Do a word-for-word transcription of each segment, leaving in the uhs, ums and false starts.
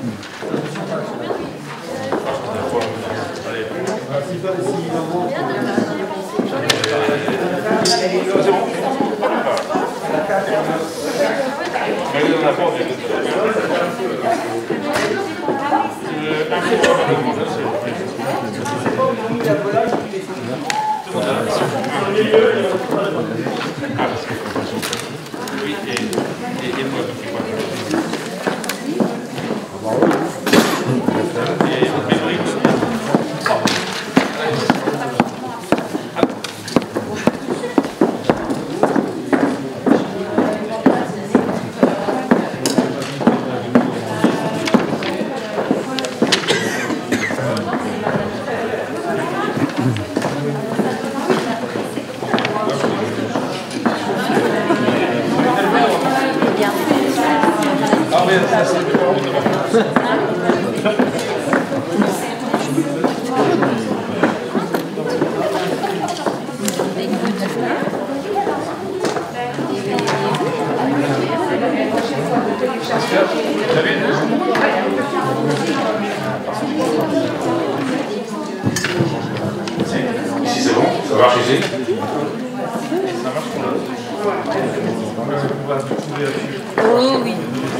Oh oui.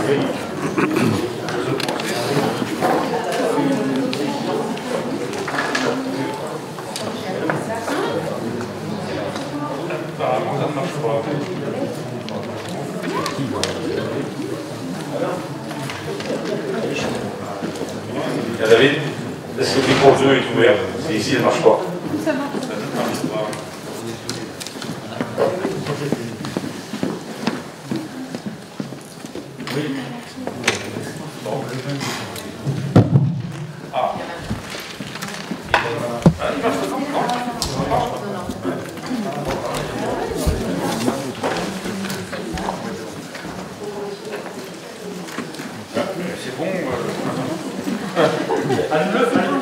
David, est-ce que le micro deux est ouvert? Parce qu'ici, il ne marche pas. Ça marche. Oui. Bon. Ah. Ah, il marche pas, non? Ça marche pas. C'est bon. Euh... Allez-le, allez-le.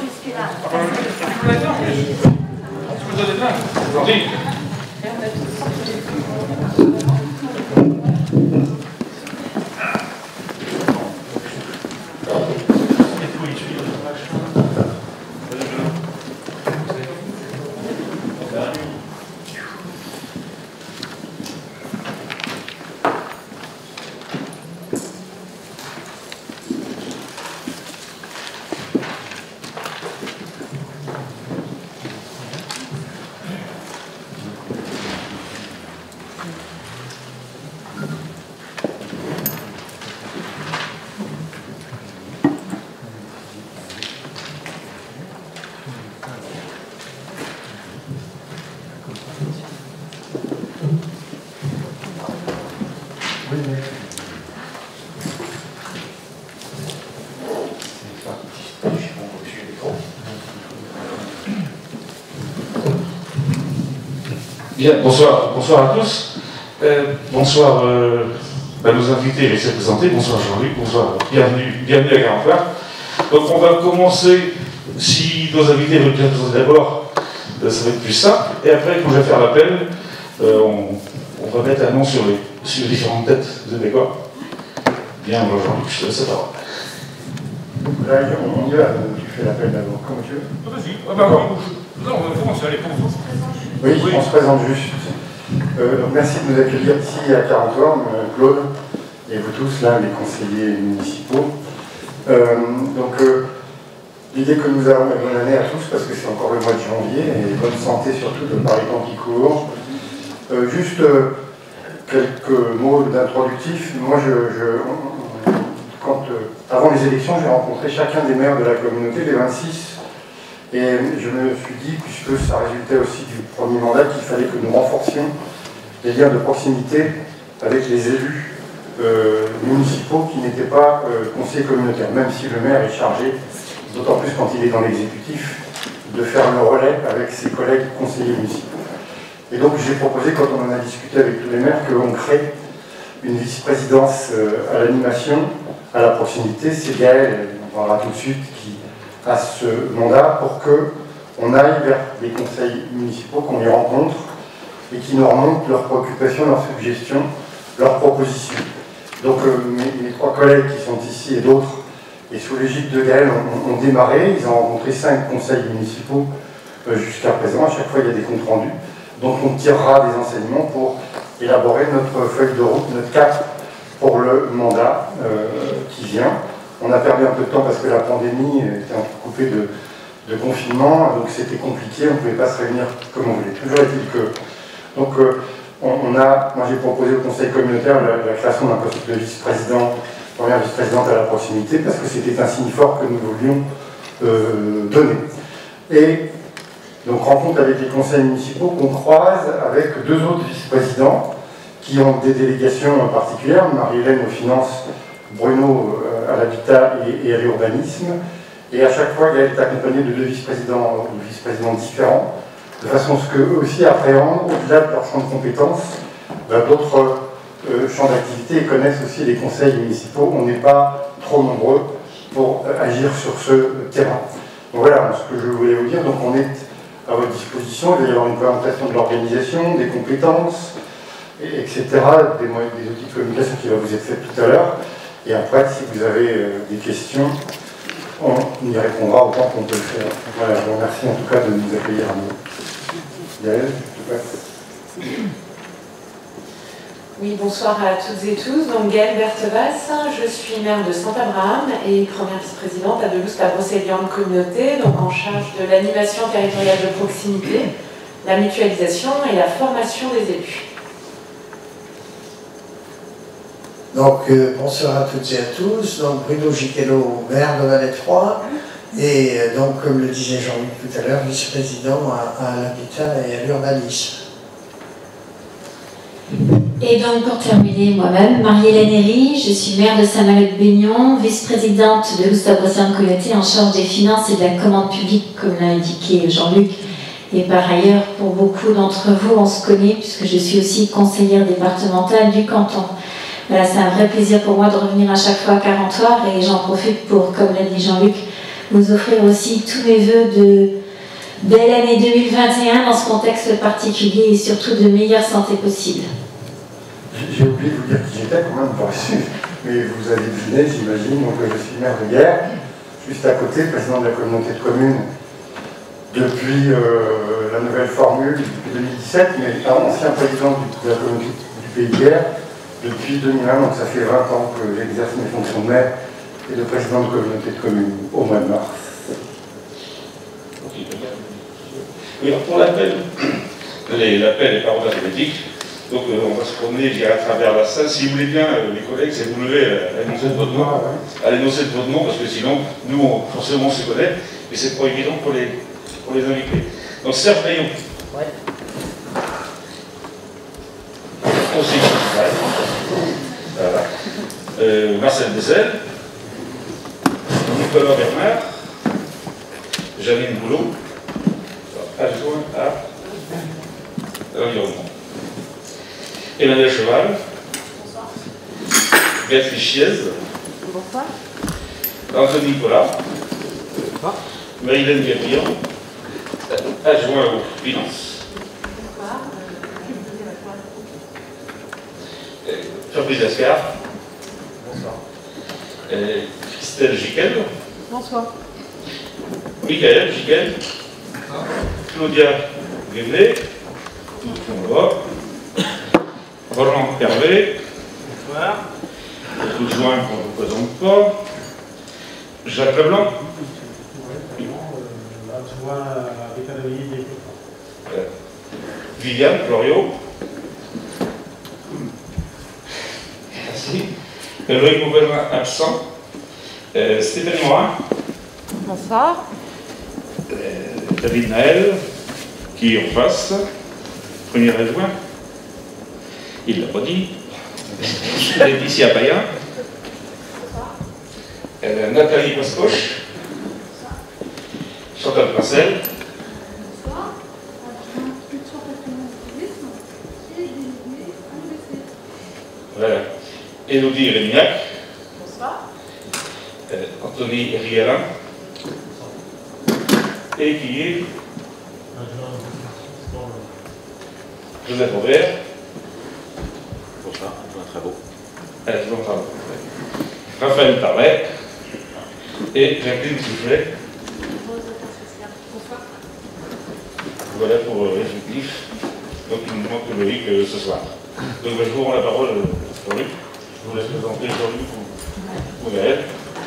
Tu peux donner de là. Aujourd'hui. Bien, bonsoir, bonsoir à tous. Euh, bonsoir euh, à nos invités, les représentés. Bonsoir Jean-Luc, bonsoir, bienvenue, bienvenue à Garanfart. Donc on va commencer, si nos invités veulent bien présenter d'abord, euh, ça va être plus simple. Et après, quand je vais faire l'appel, euh, on, on va mettre un nom sur les, sur les différentes têtes. Vous êtes d'accord? Bien, bon, Jean-Luc, je te laisse la parole. Là, on y va, tu fais l'appel d'abord, comme tu veux. Ah, vas-y, ah, bah, non, on va commencer, allez, pour vous. Oui, oui, on se présente juste. Euh, donc merci de nous accueillir ici à Carentorme, Claude, et vous tous, là, les conseillers municipaux. Euh, donc, euh, l'idée que nous avons, et bonne année à tous, parce que c'est encore le mois de janvier, et bonne santé surtout de par les temps qui courent. Euh, juste euh, quelques mots d'introductif. Moi, je, je, quand, euh, avant les élections, j'ai rencontré chacun des maires de la communauté, les vingt-six. Et je me suis dit, puisque ça résultait aussi du premier mandat, qu'il fallait que nous renforcions les liens de proximité avec les élus euh, municipaux qui n'étaient pas euh, conseillers communautaires, même si le maire est chargé, d'autant plus quand il est dans l'exécutif, de faire le relais avec ses collègues conseillers municipaux. Et donc j'ai proposé, quand on en a discuté avec tous les maires, qu'on crée une vice-présidence euh, à l'animation, à la proximité. C'est Gaël, on parlera tout de suite, qui à ce mandat pour qu'on aille vers les conseils municipaux, qu'on les rencontre et qui nous remontent leurs préoccupations, leurs suggestions, leurs propositions. Donc euh, mes, mes trois collègues qui sont ici et d'autres Et sous l'égide de Gaël, on, on démarré. Ils ont rencontré cinq conseils municipaux euh, jusqu'à présent. À chaque fois, il y a des comptes rendus. Donc on tirera des enseignements pour élaborer notre feuille de route, notre cap pour le mandat euh, qui vient. On a perdu un peu de temps parce que la pandémie était un peu coupée de, de confinement, donc c'était compliqué, on ne pouvait pas se réunir comme on voulait. Toujours est-il que... Donc euh, on, on a, moi j'ai proposé au conseil communautaire la, la création d'un poste de vice-président, première vice-présidente à la proximité, parce que c'était un signe fort que nous voulions euh, donner. Et donc rencontre avec les conseils municipaux qu'on croise avec deux autres vice-présidents qui ont des délégations particulières, Marie-Hélène aux finances, Bruno à l'habitat et, et à l'urbanisme. Et à chaque fois, Gaël est accompagné de deux vice-présidents ou vice-présidents différents, de façon à ce qu'eux aussi appréhendent, au-delà de leur champ de compétences, d'autres euh, champs d'activité et connaissent aussi les conseils municipaux. On n'est pas trop nombreux pour euh, agir sur ce terrain. Donc voilà ce que je voulais vous dire. Donc on est à votre disposition. Il va y avoir une présentation de l'organisation, des compétences, et etc., des, moyens, des outils de communication qui va vous être fait tout à l'heure. Et après, si vous avez euh, des questions, on y répondra autant qu'on peut le faire. Voilà, je vous remercie en tout cas de nous accueillir à nous. Gaël, je te passe. Oui, bonsoir à toutes et tous. Donc Gaëlle Berthevas, je suis maire de Saint-Abraham et première vice-présidente à Delouste-la-Brocéliande Communauté, donc en charge de l'animation territoriale de proximité, la mutualisation et la formation des élus. Donc, euh, bonsoir à toutes et à tous. Donc, Bruno Giquello, maire de Valais trois, et euh, donc, comme le disait Jean-Luc tout à l'heure, vice-président à, à l'habitat et à l'urbanisme. Et donc, pour terminer, moi-même, Marie-Hélène Herry, je suis maire de Saint-Malo-de-Baignon, vice-présidente de Delouste-la-Brocéliande en charge des finances et de la commande publique, comme l'a indiqué Jean-Luc. Et par ailleurs, pour beaucoup d'entre vous, on se connaît, puisque je suis aussi conseillère départementale du canton. Voilà, c'est un vrai plaisir pour moi de revenir à chaque fois à Carentoire et j'en profite pour, comme l'a dit Jean-Luc, vous offrir aussi tous mes voeux de belle année deux mille vingt et un dans ce contexte particulier et surtout de meilleure santé possible. J'ai oublié de vous dire qui j'étais, quand même, pas su, mais vous avez deviné, j'imagine, donc je suis maire de Guerre, juste à côté, président de la communauté de communes depuis euh, la nouvelle formule, depuis deux mille dix-sept, mais ancien président de la communauté du Pays de Guerre, depuis deux mille un, donc ça fait vingt ans que j'exerce mes fonctions de maire et de président de communauté de communes au mois de mars. Oui, alors pour l'appel, l'appel est parole alphabétique, donc euh, on va se promener, je dirais, à travers la salle. Si vous voulez bien, euh, les collègues, c'est vous lever à l'énoncé de votre nom, à l'énoncé de votre nom, parce que sinon, nous, on, forcément, on se connaît, mais c'est pas évident pour les, pour les invités. Donc Serge Bayon. Ouais. Aussi, voilà. Euh, Marcel Dessel, Nicolas Bernard, Janine Boulot, adjoint à l'environnement. Emmanuel Cheval. Bonsoir. Béatrice Chiez. Bonsoir. Anthony Nicolas. Bonsoir. Marie-Hélène Gabriel, adjoint aux finances. Bonsoir. Fabrice Ascar. Bonsoir. Euh, Christelle Giquel. Bonsoir. Michael Giquel. Bonsoir. Claudia Guévenet. Tout le monde va. Roland Hervé. Bonsoir. Tout joint qu'on ne vous présente pas. Jacques Leblanc. Oui. Adjoint à l'économie et développement. Viviane Florio. Merci. Loïc Gouvernement absent. Euh, Stéphanie Morin. Bonsoir. Euh, David Naël, qui est en face, premier adjoint. Il ne l'a pas dit. Laetitia Payen. Euh, Nathalie Pascoche. Chantal Pincel. Bonsoir. Voilà. Élodie Rémignac. Bonsoir. Euh, Anthony Rielin. Et qui est Joseph Aubert. Bonsoir, adjoint Travaux. Adjoint Travaux. Raphaël Tarlet. et Jacqueline Soufflet. Voilà pour euh, l'effectif. Donc il nous manque Loïc euh, ce soir. Donc bah, je vous rends la parole, Jean-Luc. Je vous laisse présenter Jean-Luc ou, ou Gaël.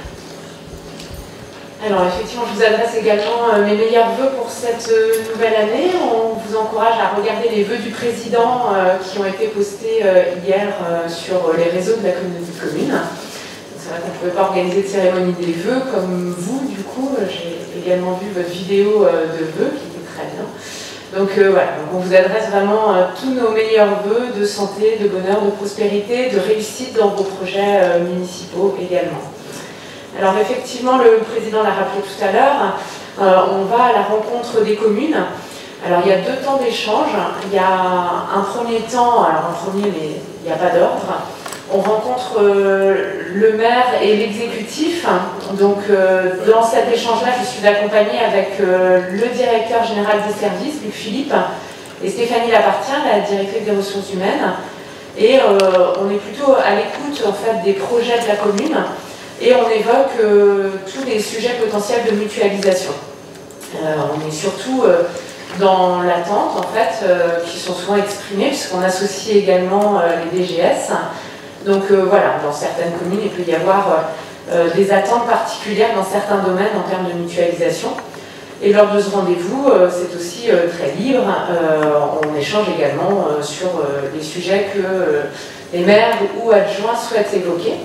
Alors effectivement, je vous adresse également euh, mes meilleurs vœux pour cette euh, nouvelle année. On vous encourage à regarder les vœux du président euh, qui ont été postés euh, hier euh, sur les réseaux de la communauté de communes. C'est vrai qu'on ne pouvait pas organiser de cérémonie des vœux comme vous, du coup. J'ai également vu votre vidéo euh, de vœux qui était très bien. Donc euh, voilà, donc on vous adresse vraiment euh, tous nos meilleurs vœux de santé, de bonheur, de prospérité, de réussite dans vos projets euh, municipaux également. Alors effectivement, le président l'a rappelé tout à l'heure, euh, on va à la rencontre des communes. Alors il y a deux temps d'échange. Il y a un premier temps, alors un premier mais il n'y a pas d'ordre. On rencontre euh, le maire et l'exécutif. Donc euh, dans cet échange-là, je suis accompagnée avec euh, le directeur général des services, Luc Philippe, et Stéphanie Lapartien, la directrice des ressources humaines. Et euh, on est plutôt à l'écoute en fait des projets de la commune. Et on évoque euh, tous les sujets potentiels de mutualisation. Euh, on est surtout euh, dans l'attente, en fait, euh, qui sont souvent exprimées, puisqu'on associe également euh, les D G S. Donc euh, voilà, dans certaines communes, il peut y avoir euh, des attentes particulières dans certains domaines en termes de mutualisation. Et lors de ce rendez-vous, euh, c'est aussi euh, très libre. Euh, on échange également euh, sur euh, les sujets que euh, les maires ou adjoints souhaitent évoquer.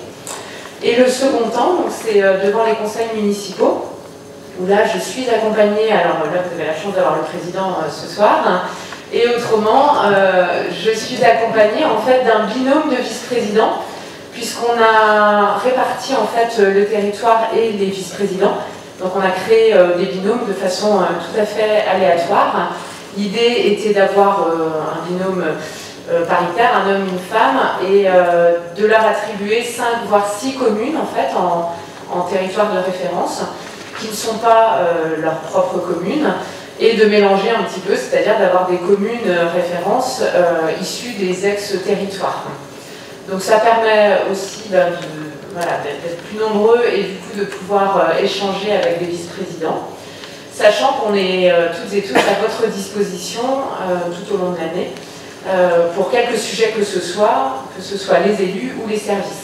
Et le second temps, c'est devant les conseils municipaux, où là je suis accompagnée, alors là vous avez la chance d'avoir le président euh, ce soir, et autrement euh, je suis accompagnée en fait d'un binôme de vice-présidents, puisqu'on a réparti en fait le territoire et les vice-présidents. Donc on a créé euh, des binômes de façon euh, tout à fait aléatoire. L'idée était d'avoir euh, un binôme Euh, paritaire, un homme, une femme, et euh, de leur attribuer cinq voire six communes en fait en, en territoire de référence qui ne sont pas euh, leurs propres communes, et de mélanger un petit peu, c'est-à-dire d'avoir des communes euh, références euh, issues des ex-territoires. Donc ça permet aussi ben, de, voilà, d'être plus nombreux et du coup de pouvoir euh, échanger avec des vice-présidents, sachant qu'on est euh, toutes et tous à votre disposition euh, tout au long de l'année. Euh, pour quelques sujets que ce soit, que ce soit les élus ou les services.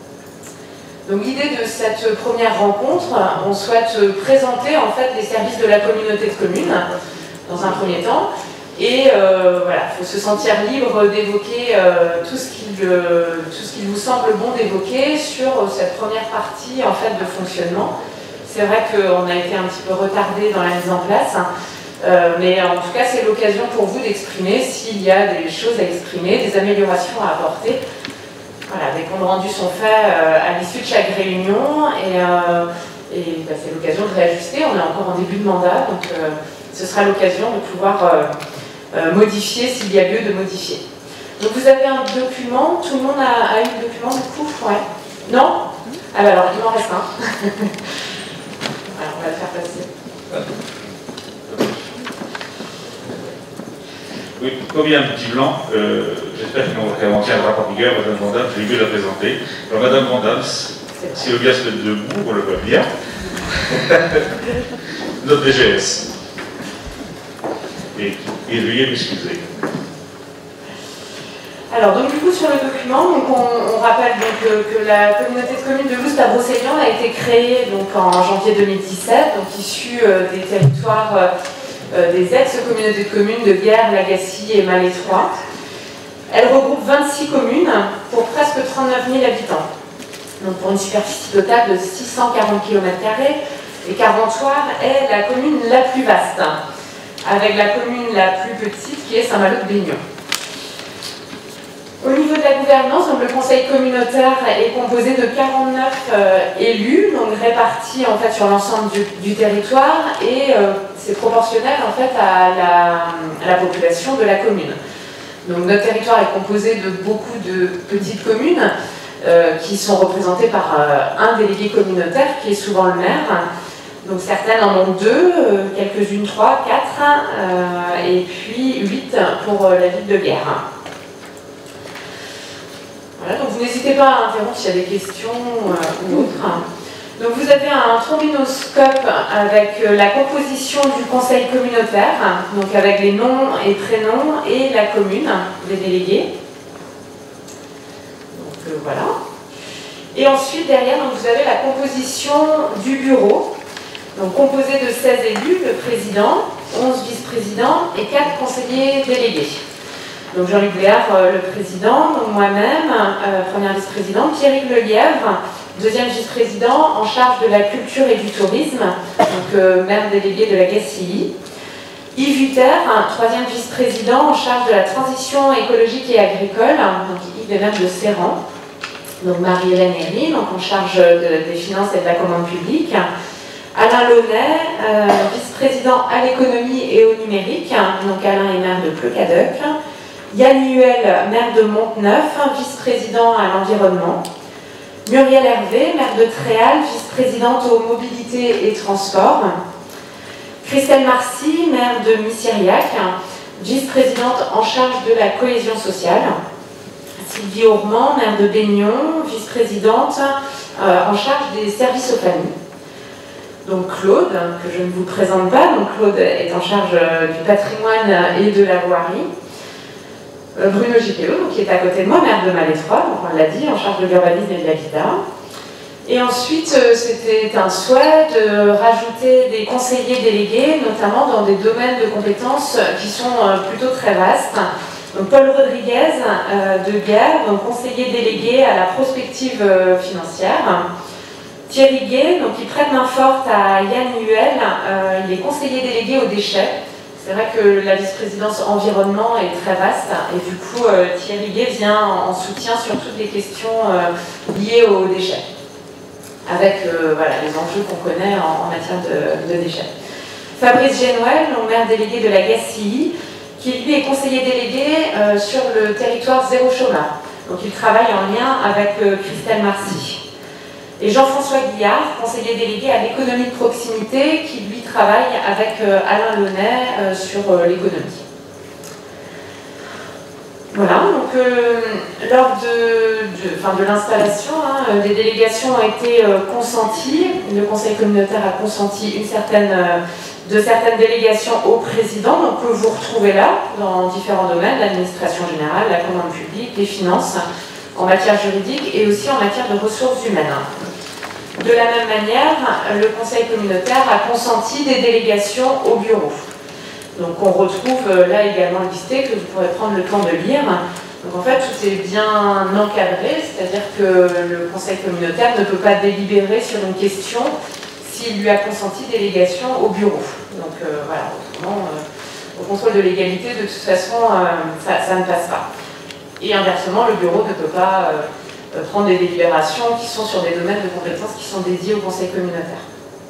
Donc l'idée de cette première rencontre, on souhaite présenter en fait les services de la communauté de communes dans un premier temps, et euh, voilà, il faut se sentir libre d'évoquer euh, tout ce qui euh, tout ce qu'il vous semble bon d'évoquer sur cette première partie en fait de fonctionnement. C'est vrai qu'on a été un petit peu retardé dans la mise en place. Euh, mais en tout cas, c'est l'occasion pour vous d'exprimer s'il y a des choses à exprimer, des améliorations à apporter. Voilà, des comptes rendus sont faits euh, à l'issue de chaque réunion, et, euh, et bah, c'est l'occasion de réajuster. On est encore en début de mandat, donc euh, ce sera l'occasion de pouvoir euh, euh, modifier s'il y a lieu de modifier. Donc vous avez un document, tout le monde a, a eu le document du coup? Ouais. Non? Ah bah alors, il m'en reste un. Alors, on va le faire passer. Oui, comme il y a un petit blanc, euh, j'espère qu'elle en tiendra par rigueur, Madame Vandam, j'ai oublié de la présenter. Alors Madame Vandam, si le gars se met debout, on le voit bien. Notre D G S. Et, et veuillez m'excuser. Alors, donc du coup, sur le document, donc, on, on rappelle donc, euh, que la communauté de communes de Loust à Brocéliande a été créée donc, en janvier deux mille dix-sept, donc issue euh, des territoires euh, Euh, des ex-communautés de communes de Guerre, Lagacy et Malétroit. Elle regroupe vingt-six communes pour presque trente-neuf mille habitants, donc pour une superficie totale de six cent quarante kilomètres carrés, et Carentoire est la commune la plus vaste, avec la commune la plus petite qui est Saint-Malo-de-Baignon. Au niveau de la gouvernance, donc le conseil communautaire est composé de quarante-neuf euh, élus, donc répartis en fait sur l'ensemble du, du territoire, et euh, c'est proportionnel en fait à la, à la population de la commune. Donc notre territoire est composé de beaucoup de petites communes euh, qui sont représentées par euh, un délégué communautaire qui est souvent le maire. Donc certaines en ont deux, euh, quelques-unes trois, quatre, euh, et puis huit pour euh, la ville de Guerre. Voilà, donc vous n'hésitez pas à interrompre s'il y a des questions euh, ou autres. Donc vous avez un trombinoscope avec la composition du conseil communautaire, donc avec les noms et prénoms et la commune des délégués. Donc euh, voilà. Et ensuite derrière, donc, vous avez la composition du bureau, donc composé de seize élus, le président, onze vice-présidents et quatre conseillers délégués. Donc Jean-Luc Léard, euh, le président, donc moi-même, euh, première vice-présidente, Pierrick Lelièvre, deuxième vice-président en charge de la culture et du tourisme, donc euh, maire délégué de la Gacilly. Yves Hutter, troisième vice-président en charge de la transition écologique et agricole, donc Yves est maire de Serran. Donc Marie-Hélène Herry, donc en charge de, des finances et de la commande publique. Alain Launay, euh, vice-président à l'économie et au numérique, donc Alain est maire de Pleucadeuc. Yann Huel, maire de Monteneuf, vice-président à l'environnement. Muriel Hervé, maire de Tréal, vice-présidente aux mobilités et transports. Christelle Marcy, maire de Missiriac, vice-présidente en charge de la cohésion sociale. Sylvie Aurmand, maire de Baignon, vice-présidente euh, en charge des services aux familles. Donc Claude, que je ne vous présente pas, donc Claude est en charge euh, du patrimoine et de la voirie. Euh, Bruno Gichello, donc, qui est à côté de moi, maire de Malétroit, donc on l'a dit, en charge de l'urbanisme et de l'habitat. Et ensuite, euh, c'était un souhait de rajouter des conseillers délégués, notamment dans des domaines de compétences qui sont euh, plutôt très vastes. Donc Paul Rodriguez euh, de Guerre, donc conseiller délégué à la prospective euh, financière. Thierry Gay, donc il prête main forte à Yann Huel, euh, il est conseiller délégué aux déchets. C'est vrai que la vice-présidence environnement est très vaste et du coup euh, Thierry Gay vient en soutien sur toutes les questions euh, liées aux déchets, avec euh, voilà, les enjeux qu'on connaît en, en matière de, de déchets. Fabrice Genouel, donc maire délégué de la Gacilly, qui lui est conseiller délégué euh, sur le territoire zéro chômeur. Donc il travaille en lien avec euh, Christelle Marcy. Et Jean-François Guillard, conseiller délégué à l'économie de proximité, qui lui travaille avec euh, Alain Launay euh, sur euh, l'économie. Voilà, donc euh, lors de, de, enfin, de l'installation, hein, des délégations ont été euh, consenties. Le conseil communautaire a consenti une certaine, euh, de certaines délégations au président, donc que vous retrouvez là, dans différents domaines, l'administration générale, la commande publique, les finances, en matière juridique et aussi en matière de ressources humaines. De la même manière, le conseil communautaire a consenti des délégations au bureau. Donc on retrouve là également listé, que vous pourrez prendre le temps de lire. Donc en fait, tout est bien encadré, c'est-à-dire que le conseil communautaire ne peut pas délibérer sur une question s'il lui a consenti délégation au bureau. Donc euh, voilà, autrement, euh, au contrôle de l'égalité, de toute façon, euh, ça, ça ne passe pas. Et inversement, le bureau ne peut pas euh, prendre des délibérations qui sont sur des domaines de compétences qui sont dédiés au conseil communautaire.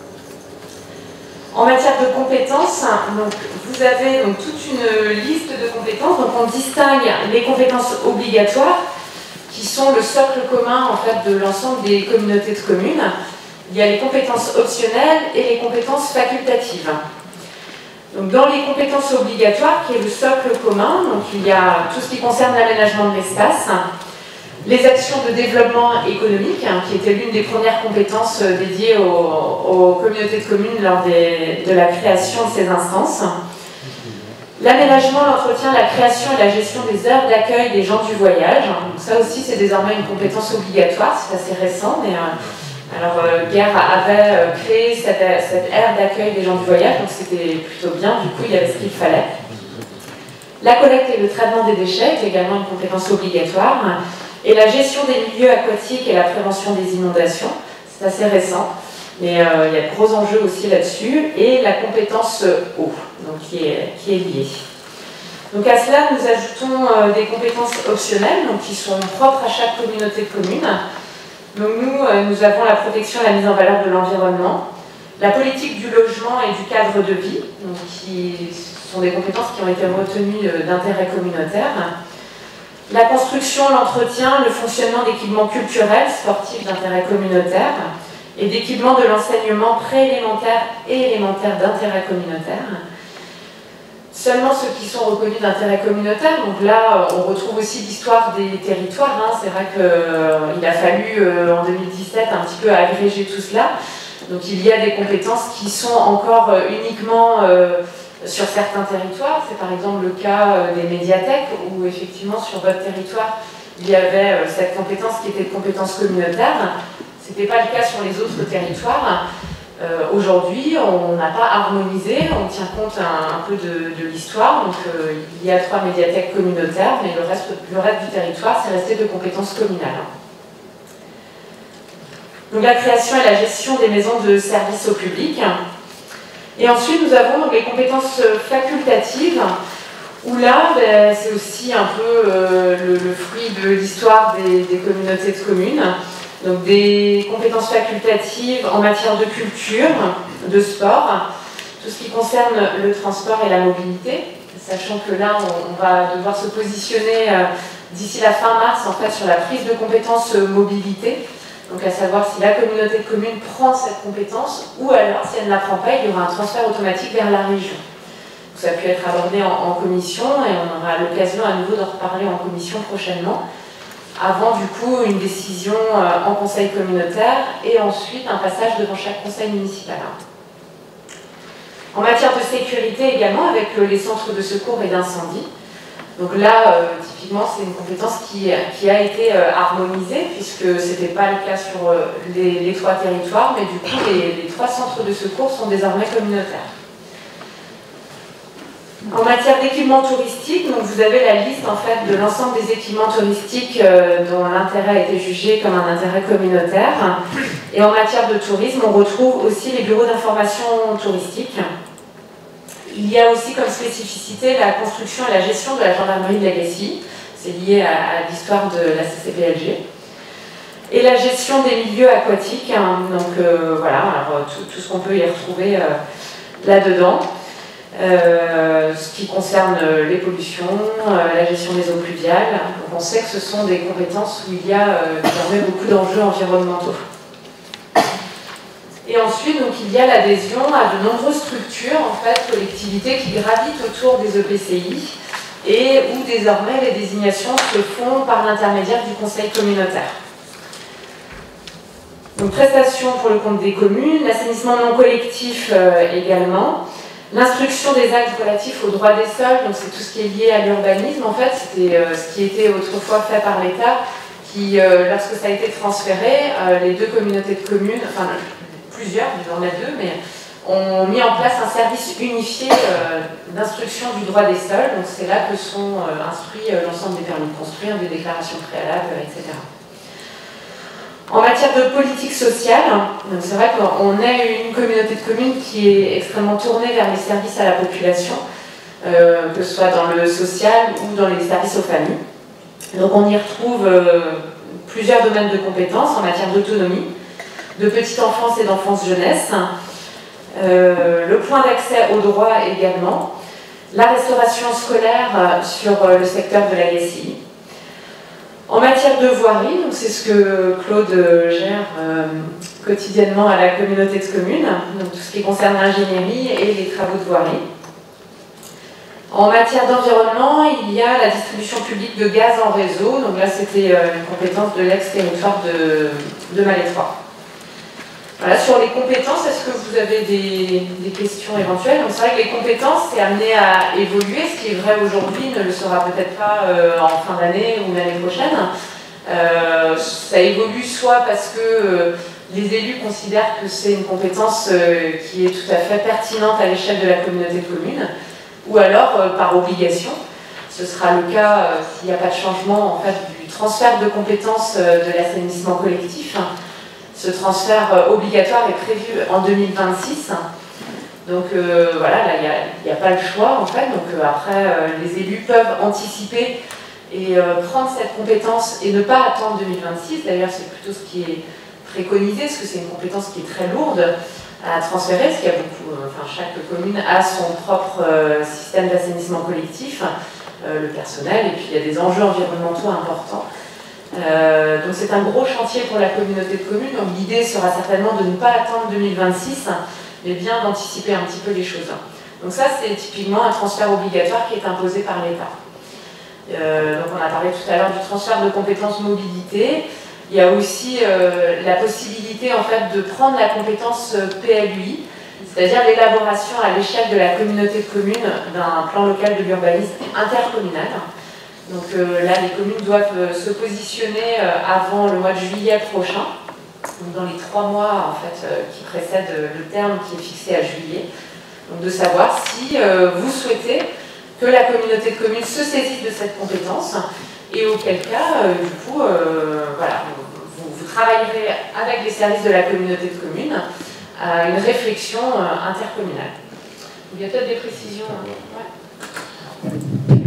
En matière de compétences, donc, vous avez donc, toute une liste de compétences. Donc, on distingue les compétences obligatoires, qui sont le socle commun en fait, de l'ensemble des communautés de communes. Il y a les compétences optionnelles et les compétences facultatives. Donc, dans les compétences obligatoires, qui est le socle commun, donc, il y a tout ce qui concerne l'aménagement de l'espace, les actions de développement économique, hein, qui était l'une des premières compétences euh, dédiées aux, aux communautés de communes lors des, de la création de ces instances. L'aménagement, l'entretien, la création et la gestion des heures d'accueil des gens du voyage. Donc ça aussi, c'est désormais une compétence obligatoire, c'est assez récent, mais euh, alors euh, Guerre avait euh, créé cette, cette aire d'accueil des gens du voyage, donc c'était plutôt bien, du coup il y avait ce qu'il fallait. La collecte et le traitement des déchets est également une compétence obligatoire. Et la gestion des milieux aquatiques et la prévention des inondations, c'est assez récent, mais euh, il y a de gros enjeux aussi là-dessus, et la compétence eau, donc qui est, qui est liée. Donc à cela, nous ajoutons euh, des compétences optionnelles, donc qui sont propres à chaque communauté de communes. Donc nous, euh, nous avons la protection et la mise en valeur de l'environnement, la politique du logement et du cadre de vie, donc qui sont des compétences qui ont été retenues euh, d'intérêt communautaire. La construction, l'entretien, le fonctionnement d'équipements culturels, sportifs d'intérêt communautaire et d'équipements de l'enseignement préélémentaire et élémentaire d'intérêt communautaire. seulement ceux qui sont reconnus d'intérêt communautaire. Donc là, on retrouve aussi l'histoire des territoires. Hein. C'est vrai qu'il euh, a fallu, euh, en deux mille dix-sept, un petit peu agréger tout cela. Donc il y a des compétences qui sont encore euh, uniquement euh, sur certains territoires. C'est par exemple le cas euh, des médiathèques, où effectivement, sur votre territoire, il y avait euh, cette compétence qui était de compétence communautaire. Ce n'était pas le cas sur les autres territoires. Euh, Aujourd'hui, on n'a pas harmonisé, on tient compte un, un peu de, de l'histoire. Donc, euh, il y a trois médiathèques communautaires, mais le reste, le reste du territoire, c'est resté de compétences communales. Donc, la création et la gestion des maisons de services au public. Et ensuite, nous avons donc les compétences facultatives, où là, ben, c'est aussi un peu euh, le, le fruit de l'histoire des, des communautés de communes. Donc des compétences facultatives en matière de culture, de sport, tout ce qui concerne le transport et la mobilité, sachant que là, on, on va devoir se positionner euh, d'ici la fin mars en fait, sur la prise de compétences euh, mobilité, donc à savoir si la communauté de communes prend cette compétence ou alors, si elle ne la prend pas, il y aura un transfert automatique vers la région. Donc, ça a pu être abordé en, en commission et on aura l'occasion à nouveau d'en reparler en commission prochainement, avant du coup une décision en conseil communautaire et ensuite un passage devant chaque conseil municipal. En matière de sécurité également, avec les centres de secours et d'incendie. Donc là, euh, typiquement, c'est une compétence qui, qui a été euh, harmonisée, puisque ce n'était pas le cas sur euh, les, les trois territoires, mais du coup, les, les trois centres de secours sont désormais communautaires. En matière d'équipements touristiques, donc vous avez la liste en fait, de l'ensemble des équipements touristiques euh, dont l'intérêt a été jugé comme un intérêt communautaire. Et en matière de tourisme, on retrouve aussi les bureaux d'information touristique. Il y a aussi comme spécificité la construction et la gestion de la gendarmerie de Legacy. C'est lié à, à l'histoire de la C C P L G. Et la gestion des milieux aquatiques. Hein, donc euh, voilà, alors, tout, tout ce qu'on peut y retrouver euh, là-dedans. Euh, ce qui concerne les pollutions, euh, la gestion des eaux pluviales. Donc on sait que ce sont des compétences où il y a euh, désormais beaucoup d'enjeux environnementaux. Et ensuite, donc, il y a l'adhésion à de nombreuses structures, en fait, collectivités qui gravitent autour des E P C I et où désormais les désignations se font par l'intermédiaire du conseil communautaire. Donc prestations pour le compte des communes, l'assainissement non collectif euh, également. L'instruction des actes relatifs au droit des sols, donc c'est tout ce qui est lié à l'urbanisme, en fait, c'était euh, ce qui était autrefois fait par l'État, qui, euh, lorsque ça a été transféré, euh, les deux communautés de communes, enfin plusieurs, désormais deux, mais ont mis en place un service unifié euh, d'instruction du droit des sols, donc c'est là que sont euh, instruits euh, l'ensemble des permis de construire, des déclarations préalables, et cetera. En matière de politique sociale, c'est vrai qu'on est une communauté de communes qui est extrêmement tournée vers les services à la population, euh, que ce soit dans le social ou dans les services aux familles. Donc on y retrouve euh, plusieurs domaines de compétences en matière d'autonomie, de petite enfance et d'enfance jeunesse, euh, le point d'accès aux droits également, la restauration scolaire sur le secteur de la G S I. En matière de voirie, c'est ce que Claude gère euh, quotidiennement à la communauté de communes, donc tout ce qui concerne l'ingénierie et les travaux de voirie. En matière d'environnement, il y a la distribution publique de gaz en réseau, donc là c'était euh, une compétence de l'ex-territoire de, de Malétroit. Voilà, sur les compétences, est-ce que vous avez des, des questions éventuelles? Donc c'est vrai que les compétences, c'est amené à évoluer, ce qui est vrai aujourd'hui ne le sera peut-être pas euh, en fin d'année ou l'année prochaine. Euh, ça évolue soit parce que euh, les élus considèrent que c'est une compétence euh, qui est tout à fait pertinente à l'échelle de la communauté de communes, ou alors euh, par obligation. Ce sera le cas euh, s'il n'y a pas de changement en fait, du transfert de compétences euh, de l'assainissement collectif. Ce transfert euh, obligatoire est prévu en deux mille vingt-six. Donc euh, voilà, là, il n'y a, a pas le choix en fait. Donc euh, après, euh, les élus peuvent anticiper et euh, prendre cette compétence et ne pas attendre deux mille vingt-six. D'ailleurs, c'est plutôt ce qui est préconisé, parce que c'est une compétence qui est très lourde à transférer, parce qu'il y a beaucoup, euh, enfin, chaque commune a son propre euh, système d'assainissement collectif, euh, le personnel, et puis il y a des enjeux environnementaux importants. Euh, donc c'est un gros chantier pour la communauté de communes, donc l'idée sera certainement de ne pas attendre deux mille vingt-six, mais bien d'anticiper un petit peu les choses. Donc ça, c'est typiquement un transfert obligatoire qui est imposé par l'État. Euh, donc on a parlé tout à l'heure du transfert de compétences mobilité. Il y a aussi euh, la possibilité en fait, de prendre la compétence P L U I, c'est-à-dire l'élaboration à l'échelle de la communauté de communes d'un plan local de l'urbanisme intercommunal. Donc euh, là, les communes doivent euh, se positionner euh, avant le mois de juillet prochain, donc dans les trois mois en fait, euh, qui précèdent le terme qui est fixé à juillet. Donc de savoir si euh, vous souhaitez que la communauté de communes se saisisse de cette compétence, et auquel cas, euh, du coup, euh, voilà, vous, vous travaillerez avec les services de la communauté de communes à une réflexion euh, intercommunale. Il y a peut-être des précisions. Hein. Ouais.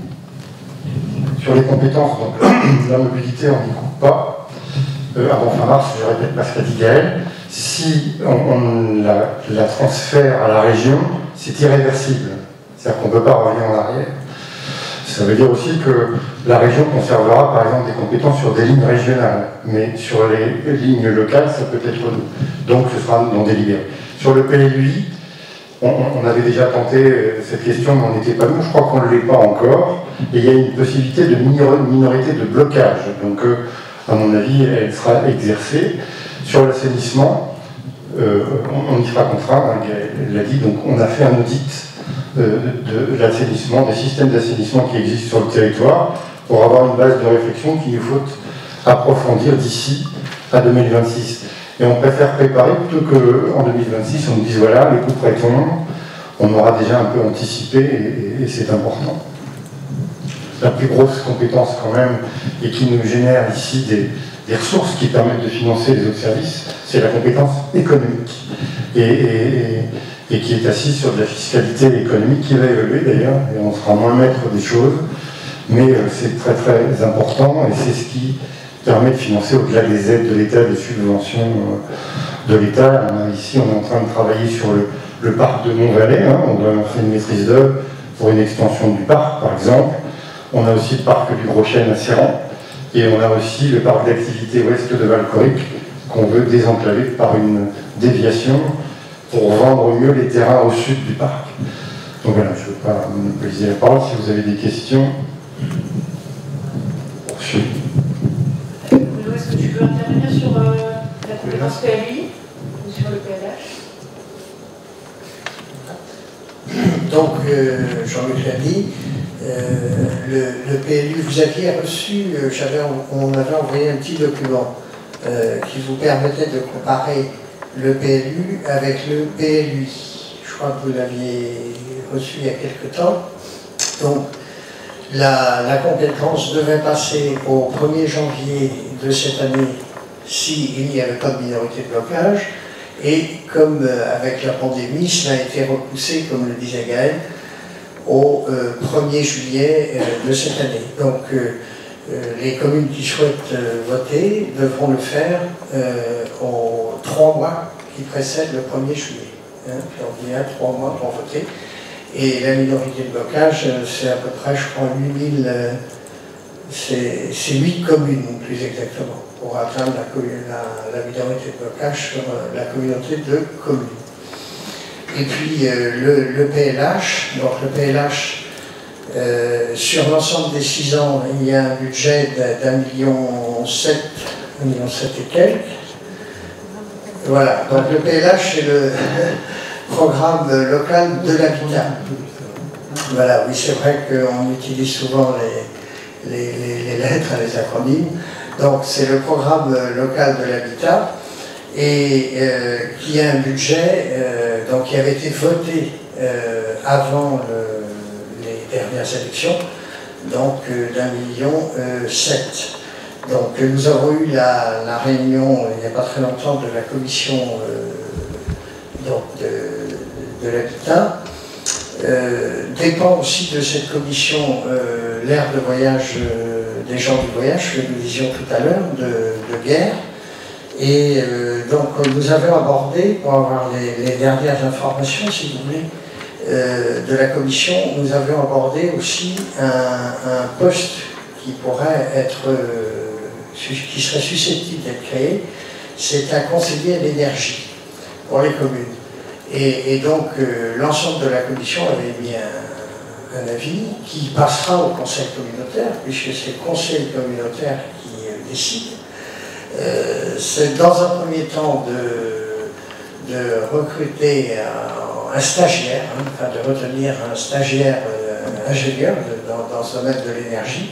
Sur les compétences, donc, la mobilité, on n'y coupe pas. Euh, avant fin mars, je répète pas ce qu'a dit Gaël, si on, on la, la transfère à la région, c'est irréversible. C'est-à-dire qu'on ne peut pas revenir en arrière. Ça veut dire aussi que la région conservera par exemple des compétences sur des lignes régionales, mais sur les lignes locales, ça peut être nous. Donc ce sera non délibéré. Sur le P L U I, on, on avait déjà tenté cette question, mais on n'était pas nous, je crois qu'on ne l'est pas encore. Et il y a une possibilité de minorité de blocage. Donc euh, à mon avis, elle sera exercée. Sur l'assainissement, euh, on, on y sera contraint, hein, elle l'a dit, donc on a fait un audit de l'assainissement, des systèmes d'assainissement qui existent sur le territoire, pour avoir une base de réflexion qu'il nous faut approfondir d'ici à deux mille vingt-six. Et on préfère préparer plutôt qu'en deux mille vingt-six, on nous dise voilà, les coups prêts tombent, on aura déjà un peu anticipé et, et, et c'est important. La plus grosse compétence quand même, et qui nous génère ici des, des ressources qui permettent de financer les autres services, c'est la compétence économique. Et, et, et qui est assise sur de la fiscalité économique qui va évoluer d'ailleurs, et on sera moins maître des choses, mais euh, c'est très très important, et c'est ce qui permet de financer au-delà des aides de l'État, des subventions euh, de l'État. Ici, on est en train de travailler sur le, le parc de Montvalais, hein, on doit faire une maîtrise d'œuvre pour une extension du parc, par exemple. On a aussi le parc du Gros Chêne à Serran, et on a aussi le parc d'activité ouest de Valcoric, qu'on veut désenclaver par une déviation, pour vendre mieux les terrains au sud du parc. Donc voilà, je ne veux pas monopoliser la parole. Si vous avez des questions, poursuivez. Bruno, est-ce que tu veux intervenir sur euh, la compétence P L U I ou sur le P L H? Donc, euh, Jean-Luc l'a dit, euh, le, le P L U, vous aviez reçu, euh, on avait envoyé un petit document euh, qui vous permettait de comparer le P L U avec le P L U I. Je crois que vous l'aviez reçu il y a quelque temps. Donc, la, la compétence devait passer au premier janvier de cette année s'il n'y avait pas de minorité de blocage. Et comme euh, avec la pandémie, cela a été repoussé, comme le disait Gaël, au euh, premier juillet euh, de cette année. Donc, euh, euh, les communes qui souhaitent euh, voter devront le faire euh, aux trois mois qui précèdent le premier juillet. Hein, donc, il y a trois mois pour voter. Et la minorité de blocage, euh, c'est à peu près, je crois, huit mille, euh, c'est huit communes, plus exactement, pour atteindre la, la, la minorité de blocage sur euh, la communauté de communes. Et puis euh, le, le P L H, donc le P L H, euh, sur l'ensemble des six ans, il y a un budget d'un million sept, un million sept et quelques. Voilà, donc le P L H, c'est le programme local de l'habitat. Voilà, oui, c'est vrai qu'on utilise souvent les, les, les, les lettres, les acronymes. Donc c'est le programme local de l'habitat, et euh, qui a un budget euh, donc, qui avait été voté euh, avant le, les dernières élections, donc euh, d'un million euh, sept. Donc euh, nous avons eu la, la réunion il n'y a pas très longtemps de la commission euh, donc, de, de l'habitat. Euh, dépend aussi de cette commission euh, l'aire de voyage euh, des gens du voyage, que nous disions tout à l'heure, de, de guerre. Et euh, donc nous avons abordé, pour avoir les, les dernières informations, si vous voulez, euh, de la commission, nous avions abordé aussi un, un poste qui pourrait être, euh, qui serait susceptible d'être créé, c'est un conseiller à l'énergie pour les communes. Et, et donc euh, l'ensemble de la commission avait mis un, un avis qui passera au conseil communautaire, puisque c'est le conseil communautaire qui euh, décide. Euh, c'est dans un premier temps de, de recruter un, un stagiaire, hein, enfin de retenir un stagiaire euh, ingénieur de, dans, dans ce domaine de l'énergie,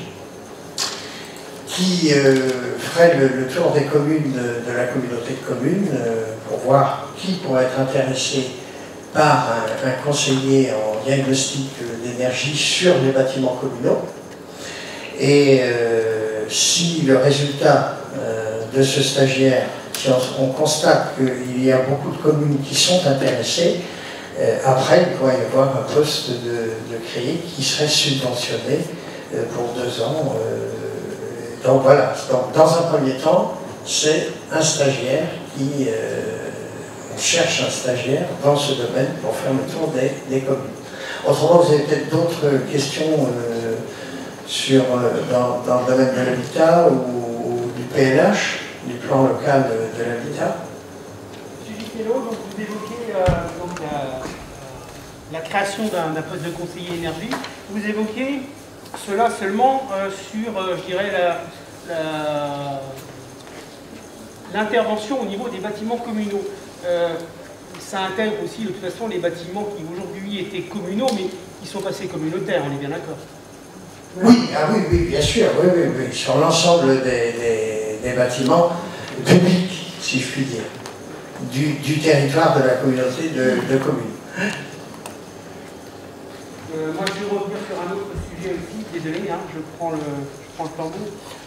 qui euh, ferait le, le tour des communes de, de la communauté de communes euh, pour voir qui pourrait être intéressé par un, un conseiller en diagnostic d'énergie sur les bâtiments communaux. Et euh, si le résultat euh, de ce stagiaire, si on, on constate qu'il y a beaucoup de communes qui sont intéressées, euh, après il pourrait y avoir un poste de, de créé qui serait subventionné euh, pour deux ans. Euh, donc voilà, donc, dans un premier temps, c'est un stagiaire qui euh, on cherche un stagiaire dans ce domaine pour faire le tour des, des communes. Autrement, vous avez peut-être d'autres questions euh, sur, euh, dans, dans le domaine de l'habitat ou, ou du P L H, du plan local de, de l'habitat. Monsieur Giquelot, donc vous évoquez euh, donc, la, la création d'un poste de conseiller énergie. Vous évoquez cela seulement euh, sur, euh, je dirais, l'intervention la, la, au niveau des bâtiments communaux. Euh, ça intègre aussi de toute façon les bâtiments qui aujourd'hui étaient communaux, mais qui sont passés communautaires, on est bien d'accord? Oui, ah oui, oui, bien sûr, oui, oui, oui. Sur l'ensemble des, des, des bâtiments publics, si je puis dire, du, du territoire de la communauté de, de communes. Euh, moi, je vais revenir sur un autre sujet aussi, désolé, hein, je prends le, je prends le flambeau.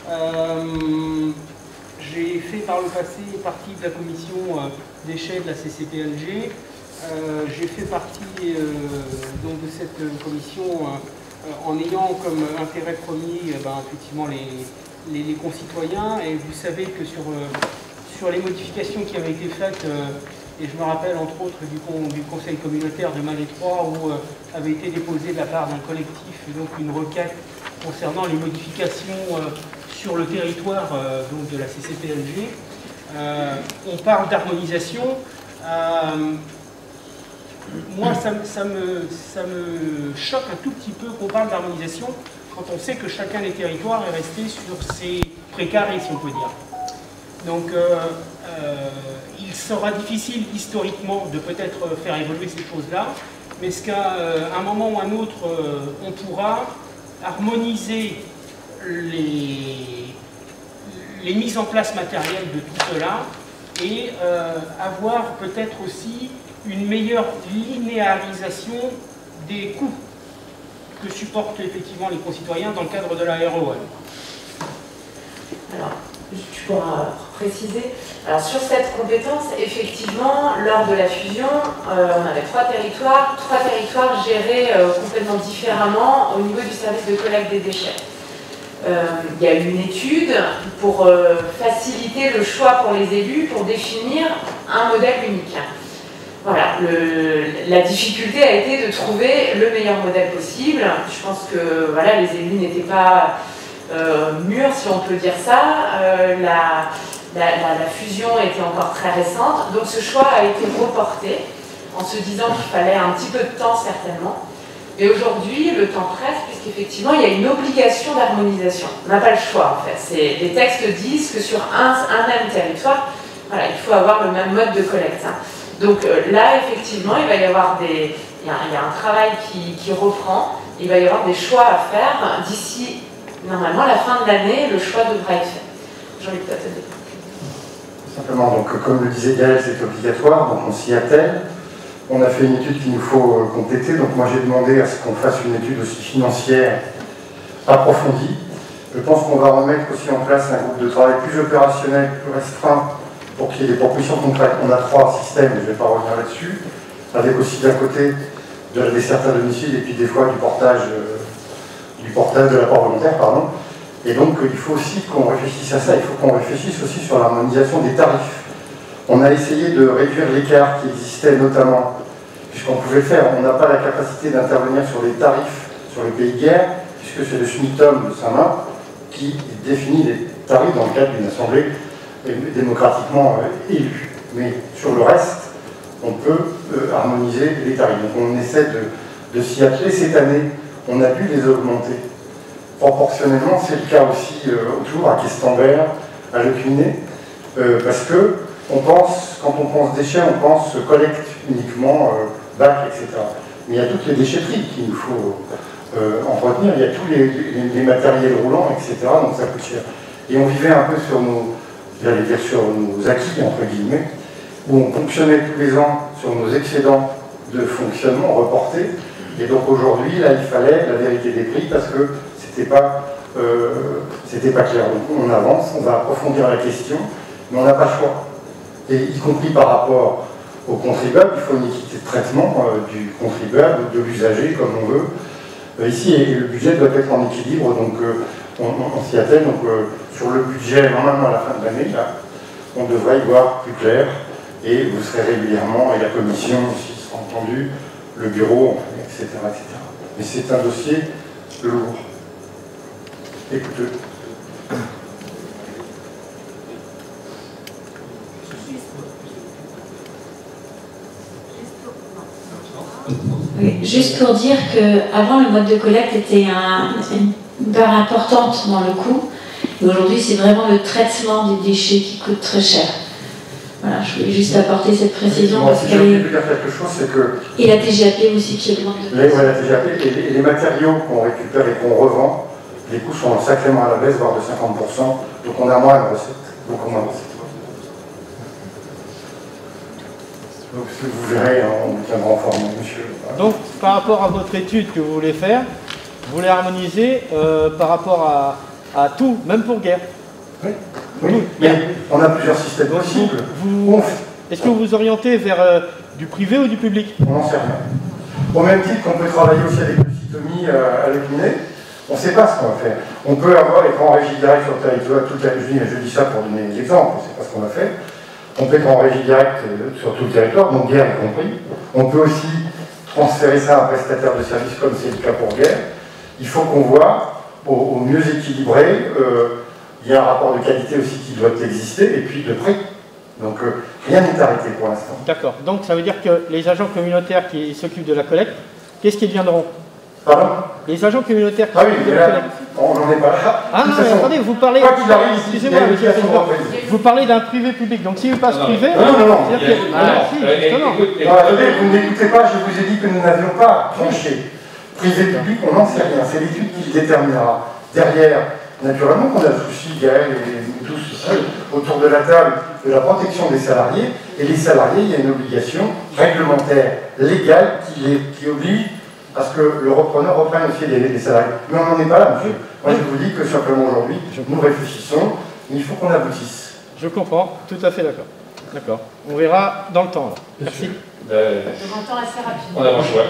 Euh, J'ai fait par le passé partie de la commission euh, déchets de la C C P L G. Euh, J'ai fait partie euh, donc de cette commission euh, en ayant comme intérêt premier euh, ben, effectivement les, les, les concitoyens. Et vous savez que sur, euh, sur les modifications qui avaient été faites, euh, et je me rappelle entre autres du, con, du conseil communautaire de Malétroit où euh, avait été déposé de la part d'un collectif donc une requête concernant les modifications euh, sur le territoire euh, donc de la C C P L G. Euh, on parle d'harmonisation. Euh, moi, ça, ça, me, ça me choque un tout petit peu qu'on parle d'harmonisation quand on sait que chacun des territoires est resté sur ses précarés, si on peut dire. Donc, euh, euh, il sera difficile historiquement de peut-être faire évoluer ces choses-là, mais est-ce qu'à un moment ou un autre, euh, on pourra harmoniser les, les mises en place matérielles de tout cela et euh, avoir peut-être aussi une meilleure linéarisation des coûts que supportent effectivement les concitoyens dans le cadre de la R O M. Alors, tu pourras préciser. Alors, sur cette compétence, effectivement, lors de la fusion, euh, on avait trois territoires, trois territoires gérés euh, complètement différemment au niveau du service de collecte des déchets. Euh, il y a eu une étude pour euh, faciliter le choix pour les élus, pour définir un modèle unique. Voilà, le, la difficulté a été de trouver le meilleur modèle possible. Je pense que voilà, les élus n'étaient pas euh, mûrs, si on peut dire ça. Euh, la, la, la, la fusion était encore très récente, donc ce choix a été reporté en se disant qu'il fallait un petit peu de temps certainement. Et aujourd'hui, le temps presse, puisqu'effectivement, il y a une obligation d'harmonisation. On n'a pas le choix, en fait. Les textes disent que sur un, un même territoire, voilà, il faut avoir le même mode de collecte. Hein. Donc euh, là, effectivement, il va y avoir des... Il y a, il y a un travail qui, qui reprend, il va y avoir des choix à faire. D'ici, normalement, la fin de l'année, le choix devra être fait. Jean-Luc, toi, Simplement, donc, comme le disait Gaël, c'est obligatoire, donc on s'y attelle. On a fait une étude qu'il nous faut compléter, donc moi j'ai demandé à ce qu'on fasse une étude aussi financière approfondie. Je pense qu'on va remettre aussi en place un groupe de travail plus opérationnel, plus restreint, pour qu'il y ait des propositions concrètes. On a trois systèmes, je ne vais pas revenir là-dessus, avec aussi d'un côté de la desserte à domicile et puis des fois du portage, euh, du portage de l'apport volontaire, pardon. Et donc il faut aussi qu'on réfléchisse à ça, il faut qu'on réfléchisse aussi sur l'harmonisation des tarifs. On a essayé de réduire l'écart qui existait notamment, puisqu'on pouvait le faire, on n'a pas la capacité d'intervenir sur les tarifs sur les pays de guerre, puisque c'est le SMICTOM de Saint-Marc qui définit les tarifs dans le cadre d'une assemblée démocratiquement élue. Mais sur le reste, on peut euh, harmoniser les tarifs. Donc on essaie de, de s'y atteler. Cette année, on a dû les augmenter. Proportionnellement, c'est le cas aussi euh, autour, à Questembert, à Le Clunet, euh, parce que on pense, quand on pense déchets, on pense collecte uniquement, euh, bac, et cetera. Mais il y a toutes les déchetteries qu'il nous faut euh, entretenir, il y a tous les, les, les matériels roulants, et cetera. Donc ça coûte cher. Et on vivait un peu sur nos, j'allais dire sur nos acquis, entre guillemets, où on fonctionnait tous les ans sur nos excédents de fonctionnement reportés. Et donc aujourd'hui, là, il fallait la vérité des prix parce que c'était pas, euh, c'était pas clair. Donc on avance, on va approfondir la question, mais on n'a pas le choix. Et y compris par rapport au contribuable, il faut une équité de traitement euh, du contribuable ou de l'usager, comme on veut. Euh, ici, et le budget doit être en équilibre, donc euh, on, on, on s'y attelle. Donc euh, sur le budget, normalement à la fin de l'année, là, on devrait y voir plus clair, et vous serez régulièrement, et la commission aussi sera entendue, le bureau, et cetera, et cetera. Mais c'est un dossier lourd. Écoutez. Oui, juste pour dire qu'avant, le mode de collecte était un, une part importante dans le coût. Et aujourd'hui, c'est vraiment le traitement des déchets qui coûte très cher. Voilà, je voulais juste apporter cette précision. Moi, parce si qu'elle je est... peux dire quelque chose, c'est que... Et la T G A P aussi qui augmente. Les, ouais, la T G A P et les, et les matériaux qu'on récupère et qu'on revend, les coûts sont sacrément à la baisse, voire de cinquante pour cent. Donc on a moins de recettes, beaucoup moins de recettes. Donc vous verrez, on vous tiendra informé, monsieur. Donc, par rapport à votre étude que vous voulez faire, vous voulez harmoniser euh, par rapport à, à tout, même pour guerre. Oui, oui. Mais on a plusieurs systèmes possibles. Vous, Est-ce que vous vous orientez vers euh, du privé ou du public? On n'en sait rien. Au même titre qu'on peut travailler aussi avec le cytomie à, à Le Clunet, on ne sait pas ce qu'on va faire. On peut avoir être en régie directe sur le territoire toute la vie, mais je dis ça pour donner des exemples, on ne sait pas ce qu'on va faire. On peut être en régie directe sur tout le territoire, donc guerre y compris. On peut aussi transférer ça à un prestataire de service comme c'est le cas pour guerre. Il faut qu'on voit au, au mieux équilibré. Euh, il y a un rapport de qualité aussi qui doit exister, et puis de prix. Donc euh, rien n'est arrêté pour l'instant. D'accord. Donc ça veut dire que les agents communautaires qui s'occupent de la collecte, qu'est-ce qu'ils deviendront? Pardon? Les agents communautaires qui ah oui, s'occupent de là, la collecte. On n'en est pas là. Ah non, mais façon, attendez, vous parlez... Excusez-moi, monsieur le président. Vous parlez d'un privé-public. Donc s'il passe privé... Non, non, non. C'est-à-dire que... Ah, si, justement. Non, attendez, vous n'écoutez pas, je vous ai dit que nous n'avions pas tranché. Privé-public, on n'en sait rien. C'est l'étude qui le déterminera. Derrière, naturellement qu'on a le souci, Gaël et nous tous ici, autour de la table, de la protection des salariés. Et les salariés, il y a une obligation réglementaire, légale, qui, les, qui oblige à ce que le repreneur reprenne aussi les, les salariés. Mais on n'en est pas là, monsieur. Moi, je vous dis que simplement aujourd'hui, nous réfléchissons, mais il faut qu'on aboutisse. Je comprends, tout à fait d'accord. D'accord. On verra dans le temps, alors. Merci. Euh, dans le temps assez rapide. On a le choix.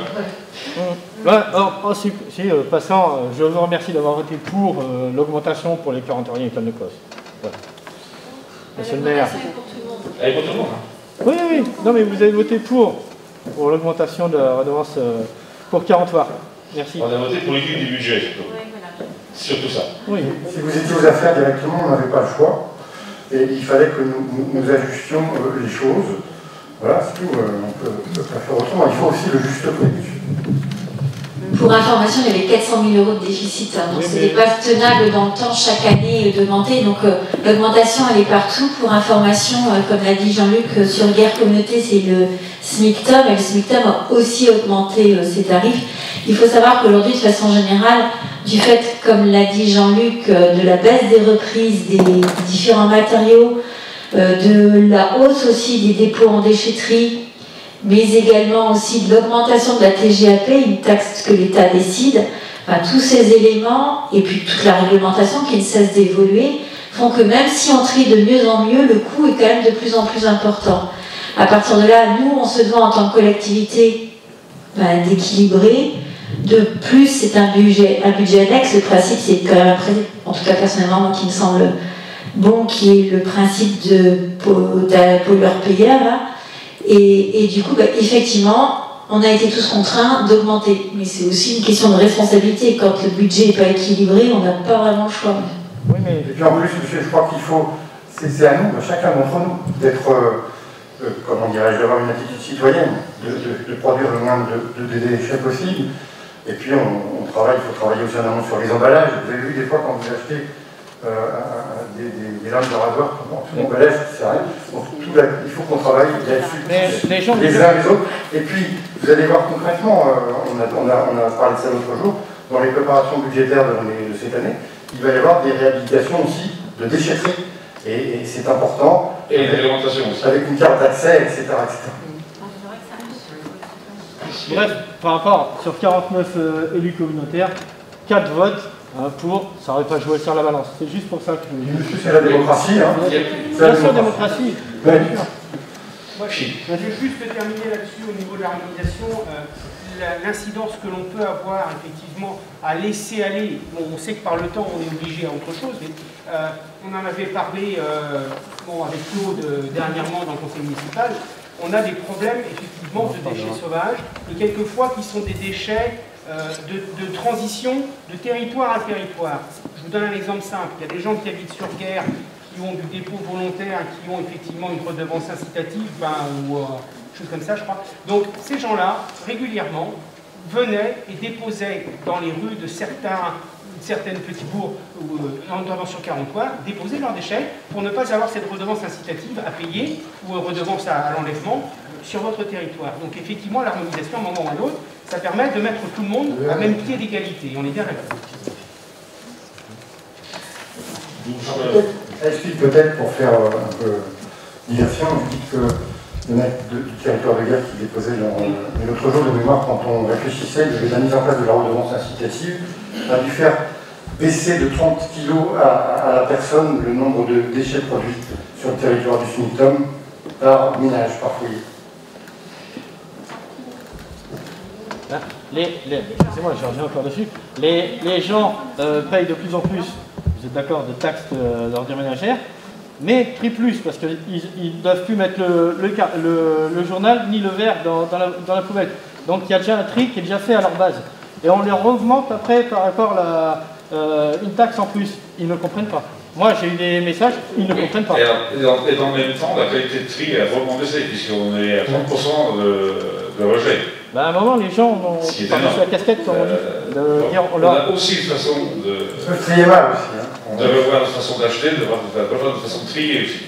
Ouais. Ouais, alors, en si, euh, passant, euh, je vous remercie d'avoir voté pour euh, l'augmentation pour les quarante-et-unième écoles de Cos. Voilà. Monsieur le maire. Elle est pour tout le monde. Hein. Oui, oui, non, mais vous avez voté pour, pour l'augmentation de la redevance euh, pour quarantoirs. Merci. On a voté pour l'étude du budget, surtout. Oui, voilà. Surtout ça. Oui. Si vous étiez aux affaires directement, on n'avait pas le choix. Et il fallait que nous, nous, nous ajustions euh, les choses. Voilà, c'est tout. Euh, on peut, peut pas faire autrement. Il faut aussi le juste prix. Pour information, il y avait quatre cent mille euros de déficit, hein, donc oui, ce mais... n'est pas tenable dans le temps chaque année d'augmenter. Donc euh, l'augmentation, elle est partout. Pour information, euh, comme l'a dit Jean-Luc, euh, sur Guerre Communauté, c'est le SMICTOM, et le SMICTOM a aussi augmenté euh, ses tarifs. Il faut savoir qu'aujourd'hui, de façon générale, du fait, comme l'a dit Jean-Luc, euh, de la baisse des reprises des différents matériaux, euh, de la hausse aussi des dépôts en déchetterie, mais également aussi de l'augmentation de la T G A P, une taxe que l'État décide, enfin, tous ces éléments, et puis toute la réglementation qui ne cesse d'évoluer, font que même si on trie de mieux en mieux, le coût est quand même de plus en plus important. À partir de là, nous, on se doit en tant que collectivité ben, d'équilibrer. De plus, c'est un budget, un budget annexe. Le principe, c'est quand même, en tout cas personnellement, moi, qui me semble bon, qui est le principe de pollueur-payeur, là. Et, et du coup, bah, effectivement, on a été tous contraints d'augmenter. Mais c'est aussi une question de responsabilité. Quand le budget n'est pas équilibré, on n'a pas vraiment le choix. Oui, mais... Et puis en plus, monsieur, je crois qu'il faut, c'est à nous, à chacun d'entre nous, d'être euh, euh, comment dirais-je, d'avoir une attitude citoyenne, de, de, de produire le moins de, de, de déchets possible. Et puis on, on travaille, il faut travailler aussi en amont sur les emballages. Vous avez vu des fois quand vous achetez euh, des, des, des lames de rasoir, tout l'emballage, ça rien. Donc tout la, il faut qu'on travaille là-dessus, les, les, gens les uns les autres. Et puis vous allez voir concrètement, euh, on, a, on, a, on a parlé de ça l'autre jour, dans les préparations budgétaires de, de cette année, il va y avoir des réhabilitations aussi de déchetterie. Et, et c'est important. Et une réglementation aussi. Avec une carte d'accès, et cetera, et cetera. Bref, par rapport sur quarante-neuf euh, élus communautaires, quatre votes hein, pour, ça n'aurait pas joué sur la balance. C'est juste pour ça que je... C'est la démocratie, hein. C'est la démocratie. Ouais. Moi, je vais juste terminer là-dessus au niveau de l'harmonisation. Euh, L'incidence que l'on peut avoir effectivement à laisser aller, bon, on sait que par le temps on est obligé à autre chose, mais euh, on en avait parlé euh, bon, avec Claude euh, dernièrement dans le conseil municipal, on a des problèmes effectivement de déchets sauvages et quelquefois qui sont des déchets euh, de, de transition de territoire à territoire. Je vous donne un exemple simple, il y a des gens qui habitent sur Guerre qui ont du dépôt volontaire, qui ont effectivement une redevance incitative ben, ou euh, choses comme ça, je crois. Donc, ces gens-là, régulièrement, venaient et déposaient dans les rues de certains, certaines petits bourgs, ou euh, notamment sur Carentois, déposaient leurs déchets pour ne pas avoir cette redevance incitative à payer ou redevance à, à l'enlèvement sur votre territoire. Donc, effectivement, l'harmonisation, à un moment ou à l'autre, ça permet de mettre tout le monde à même pied d'égalité. On est bien d'accord. Ça explique peut-être, pour faire un peu diversion, vous dites que le mec du territoire de Guerre qui déposait leur... Mais l'autre jour, de mémoire, quand on réfléchissait, de la mise en place de la redevance incitative, a dû faire baisser de trente kilos à, à la personne le nombre de déchets produits sur le territoire du Summitum par ménage, par foyer. Les, les, excusez-moi, je reviens encore dessus. Les, les gens euh, payent de plus en plus, vous êtes d'accord, de taxes euh, d'ordures ménagères, mais tri plus, parce qu'ils ne doivent plus mettre le, le, le, le journal ni le verre dans, dans, la, dans la poubelle. Donc il y a déjà un tri qui est déjà fait à leur base. Et on leur augmente après par rapport à la, euh, une taxe en plus. Ils ne comprennent pas. Moi j'ai eu des messages, ils ne comprennent pas. Et, dans, et dans le même temps, la qualité de tri a vraiment baissé, puisqu'on est à trente pour cent de, de rejet. Ben à un moment, les gens ont par-dessus la casquette, comme on dit. Euh, de, on, on leur... a aussi une façon de... Ça peut trier mal aussi. Hein. De revoir notre façon d'acheter, de revoir notre façon de trier aussi.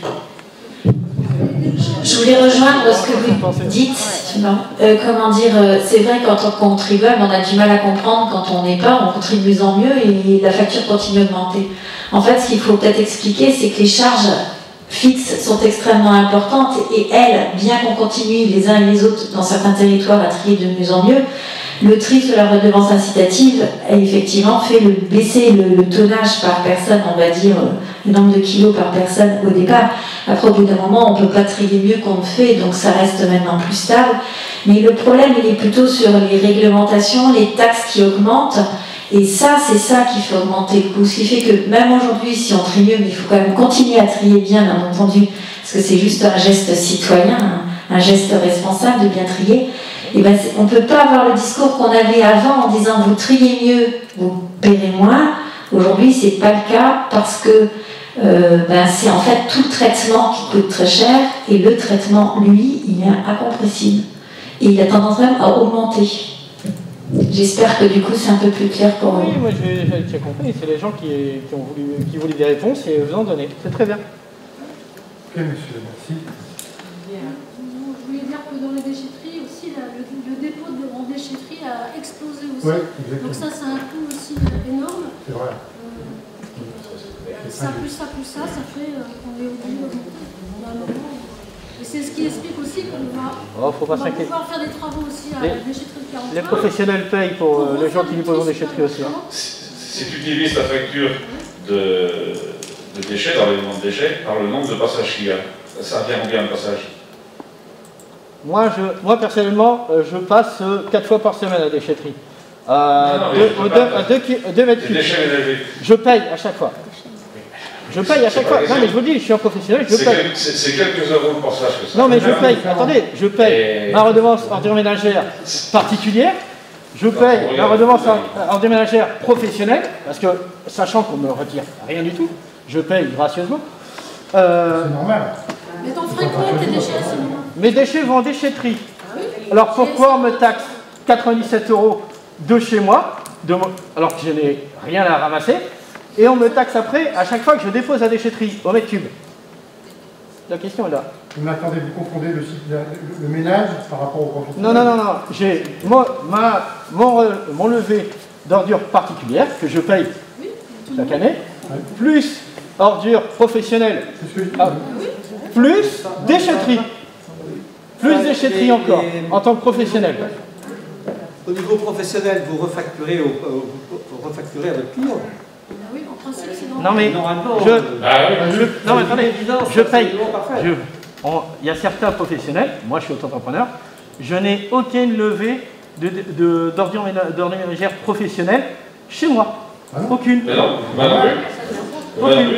Je voulais rejoindre ce que vous dites, euh, comment dire, euh, c'est vrai qu'en tant que contribuable, on a du mal à comprendre quand on n'est pas, on contribue de mieux en mieux et la facture continue d'augmenter. En fait, ce qu'il faut peut-être expliquer, c'est que les charges fixes sont extrêmement importantes et elles, bien qu'on continue les uns et les autres dans certains territoires à trier de mieux en mieux, le tri sur la redevance incitative a effectivement fait le, baisser le, le tonnage par personne, on va dire le nombre de kilos par personne au départ. Après, au bout d'un moment, on ne peut pas trier mieux qu'on ne fait, donc ça reste maintenant plus stable. Mais le problème, il est plutôt sur les réglementations, les taxes qui augmentent. Et ça, c'est ça qui fait augmenter le coût. Ce qui fait que même aujourd'hui, si on trie mieux, mais il faut quand même continuer à trier bien, bien entendu, parce que c'est juste un geste citoyen, un, un geste responsable de bien trier. Et ben, on ne peut pas avoir le discours qu'on avait avant en disant vous triez mieux, vous paierez moins. Aujourd'hui, ce n'est pas le cas parce que euh, ben, c'est en fait tout le traitement qui coûte très cher et le traitement, lui, il est incompressible. Et il a tendance même à augmenter. J'espère que du coup c'est un peu plus clair pour vous. Oui, moi j'ai compris, c'est les gens qui, qui ont voulu, qui voulaient des réponses et vous en donner. C'est très bien. Ok, monsieur, merci. Je voulais dire que dans les déchetteries aussi, la, le, le dépôt de, en déchetterie a explosé aussi. Oui, donc ça, c'est un coût aussi énorme. C'est vrai. Euh, ça plus ça plus ça, ça fait euh, qu'on est obligé d'augmenter. Et c'est ce qui explique aussi qu'on va, oh, faut pas on va pouvoir faire des travaux aussi à les, la déchetterie de Carentois. Les professionnels payent pour, pour les gens qui nous posent en déchetterie aussi. Hein. Si tu divises ta facture de, de déchets, dans les nombre de déchets, par le nombre de passages qu'il y a, ça revient combien de passages? Moi, je, moi, personnellement, je passe quatre fois par semaine à la déchetterie. Euh, à deux mètres cubes. Je paye à chaque fois. Je paye à chaque fois. Non, mais je vous dis, je suis un professionnel, je paye. C'est quelques euros pour ça que ça. Non, mais je paye. Attendez, je paye ma redevance ordure ménagère particulière. Je paye ma redevance ordure ménagère professionnelle, parce que, sachant qu'on ne me retire rien du tout, je paye gracieusement. Euh, c'est normal. Mais ton frais quoi, tes déchets, sinon? Mes déchets vont en déchetterie. Ah oui. Alors pourquoi on me taxe quatre-vingt-dix-sept euros de chez moi, de mo... alors que je n'ai rien à ramasser, et on me taxe après à chaque fois que je dépose à déchetterie, au mètre cube? La question est là. Mais attendez, vous confondez le, site, le, le ménage par rapport au professionnel? Non, non, non, non. J'ai mon, ma, mon, mon levé d'ordures particulières que je paye oui, chaque année, oui. Plus ordures professionnelles, que je... ah, oui. Plus déchetterie. Plus déchetterie encore, en tant que professionnel. Au niveau professionnel, vous refacturez, au, au, vous refacturez à votre client. Oui, en principe, c'est normal. Non mais, je, ah, oui. je, non mais attendez, je paye. Je, on, il y a certains professionnels, moi je suis auto-entrepreneur, je n'ai aucune levée d'ordures ménagères professionnelles chez moi. Ah non. Aucune. Mais non, bah non. Aucune.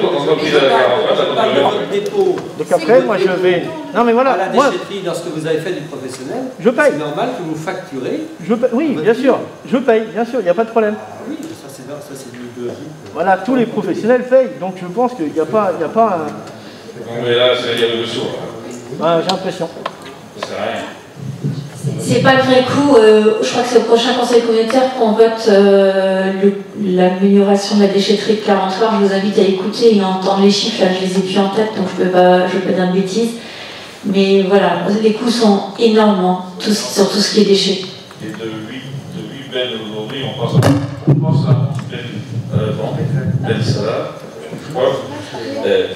Donc après, moi je vais. Non mais voilà. À la moi, déchetterie, lorsque vous avez fait du professionnel, je paye. C'est normal que vous facturez. Je paye, oui, bien sûr. Je paye, bien sûr, il n'y a pas de problème. Ah oui, ça c'est du logique. Voilà, tous les professionnels payent, donc je pense qu'il n'y a pas, il y a pas un. Non mais là, il y a le dessous. Ah, j'ai l'impression. Ça sert à rien. C'est pas le vrai coup, euh, je crois que c'est au prochain conseil communautaire qu'on vote euh, l'amélioration de la déchetterie de quarante heures. Je vous invite à écouter et à entendre les chiffres, là je les ai plus en tête, donc je ne peux pas, je peux pas dire de bêtises. Mais voilà, les coûts sont énormes tout, sur tout ce qui est déchets. Et de huit bennes aujourd'hui, on pense à, on pense à onze bennes euh, bon, bennes salades, je crois. Euh,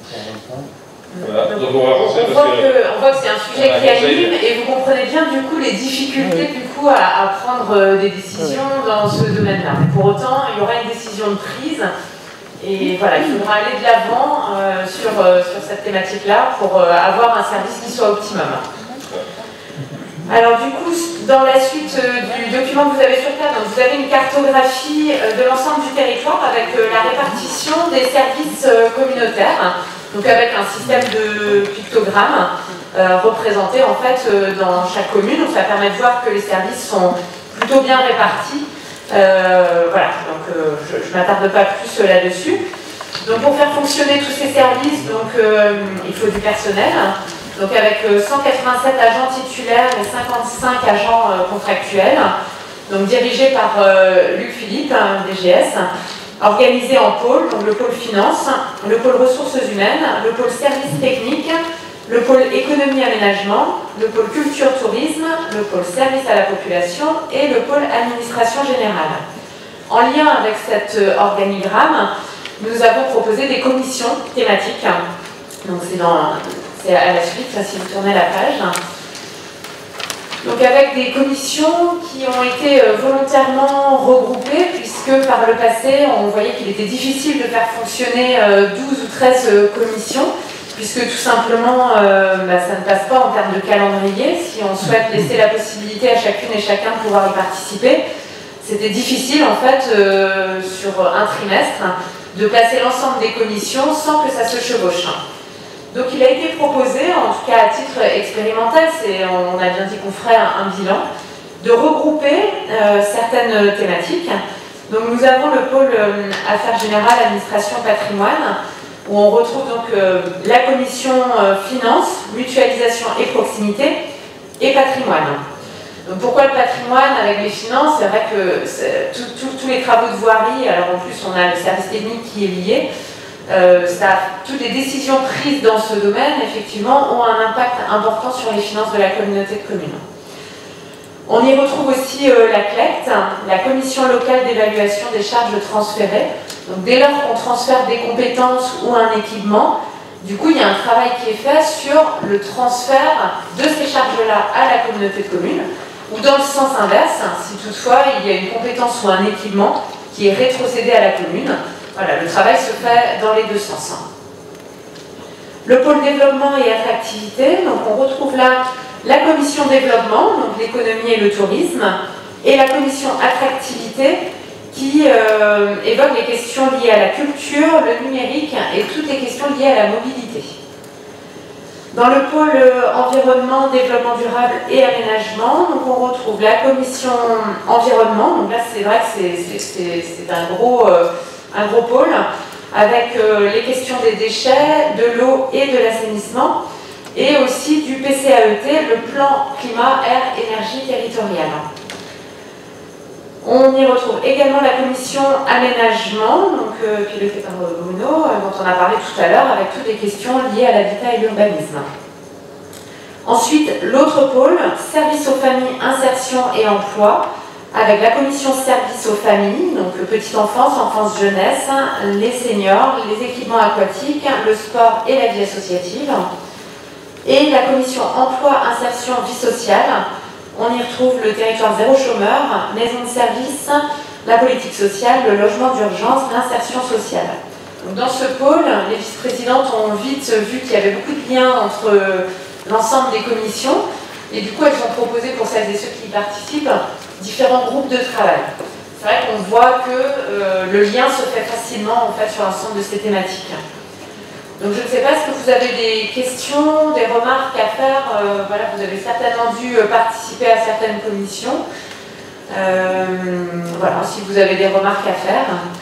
Voilà. Donc on va penser on, parce voit que, que, on voit que c'est un sujet qui anime et vous comprenez bien du coup les difficultés du coup à, à prendre des décisions dans ce domaine-là. Pour autant, il y aura une décision de prise et voilà, il faudra aller de l'avant euh, sur, euh, sur cette thématique-là pour euh, avoir un service qui soit optimum. Alors du coup, dans la suite euh, du document que vous avez sur table, vous avez une cartographie euh, de l'ensemble du territoire avec euh, la répartition des services euh, communautaires. Donc avec un système de pictogrammes euh, représentés en fait euh, dans chaque commune. Donc ça permet de voir que les services sont plutôt bien répartis. Euh, voilà, donc euh, je ne m'attarde pas plus euh, là-dessus. Donc pour faire fonctionner tous ces services, donc, euh, il faut du personnel. Donc avec euh, cent quatre-vingt-sept agents titulaires et cinquante-cinq agents euh, contractuels. Donc dirigés par euh, Luc Philippe, D G S. Organisé en pôles, donc le pôle finance, le pôle ressources humaines, le pôle services techniques, le pôle économie aménagement, le pôle culture tourisme, le pôle service à la population et le pôle administration générale. En lien avec cet organigramme, nous avons proposé des commissions thématiques. Donc c'est à la suite, si vous tournez la page. Donc avec des commissions qui ont été volontairement regroupées, puisque par le passé, on voyait qu'il était difficile de faire fonctionner douze ou treize commissions, puisque tout simplement, euh, bah, ça ne passe pas en termes de calendrier. Si on souhaite laisser la possibilité à chacune et chacun de pouvoir y participer, c'était difficile en fait, euh, sur un trimestre, de placer l'ensemble des commissions sans que ça se chevauche. Donc il a été proposé, en tout cas à titre expérimental, on a bien dit qu'on ferait un, un bilan, de regrouper euh, certaines thématiques. Donc nous avons le pôle euh, Affaires Générales, Administration, Patrimoine, où on retrouve donc euh, la commission euh, Finance, Mutualisation et Proximité, et Patrimoine. Donc pourquoi le patrimoine avec les finances? C'est vrai que tous les travaux de voirie, alors en plus on a le service technique qui est lié, Euh, ça, toutes les décisions prises dans ce domaine, effectivement, ont un impact important sur les finances de la communauté de communes. On y retrouve aussi euh, la C L E C T, la Commission locale d'évaluation des charges transférées. Donc, dès lors qu'on transfère des compétences ou un équipement, du coup, il y a un travail qui est fait sur le transfert de ces charges-là à la communauté de communes, ou dans le sens inverse, si toutefois il y a une compétence ou un équipement qui est rétrocédé à la commune. Voilà, le travail se fait dans les deux sens. Le pôle développement et attractivité, donc on retrouve là la commission développement, donc l'économie et le tourisme, et la commission attractivité qui euh, évoque les questions liées à la culture, le numérique et toutes les questions liées à la mobilité. Dans le pôle environnement, développement durable et aménagement, donc on retrouve la commission environnement, donc là c'est vrai que c'est un gros... Euh, un gros pôle avec euh, les questions des déchets, de l'eau et de l'assainissement, et aussi du P C A E T, le plan climat, air, énergie territoriale. On y retrouve également la commission aménagement, donc euh, pilotée par Bruno, euh, dont on a parlé tout à l'heure, avec toutes les questions liées à l'habitat et l'urbanisme. Ensuite, l'autre pôle, services aux familles, insertion et emploi, avec la commission services aux familles, donc petite enfance, enfance, jeunesse, les seniors, les équipements aquatiques, le sport et la vie associative. Et la commission emploi, insertion, vie sociale. On y retrouve le territoire zéro chômeur, maison de service, la politique sociale, le logement d'urgence, l'insertion sociale. Donc dans ce pôle, les vice-présidentes ont vite vu qu'il y avait beaucoup de liens entre l'ensemble des commissions, et du coup elles ont proposé pour celles et ceux qui y participent différents groupes de travail. C'est vrai qu'on voit que euh, le lien se fait facilement en fait, sur l'ensemble de ces thématiques. Donc je ne sais pas, est-ce que vous avez des questions, des remarques à faire, euh, voilà, vous avez certainement dû participer à certaines commissions. Euh, voilà, si vous avez des remarques à faire.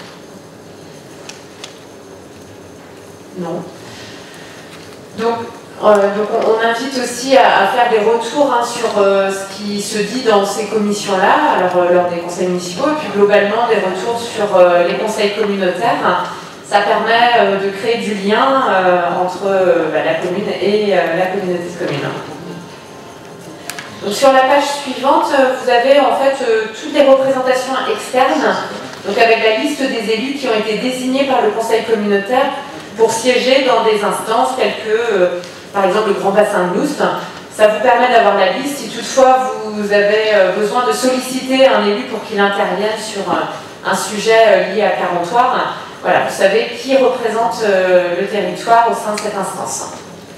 Non. Donc, euh, donc on, on invite aussi à, à faire des retours hein, sur euh, ce qui se dit dans ces commissions-là, alors euh, lors des conseils municipaux, et puis globalement des retours sur euh, les conseils communautaires. Ça permet euh, de créer du lien euh, entre euh, bah, la commune et euh, la communauté de communes. Donc sur la page suivante, vous avez en fait euh, toutes les représentations externes, donc avec la liste des élus qui ont été désignés par le conseil communautaire pour siéger dans des instances telles que, euh, par exemple, le Grand Bassin de Loust. Ça vous permet d'avoir la liste si toutefois vous avez euh, besoin de solliciter un élu pour qu'il intervienne sur euh, un sujet euh, lié à Carentoire. Voilà, vous savez qui représente euh, le territoire au sein de cette instance.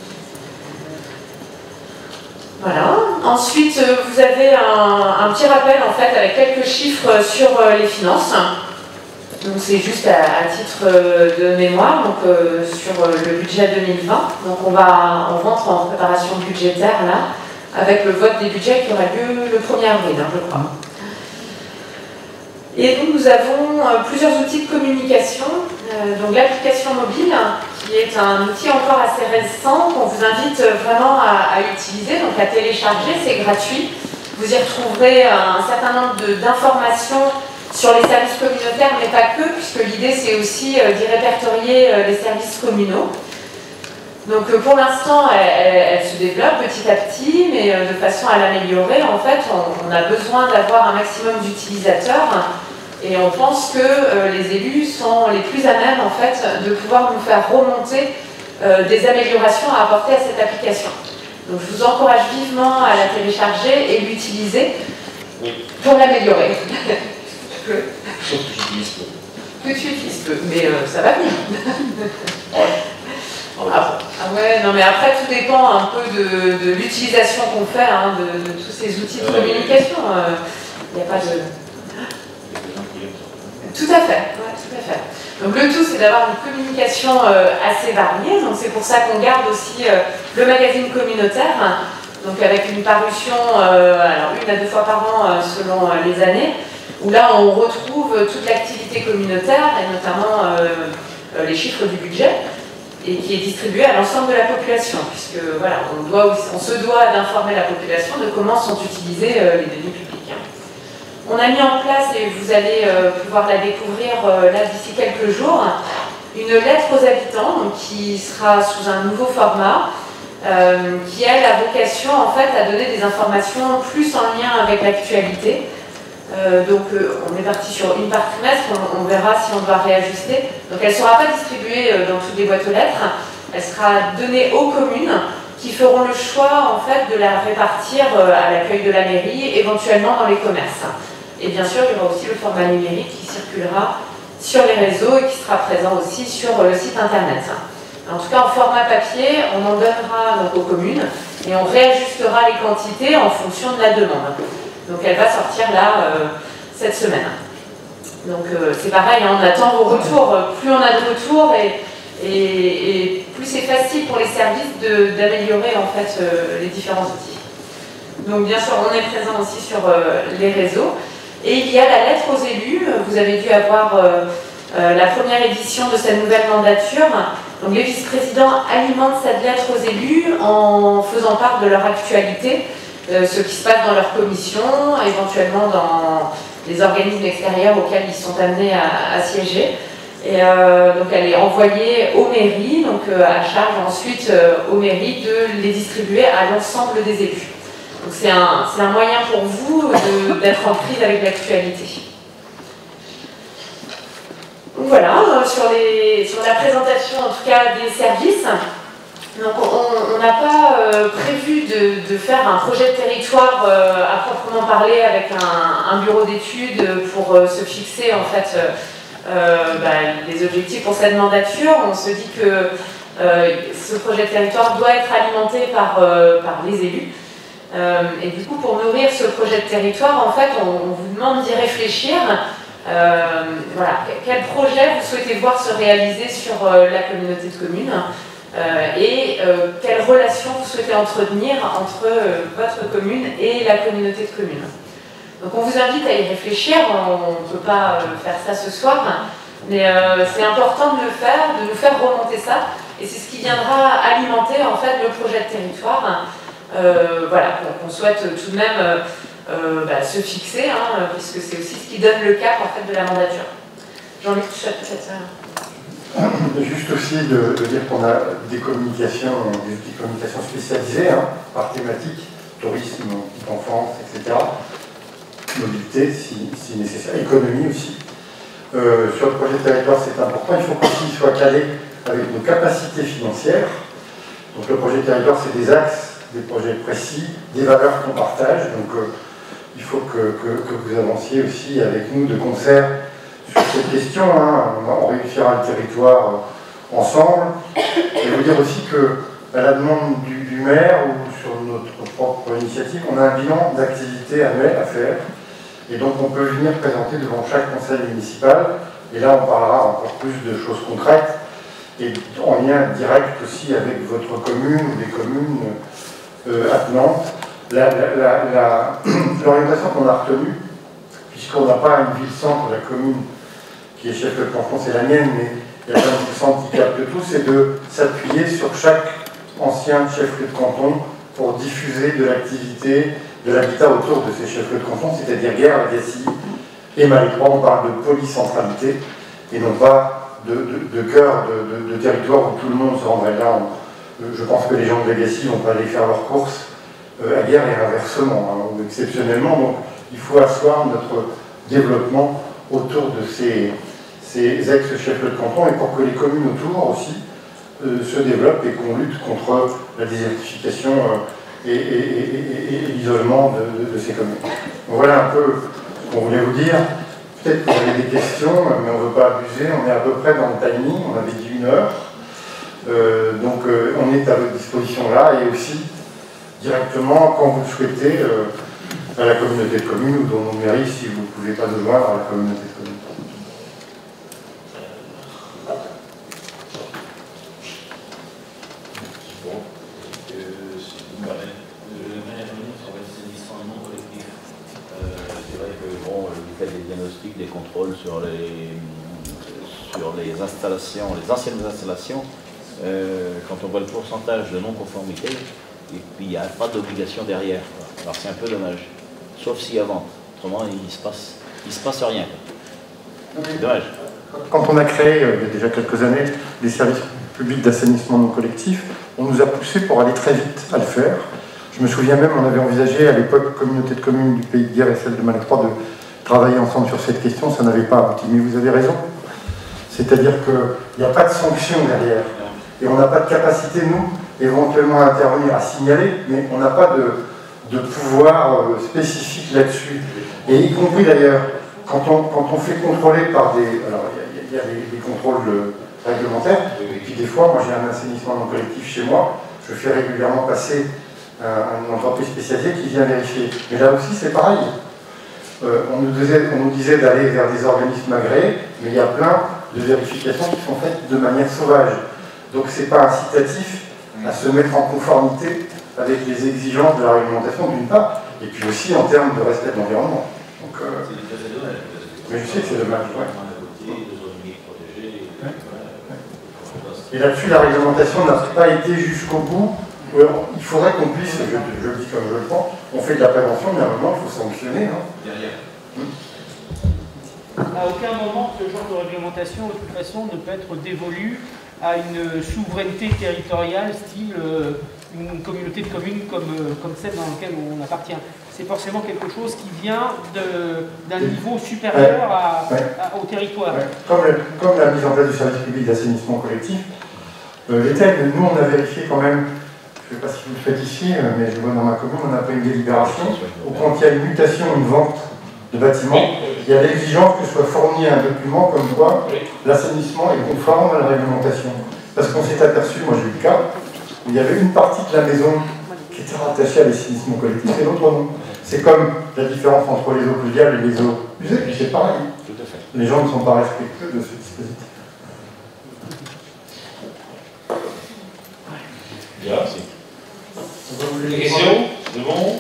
Voilà. Ensuite, euh, vous avez un, un petit rappel en fait avec quelques chiffres sur euh, les finances. Donc c'est juste à, à titre euh, de mémoire, donc euh, sur euh, le budget deux mille vingt. Donc on va, on rentre en préparation budgétaire là, avec le vote des budgets qui aura lieu le premier avril, hein, je crois. Et donc nous avons euh, plusieurs outils de communication, euh, donc l'application mobile, qui est un outil encore assez récent qu'on vous invite vraiment à, à utiliser, donc à télécharger, c'est gratuit. Vous y retrouverez un certain nombre d'informations sur les services communautaires, mais pas que, puisque l'idée c'est aussi euh, d'y répertorier euh, les services communaux. Donc euh, pour l'instant, elle, elle, elle se développe petit à petit, mais euh, de façon à l'améliorer, en fait, on, on a besoin d'avoir un maximum d'utilisateurs. Et on pense que euh, les élus sont les plus à même en fait, de pouvoir nous faire remonter euh, des améliorations à apporter à cette application. Donc je vous encourage vivement à la télécharger et l'utiliser pour l'améliorer. Sauf que j'utilise peu. Que tu utilises peu, mais euh, ça va bien. Ouais. Ah, ah ouais, non mais après tout dépend un peu de, de l'utilisation qu'on fait hein, de, de tous ces outils de communication. Il n'y a pas de... Tout à fait, ouais, tout à fait. Donc le tout, c'est d'avoir une communication euh, assez variée. Donc c'est pour ça qu'on garde aussi euh, le magazine communautaire, donc avec une parution, euh, alors une à deux fois par an euh, selon euh, les années, où là on retrouve toute l'activité communautaire et notamment euh, euh, les chiffres du budget, et qui est distribué à l'ensemble de la population, puisque voilà, on, doit aussi, on se doit d'informer la population de comment sont utilisés euh, les deniers publics. On a mis en place, et vous allez euh, pouvoir la découvrir euh, là d'ici quelques jours, une lettre aux habitants donc, qui sera sous un nouveau format, euh, qui elle a vocation en fait à donner des informations plus en lien avec l'actualité. Euh, donc euh, on est parti sur une par trimestre, on, on verra si on doit réajuster. Donc elle ne sera pas distribuée euh, dans toutes les boîtes aux lettres, elle sera donnée aux communes qui feront le choix en fait de la répartir euh, à l'accueil de la mairie, éventuellement dans les commerces. Et bien sûr, il y aura aussi le format numérique qui circulera sur les réseaux et qui sera présent aussi sur le site internet. En tout cas, en format papier, on en donnera donc, aux communes et on réajustera les quantités en fonction de la demande. Donc elle va sortir là euh, cette semaine. Donc euh, c'est pareil, hein, on attend vos retours. Plus on a de retours et, et, et plus c'est facile pour les services d'améliorer en fait euh, les différents outils. Donc bien sûr, on est présent aussi sur euh, les réseaux. Et il y a la lettre aux élus. Vous avez dû avoir euh, euh, la première édition de cette nouvelle mandature Donc les vice-présidents alimentent cette lettre aux élus en faisant part de leur actualité, euh, ce qui se passe dans leur commission, éventuellement dans les organismes extérieurs auxquels ils sont amenés à, à siéger. Et euh, donc elle est envoyée aux mairies, donc euh, à charge ensuite euh, aux mairies de les distribuer à l'ensemble des élus. Donc c'est un, c'est un moyen pour vous d'être en prise avec l'actualité. Voilà, euh, sur, les, sur la présentation en tout cas des services. Donc on n'a pas euh, prévu de, de faire un projet de territoire euh, à proprement parler avec un, un bureau d'études pour euh, se fixer en fait euh, euh, bah, les objectifs pour cette mandature. On se dit que euh, ce projet de territoire doit être alimenté par, euh, par les élus. Euh, et du coup, pour nourrir ce projet de territoire, en fait, on, on vous demande d'y réfléchir. Euh, voilà, quel projet vous souhaitez voir se réaliser sur euh, la communauté de communes euh, et euh, quelle relation vous souhaitez entretenir entre euh, votre commune et la communauté de communes. Donc on vous invite à y réfléchir, on ne peut pas euh, faire ça ce soir, mais euh, c'est important de le faire, de nous faire remonter ça, et c'est ce qui viendra alimenter en fait le projet de territoire. Euh, voilà, qu'on souhaite tout de même euh, euh, bah, se fixer, hein, puisque c'est aussi ce qui donne le cap en fait de la mandature. Jean-Luc, tu souhaites peut-être ça. Juste aussi de, de dire qu'on a des communications, des outils de communication spécialisés, hein, par thématique, tourisme, enfance, et cetera. Mobilité, si, si nécessaire, économie aussi. Euh, sur le projet de territoire, c'est important, il faut qu'il soit calé avec nos capacités financières. Donc le projet de territoire, c'est des axes, des projets précis, des valeurs qu'on partage. Donc euh, il faut que, que, que vous avanciez aussi avec nous de concert sur cette question. Hein. On réussira le territoire euh, ensemble. Et vous dire aussi que, à la demande du, du maire ou sur notre propre initiative, on a un bilan d'activité annuel à faire. Et donc on peut venir présenter devant chaque conseil municipal. Et là, on parlera encore plus de choses concrètes et en lien direct aussi avec votre commune ou des communes Euh, attenante. L'orientation qu'on a retenue, puisqu'on n'a pas une ville-centre, la commune qui est chef-lieu de canton, c'est la mienne, mais il y a un ville-centre qui capte tout, c'est de s'appuyer sur chaque ancien chef-lieu de canton pour diffuser de l'activité, de l'habitat autour de ces chefs-lieux de canton, c'est-à-dire Guerre, Agassiz et Malétroit. On parle de polycentralité et non pas de, de, de cœur de, de, de territoire où tout le monde se rendrait là. On, Je pense que les gens de Legacy vont pas aller faire leurs courses euh, à Guerre et inversement, hein, ou exceptionnellement. Donc il faut asseoir notre développement autour de ces, ces ex-chefs-lieux de canton et pour que les communes autour aussi euh, se développent et qu'on lutte contre la désertification euh, et, et, et, et, et l'isolement de, de, de ces communes. Donc, voilà un peu ce qu'on voulait vous dire. Peut-être que vous avez des questions, mais on ne veut pas abuser. On est à peu près dans le timing, on avait dit une heure. Euh, donc euh, on est à votre disposition là et aussi directement quand vous le souhaitez euh, à la communauté de communes ou dans nos mairies si vous ne pouvez pas nous joindre à la communauté de communes. Bon, euh, si vous me permettez, je vais revenir sur l'assainissement non collectif. Euh, c'est vrai que bon, vous faites des diagnostics, des contrôles sur les, sur les installations, les anciennes installations. Euh, quand on voit le pourcentage de non-conformité, et puis il n'y a pas d'obligation derrière. Alors c'est un peu dommage. Sauf s'il y a vente. Autrement, il ne se passe, il se passe rien. C'est dommage. Quand on a créé, euh, il y a déjà quelques années, des services publics d'assainissement non collectif, on nous a poussé pour aller très vite à le faire. Je me souviens même, on avait envisagé à l'époque, communauté de communes du Pays de Guerre et celle de Malétroit, de travailler ensemble sur cette question. Ça n'avait pas abouti. Mais vous avez raison. C'est-à-dire qu'il n'y a pas de sanction derrière. Et on n'a pas de capacité, nous, éventuellement à intervenir, à signaler, mais on n'a pas de, de pouvoir euh, spécifique là-dessus. Et y compris d'ailleurs, quand on, quand on fait contrôler par des... Alors, il y, y a des, des contrôles euh, réglementaires, et puis des fois, moi j'ai un assainissement non collectif chez moi, je fais régulièrement passer euh, une entreprise spécialisée qui vient vérifier. Mais là aussi, c'est pareil. Euh, on nous disait, on nous disait d'aller vers des organismes agréés, mais il y a plein de vérifications qui sont faites de manière sauvage. Donc ce n'est pas incitatif à se mettre en conformité avec les exigences de la réglementation d'une part, et puis aussi en termes de respect de l'environnement. Euh... C'est dommage. Mais je sais que c'est dommage, ouais. Et là-dessus, la réglementation n'a pas été jusqu'au bout. Il faudrait qu'on puisse, je, je le dis comme je le pense, on fait de la prévention, mais à un moment, il faut sanctionner. Hein. Derrière. À aucun moment, ce genre de réglementation, de toute façon, ne peut être dévolu à une souveraineté territoriale, style euh, une communauté de communes comme, euh, comme celle dans laquelle on appartient. C'est forcément quelque chose qui vient d'un niveau supérieur ouais. à, ouais. À, au territoire. Ouais. Comme, le, comme la mise en place du service public d'assainissement collectif, euh, l'État, nous, on a vérifié quand même. Je ne sais pas si vous le faites ici, mais je vois dans ma commune, on n'a pas une délibération, où quand il y a une mutation, une vente de bâtiment, il y a l'exigence que soit fourni un document comme quoi l'assainissement est conforme à la réglementation. Parce qu'on s'est aperçu, moi j'ai eu le cas, où il y avait une partie de la maison qui était rattachée à l'assainissement collectif et l'autre non. C'est comme la différence entre les eaux pluviales et les eaux usées, puis c'est pareil. Les gens ne sont pas respectueux de ce dispositif. Merci. Des questions? C'est bon?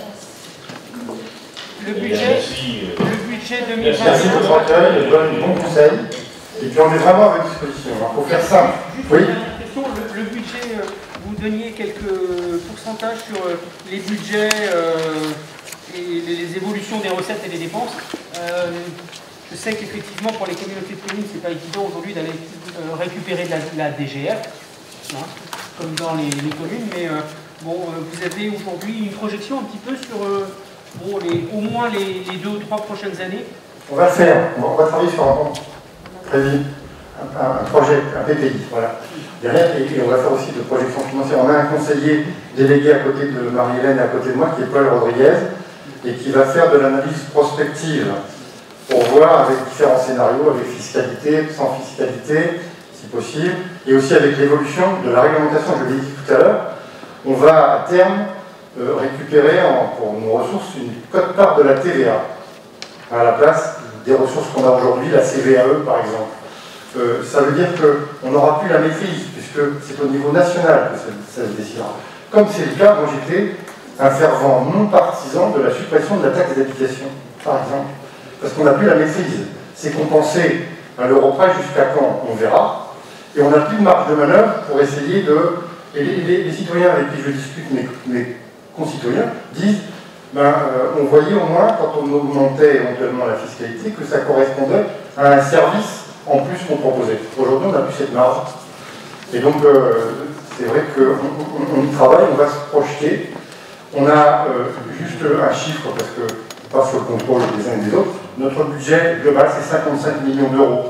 Le budget, le budget deux mille vingt-cinq. Merci de votre accueil, je donne bon conseil. Et puis on est vraiment à votre disposition. Il faut faire ça. Oui. Question, le, le budget, vous donniez quelques pourcentages sur les budgets euh, et les évolutions des recettes et des dépenses. Euh, je sais qu'effectivement pour les communautés de communes, c'est pas évident aujourd'hui d'aller euh, récupérer de la, la D G F, hein, comme dans les, les communes, mais euh, bon, euh, vous avez aujourd'hui une projection un petit peu sur euh, bon, les, au moins les, les deux ou trois prochaines années. On va le faire, on va travailler sur un prévu, un, un projet, un P P I, voilà. Derrière, et, et on va faire aussi de projections financières. On a un conseiller délégué à côté de Marie-Hélène et à côté de moi, qui est Paul Rodriguez, et qui va faire de l'analyse prospective pour voir avec différents scénarios, avec fiscalité, sans fiscalité, si possible, et aussi avec l'évolution de la réglementation, je l'ai dit tout à l'heure. On va à terme euh, récupérer en, pour nos ressources une quote-part de la T V A à la place des ressources qu'on a aujourd'hui, la C V A E par exemple. Euh, ça veut dire qu'on n'aura plus la maîtrise, puisque c'est au niveau national que ça, ça se décidera. Comme c'est le cas, moi j'étais un fervent non partisan de la suppression de la taxe d'habitation, par exemple, parce qu'on n'a plus la maîtrise. C'est compensé à l'euro près jusqu'à quand, on verra, et on n'a plus de marge de manœuvre pour essayer de... Et les, les, les citoyens avec qui je discute, mes, mes concitoyens, disent ben, euh, on voyait au moins, quand on augmentait éventuellement la fiscalité, que ça correspondait à un service en plus qu'on proposait. Aujourd'hui, on n'a plus cette marge. Et donc, euh, c'est vrai qu'on on, on y travaille, on va se projeter. On a euh, juste un chiffre, parce qu'on passe au contrôle des uns et des autres. Notre budget global, c'est cinquante-cinq millions d'euros.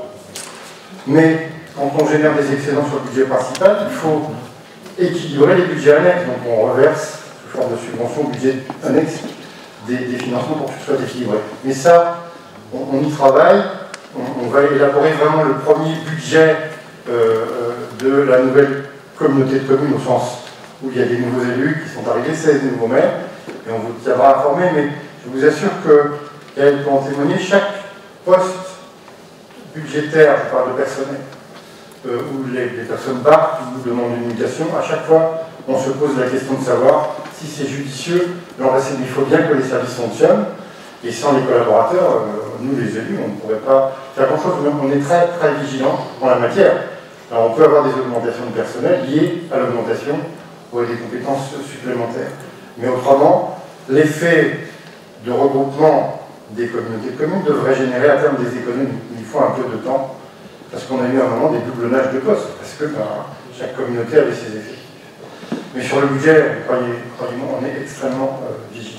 Mais quand on génère des excédents sur le budget principal, il faut équilibrer les budgets annexes. Donc on reverse sous forme de subvention au budget annexe des, des financements pour que ce soit équilibré. Mais ça, on, on y travaille. On, on va élaborer vraiment le premier budget euh, de la nouvelle communauté de communes, au sens où il y a des nouveaux élus qui sont arrivés, seize nouveaux maires, et on vous tiendra informé, mais je vous assure que, et elle peut en témoigner, chaque poste budgétaire, je parle de personnel, euh, où les, les personnes partent, ou nous demandent une mutation, à chaque fois, on se pose la question de savoir si c'est judicieux. Alors là, il faut bien que les services fonctionnent, et sans les collaborateurs, euh, nous les élus, on ne pourrait pas faire grand-chose, on est très très vigilants en la matière. Alors on peut avoir des augmentations de personnel liées à l'augmentation ou à des compétences supplémentaires. Mais autrement, l'effet de regroupement des communautés de communes devrait générer à terme des économies. Il faut un peu de temps, parce qu'on a eu à un moment des doublonnages de postes, parce que ben, chaque communauté avait ses effets. Mais sur le budget, croyez, croyez-moi, on est extrêmement euh, vigilants.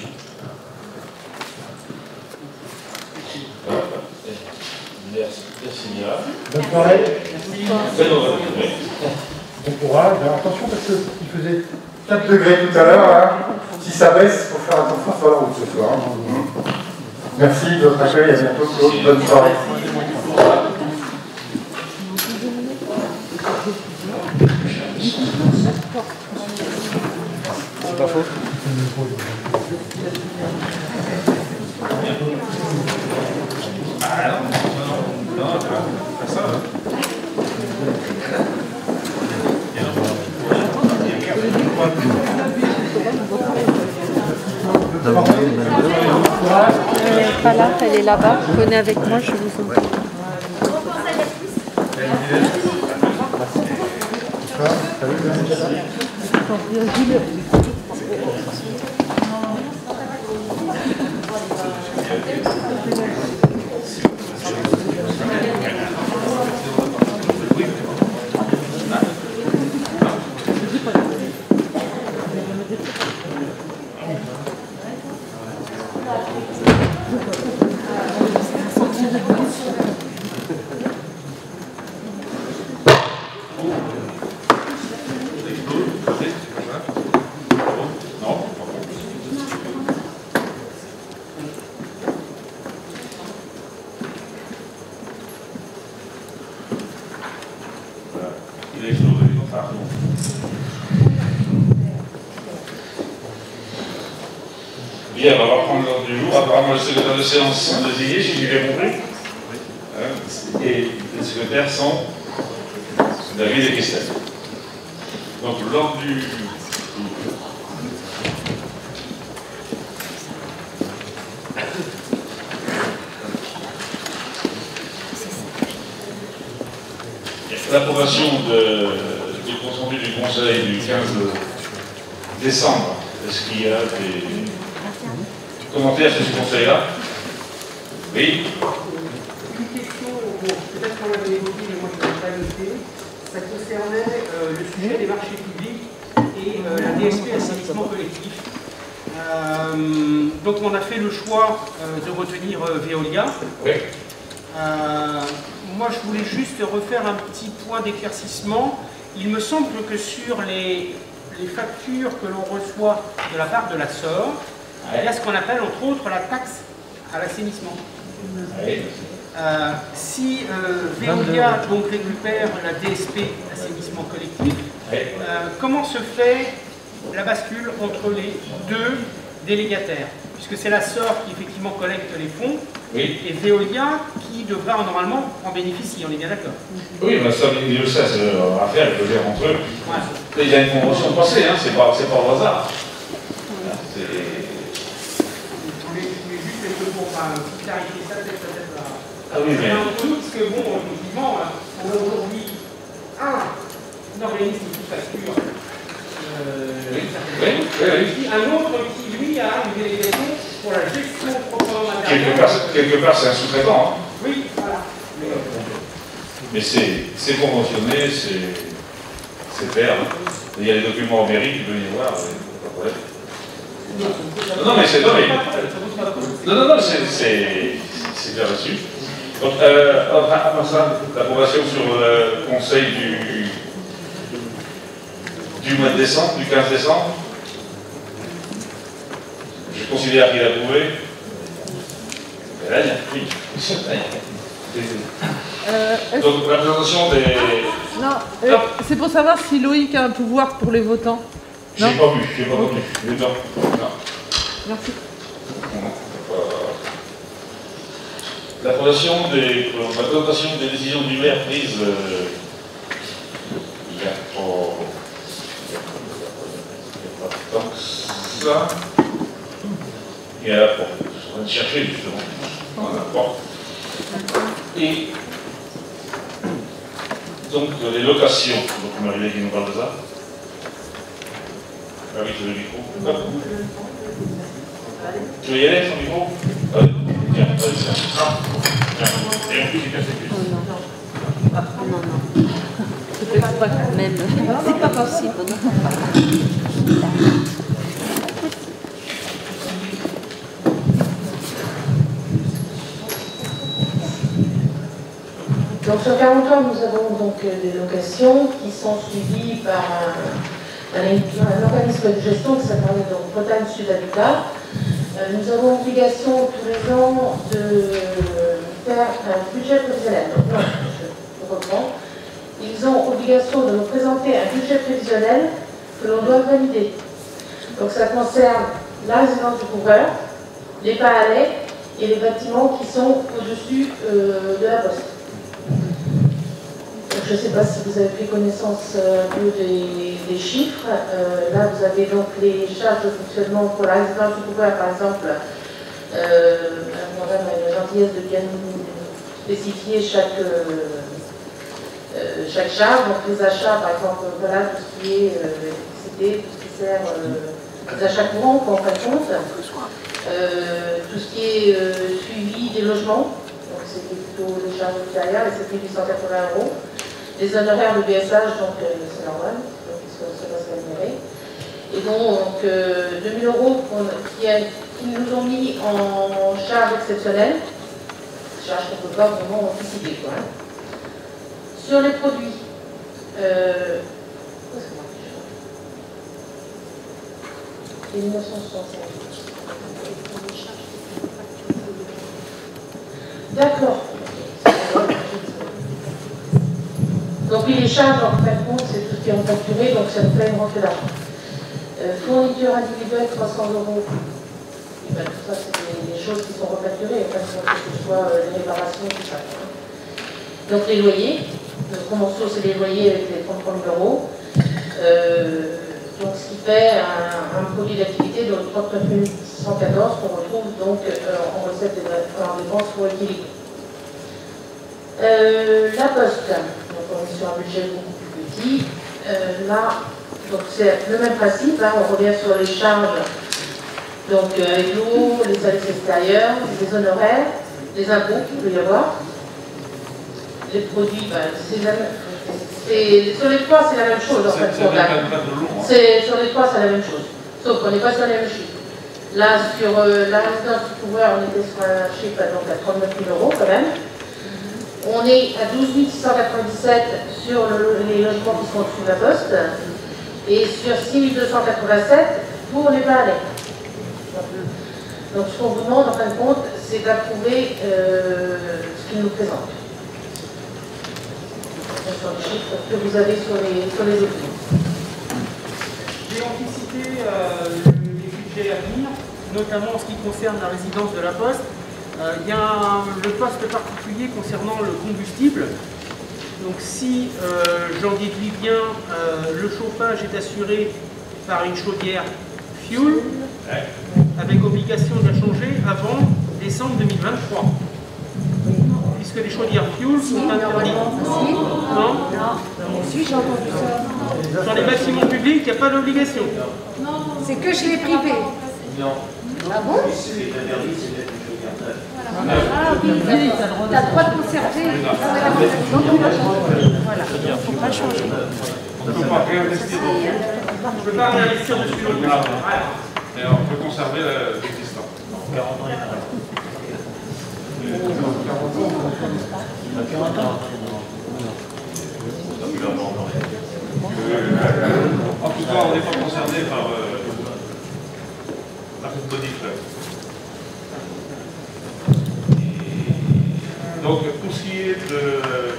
Merci, merci bien. Bonne soirée. Merci. Bon courage. Alors, attention parce qu'il faisait quatre degrés tout à l'heure. Hein. Si ça baisse, il faut faire attention sur la route ce soir. Hein. Merci de votre accueil. À bientôt, Claude. Bonne soirée. C'est pas faux. Ah non, non, non, pas ça. Elle n'est pas là, elle est là-bas. Venez avec moi, je vous en prie. Bonsoir. Salut, Bien, on va reprendre l'ordre du jour. Apparemment, le secrétaire de séance sont désignés, si j'ai bien compris. Et les secrétaires sont David et Christelle. Donc, l'ordre du l'approbation de, du compte rendu du Conseil du quinze décembre. Est-ce qu'il y a des commentaires sur ce Conseil-là? Oui. Une question, bon, peut-être qu'on l'avait évoqué, mais moi je ne l'ai pas noté. Ça concernait euh, le sujet des marchés publics et euh, la D S P assainissement collectif. Euh, donc on a fait le choix euh, de retenir euh, Veolia. Oui. Euh, moi je voulais juste refaire un petit point d'éclaircissement. Il me semble que sur les, les factures que l'on reçoit de la part de la S O R, il y a ce qu'on appelle entre autres la taxe à l'assainissement. Oui. Euh, si euh, Veolia donc récupère la D S P assainissement collectif, euh, comment se fait la bascule entre les deux délégataires? Puisque c'est la S O R qui effectivement collecte les fonds, oui, et Veolia qui devra normalement en bénéficier, on est bien d'accord? Oui, mais ça, il le sait, c'est leur affaire, ils le gèrent entre eux. Ouais. Il y a une convention passée, hein, c'est pas, pas au hasard. Je voulais juste quelques mots, enfin, clarifier ça peut-être peut-être là. Ah oui, mais... Parce que bon, effectivement, on a aujourd'hui un, un organisme qui facture euh, oui. Oui, oui, oui. Un autre qui, lui, a une délégation pour la gestion proprement matérielle. Quelque part, quelque part c'est un sous-traitant. Hein. Oui, voilà. Mais c'est conventionné, c'est clair. Il y a les documents en mairie, tu peux venir voir, pas de problème. Non, non, mais c'est non, mais... non, non, non, c'est bien reçu. Donc, euh, après ça, l'approbation sur le conseil du, du mois de décembre, du quinze décembre. Je considère qu'il a approuvé. Et là, il y a oui. Euh, Donc, la présentation des... Non, euh, c'est pour savoir si Loïc a un pouvoir pour les votants. J'ai pas vu, j'ai pas entendu. Okay. Non. Non. Merci. L'approbation des, la présentation des décisions du maire prises euh, il y a pas, tant que ça. Il y a pas. Je suis en train de chercher justement. Voilà, bon. Et donc les locations. Donc Marie-Lé qui nous parle de ça. Ah oui, tu veux le micro. Tu veux y aller, son micro? Allez, tiens, vas-y, tiens. Ah, et on peut y casser plus. Non, non, non. C'est pas même. C'est pas possible. Donc sur quarante ans, nous avons donc des locations qui sont suivies par un, un, un organisme de gestion qui s'appelle donc Bretagne Sud Habitat. Euh, nous avons obligation tous les ans de faire un budget prévisionnel. Donc non, je reprends. Ils ont obligation de nous présenter un budget prévisionnel que l'on doit valider. Donc ça concerne la résidence du couvreur, les palais et les bâtiments qui sont au-dessus euh, de la poste. Je ne sais pas si vous avez pris connaissance euh, des, des chiffres. Euh, là, vous avez donc les charges de fonctionnement pour la résidence du couvreur, par exemple. Euh, Madame a la gentillesse de bien spécifier chaque, euh, euh, chaque charge. Donc les achats, par exemple, voilà, tout ce qui est euh, électricité, tout ce qui sert euh, les achats courants qu'on prend compte, euh, tout ce qui est euh, suivi des logements, donc c'est plutôt les charges ultérieures, les sept mille huit cent quatre-vingts euros. Les honoraires de B S H, donc euh, c'est normal, donc ça va se rémunérer. Et donc euh, deux mille euros qui, qui nous ont mis en charge exceptionnelle, charge qu'on ne peut pas vraiment anticiper, quoi. Hein. Sur les produits, euh, et mille neuf cent soixante-cinq. D'accord. Donc oui, les charges, en fin de compte, c'est tout ce qui est en facturé, donc ça nous fait une rentrée d'argent. Euh, fourniture individuelle, trois cents euros. Et ben, tout ça, c'est des, des choses qui sont refacturées, en fin de compte, que ce soit euh, les réparations, tout ça. Donc les loyers, le convention, c'est les loyers avec les trente-trois mille euros. Euh, donc ce qui fait un, un produit d'activité de trente-neuf mille cent quatorze qu'on retrouve donc euh, en recettes et en dépenses pour équilibre. Euh, la poste, donc on est sur un budget beaucoup plus petit. Euh, là, donc c'est le même principe, hein, on revient sur les charges, donc euh, avec l'eau, les services extérieurs, les honoraires, les impôts qu'il peut y avoir. Les produits, ben, c'est la même chose. Sur les trois, c'est la même chose en fait. C'est sur les trois, c'est la même chose. Sauf qu'on n'est pas sur les mêmes chiffres. Là, sur euh, la résidence du couvreur, on était sur un chiffre donc, à trente-neuf mille euros quand même. On est à douze mille six cent quatre-vingt-dix-sept sur le, les logements qui sont au-dessus de la poste et sur six mille deux cent quatre-vingt-sept pour les balais. Donc ce qu'on vous demande en fin de compte, c'est d'approuver euh, ce qu'il nous présente. Sur les chiffres que vous avez sur les, sur les autres. J'ai anticipé euh, les budgets à venir, notamment en ce qui concerne la résidence de la Poste. Euh, il y a un, le poste particulier concernant le combustible. Donc si euh, j'en déduis bien, euh, le chauffage est assuré par une chaudière fuel, avec obligation de la changer avant décembre deux mille vingt-trois. Puisque les chaudières fuel sont interdites. Non? Non. Si, j'ai entendu ça. Sur les bâtiments publics, il n'y a pas d'obligation. C'est que chez les privés. Non. Ah bon? C'est interdit, c'est d'être une chaudière neuve. Ah oui, tu as le droit de conserver. Donc tu vas changer. Voilà, il ne faut pas changer. On ne peut pas réinvestir dessus. On ne peut pas réinvestir dessus. Mais on peut conserver l'existant. quarante ans, il y en a. En tout cas, on n'est pas concerné par euh, la modif. Donc, pour ce qui est de,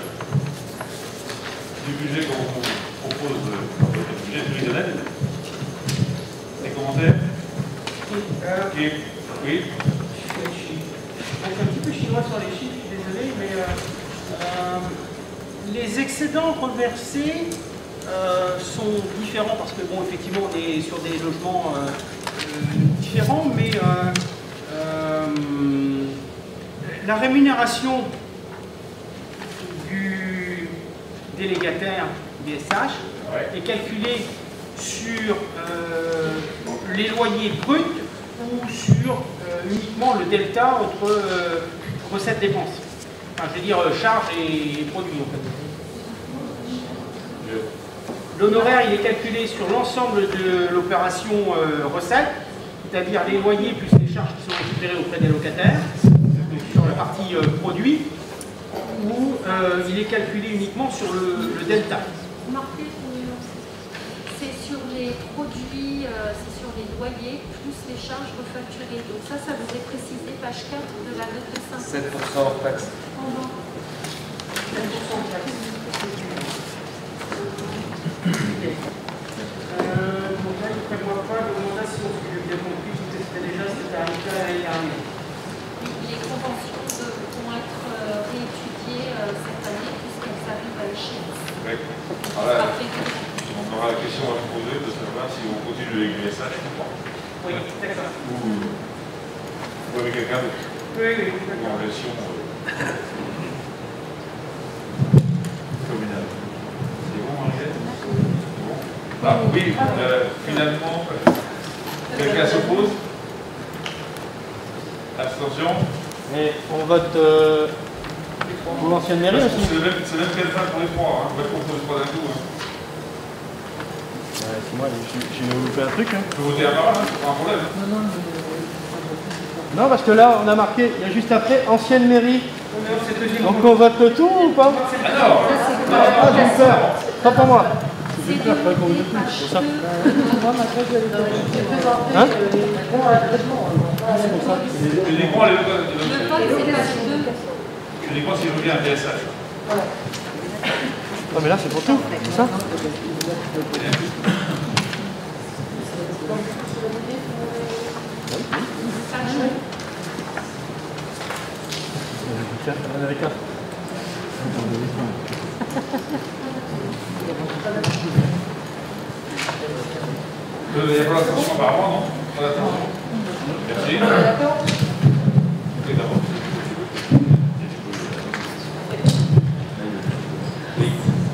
du budget qu'on vous propose, le budget prévisionnel, des commentaires? Okay. Oui. Donc un petit peu chinois sur les chiffres, je suis désolé, mais euh, euh, les excédents reversés euh, sont différents parce que, bon, effectivement, on est sur des logements euh, euh, différents, mais euh, euh, la rémunération du délégataire B S H ouais. est calculée sur euh, les loyers bruts ou sur euh, uniquement le delta entre euh, recettes-dépenses. Enfin, je veux dire, euh, charges et, et produits, en fait. L'honoraire, il est calculé sur l'ensemble de l'opération euh, recette, c'est-à-dire les loyers plus les charges qui sont récupérées auprès des locataires, donc sur la partie euh, produit, où euh, il est calculé uniquement sur le, le delta. Marqué, c'est sur les produits, euh, c'est sur les loyers, plus les charges refacturées. Donc ça, ça vous est précisé, page quatre de la note de cinq. sept pour cent hors taxe. Pendant. sept pour cent hors taxe. Euh, donc là, il ne prévoit pas d'augmentation, si j'ai bien compris, parce que c'était déjà ce tarif l'année dernière. Les conventions de, vont être euh, réétudiées euh, cette année, puisqu'elles arrivent à échéance. Oui. Voilà. On aura la question à vous poser de savoir si on continue avec le message ou pas. Oui, d'accord. Ou vous avez quelqu'un de oui, oui, en version euh, communale. oui, euh, finalement, quelqu'un s'oppose? Abstention? Et on vote euh, pour l'ancienne mairie aussi. C'est le même, c'est le même quelqu'un pour les trois, hein. On va pas pour les trois d'un coup. Hein. Ouais, c'est moi, j'ai loupé un truc. Hein. Je peux voter à part, hein, c'est pas un problème. Non, non, non, parce que là, on a marqué, il y a juste après, ancienne mairie. Donc on vote le tout ou pas? Ah non, ah, j'ai eu peur. Pas pour moi. J'ai eu peur, pas qu'on vote tout. C'est ça. Hein? Uniquement les Uniquement si je reviens à P S H. Non mais là c'est pour tout, c'est ça? Tiens, on avait qu'un. Il y a pas l'attention par mois, non? Pas l'attention. Merci. D'accord. Ok, d'abord. Oui.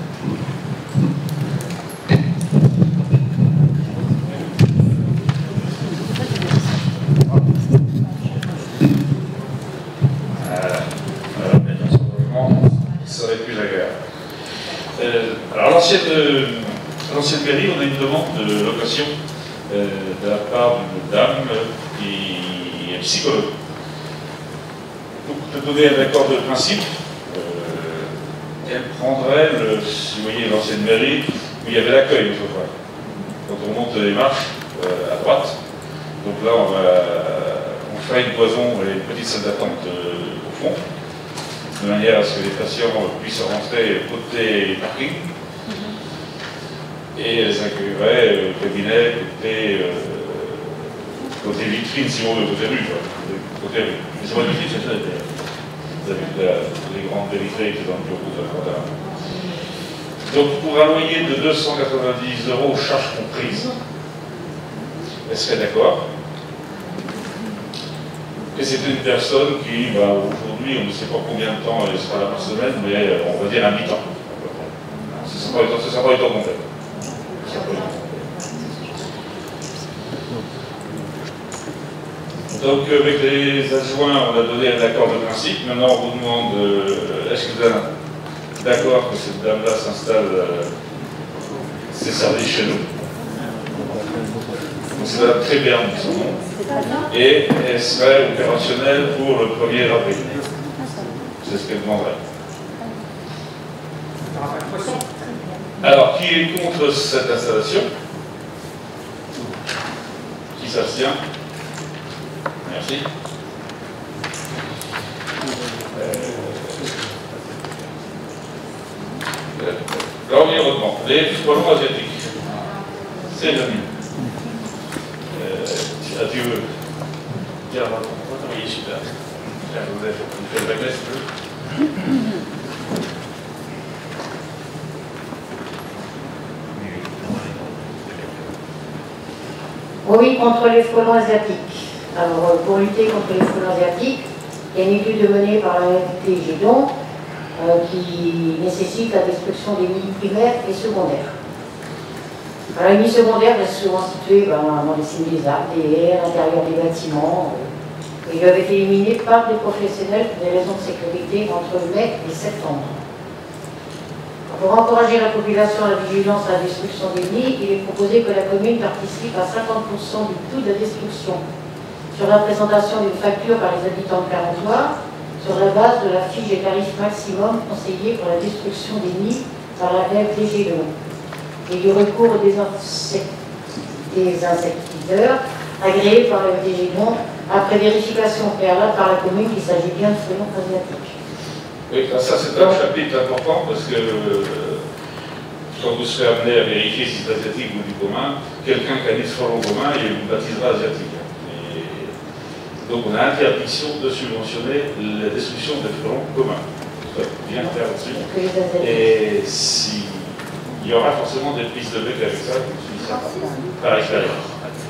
Serait plus agréable. Euh, alors l'ancienne euh, mairie, on a une demande de location euh, de la part d'une dame qui est psychologue. Donc de donner un accord de principe, euh, elle prendrait, le, si vous voyez l'ancienne mairie, où il y avait l'accueil autrefois. Quand on monte les marches euh, à droite, donc là on, va, on fera une cloison et une petite salle d'attente euh, au fond, de manière à ce que les patients puissent rentrer côté parking. Et elles accueilleraient euh, cabinet côté, euh, côté vitrine, si on veut, côté rue. Quoi. Côté rue. Mais c'est pas vitrine, c'est ça. Vous avez vu les grandes vitrines qui sont dans le bureau de la comptable. Donc pour un loyer de deux cent quatre-vingt-dix euros, charges comprises, elle serait d'accord. Et c'est une personne qui, bah, aujourd'hui, on ne sait pas combien de temps elle sera là par semaine, mais on va dire un mi-temps. Ce ne sera pas du temps complet. Donc avec les adjoints, on a donné un accord de principe. Maintenant, on vous demande, euh, est-ce que vous êtes d'accord que cette dame-là s'installe euh, ses services chez nous? C'est Madame très bien son nom. Et elle serait opérationnelle pour le premier avril. C'est ce qu'elle demanderait. Alors, qui est contre cette installation? Qui s'abstient? Merci. Euh, L'environnement, les frelons asiatiques. C'est le mieux. Euh, adieu. Tiens, on va travailler super. Tiens, vous avez fait le bagage, un peu. Oui, contre les frelons asiatiques. Alors, pour lutter contre les frelons asiatiques, il y a une étude menée par la F T Gédon euh, qui nécessite la destruction des nids primaires et secondaires. Alors, les nids secondaires restent souvent situés ben, dans les cimes des arbres, des haies, à l'intérieur des bâtiments. Euh, ils doivent être éliminés par des professionnels pour des raisons de sécurité entre mai et septembre. Pour encourager la population à la vigilance à la destruction des nids, il est proposé que la commune participe à cinquante pour cent du coût de la destruction sur la présentation d'une facture par les habitants de Carentois sur la base de la fiche des tarifs maximum conseillés pour la destruction des nids par la F D G E et du recours des, insect... des insectiseurs agréés par la F D G E après vérification préalable par la commune qu'il s'agit bien de frelons asiatiques. Oui, ça c'est un chapitre important parce que euh, quand vous serez amené à vérifier si c'est asiatique ou du commun, quelqu'un qui a dit frelon commun, il vous baptisera asiatique. Et donc on a interdiction de subventionner la destruction des frelons communs. Ça bien clair là-dessus. Et si, il y aura forcément des prises de bec avec ça, je suis certain, par expérience.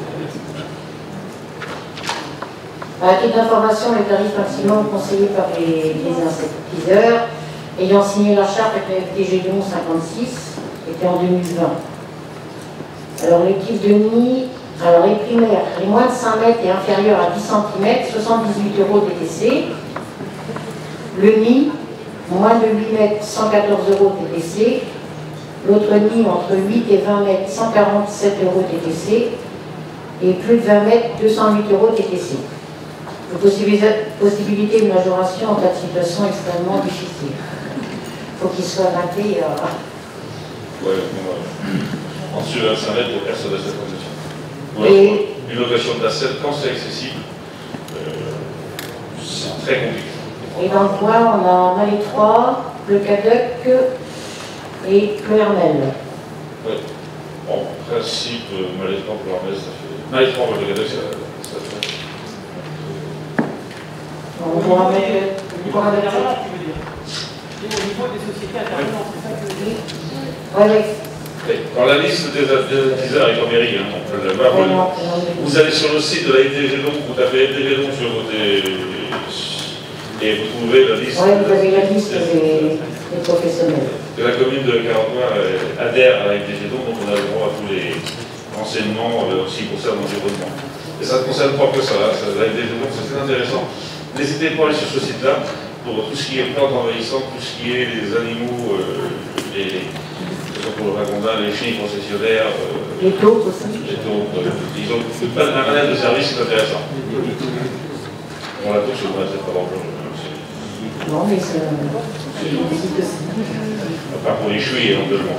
À titre d'information, les tarifs maximum conseillés par les, les insectiseurs ayant signé la charte avec la F D G cinquante-six était en deux mille vingt. Alors les types de nids, alors les primaires, les moins de cinq mètres et inférieurs à dix centimètres, soixante-dix-huit euros T T C. Le nid, moins de huit mètres, cent quatorze euros T T C. L'autre nid, entre huit et vingt mètres, cent quarante-sept euros T T C. Et plus de vingt mètres, deux cent huit euros T T C. La possibilité de majoration en cas de situation extrêmement difficile. Il faut qu'il soit vingt. Euh... Oui, en dessous de vingt-cinq mètres, personne n'a cette condition. Ou Et... une location de nacelle, quand c'est accessible, euh, c'est très compliqué. Et dans le coin, on a Malais trois, le Cadec et le Hermel. Oui. Bon, en principe, Malais trois pour l'Hermel, ça fait. Malais trois pour le Cadec, ça, ça fait. On pourra mettre. On pourra mettre. Tu veux dire. Au niveau des sociétés intervenantes, c'est ça que je veux dire. Oui, oui. Dans la liste des artisans avec en mairie, hein, on peut l'avoir. Vous allez sur le site de la F D G donc, vous tapez F D G donc sur votre. Et vous trouvez la liste. Oui, vous avez la liste des, des professionnels. Que la commune de Carentois adhère à la F D G donc, donc on a le droit à tous les renseignements euh, aussi qui concernent l'environnement. Et ça ne concerne pas que ça, là, ça la F D G donc c'est très intéressant. N'hésitez pas à aller sur ce site-là pour tout ce qui est plantes envahissantes, tout ce qui est les animaux, euh, les, les, pour le ragondin, les chiens concessionnaires, euh, les taupes aussi. Les taupes, euh, ils ont un panel de services, c'est intéressant. Bon, la taupe, c'est peut-être pas dangereux. Non, mais c'est un site aussi. Enfin, pour les chouilles, éventuellement.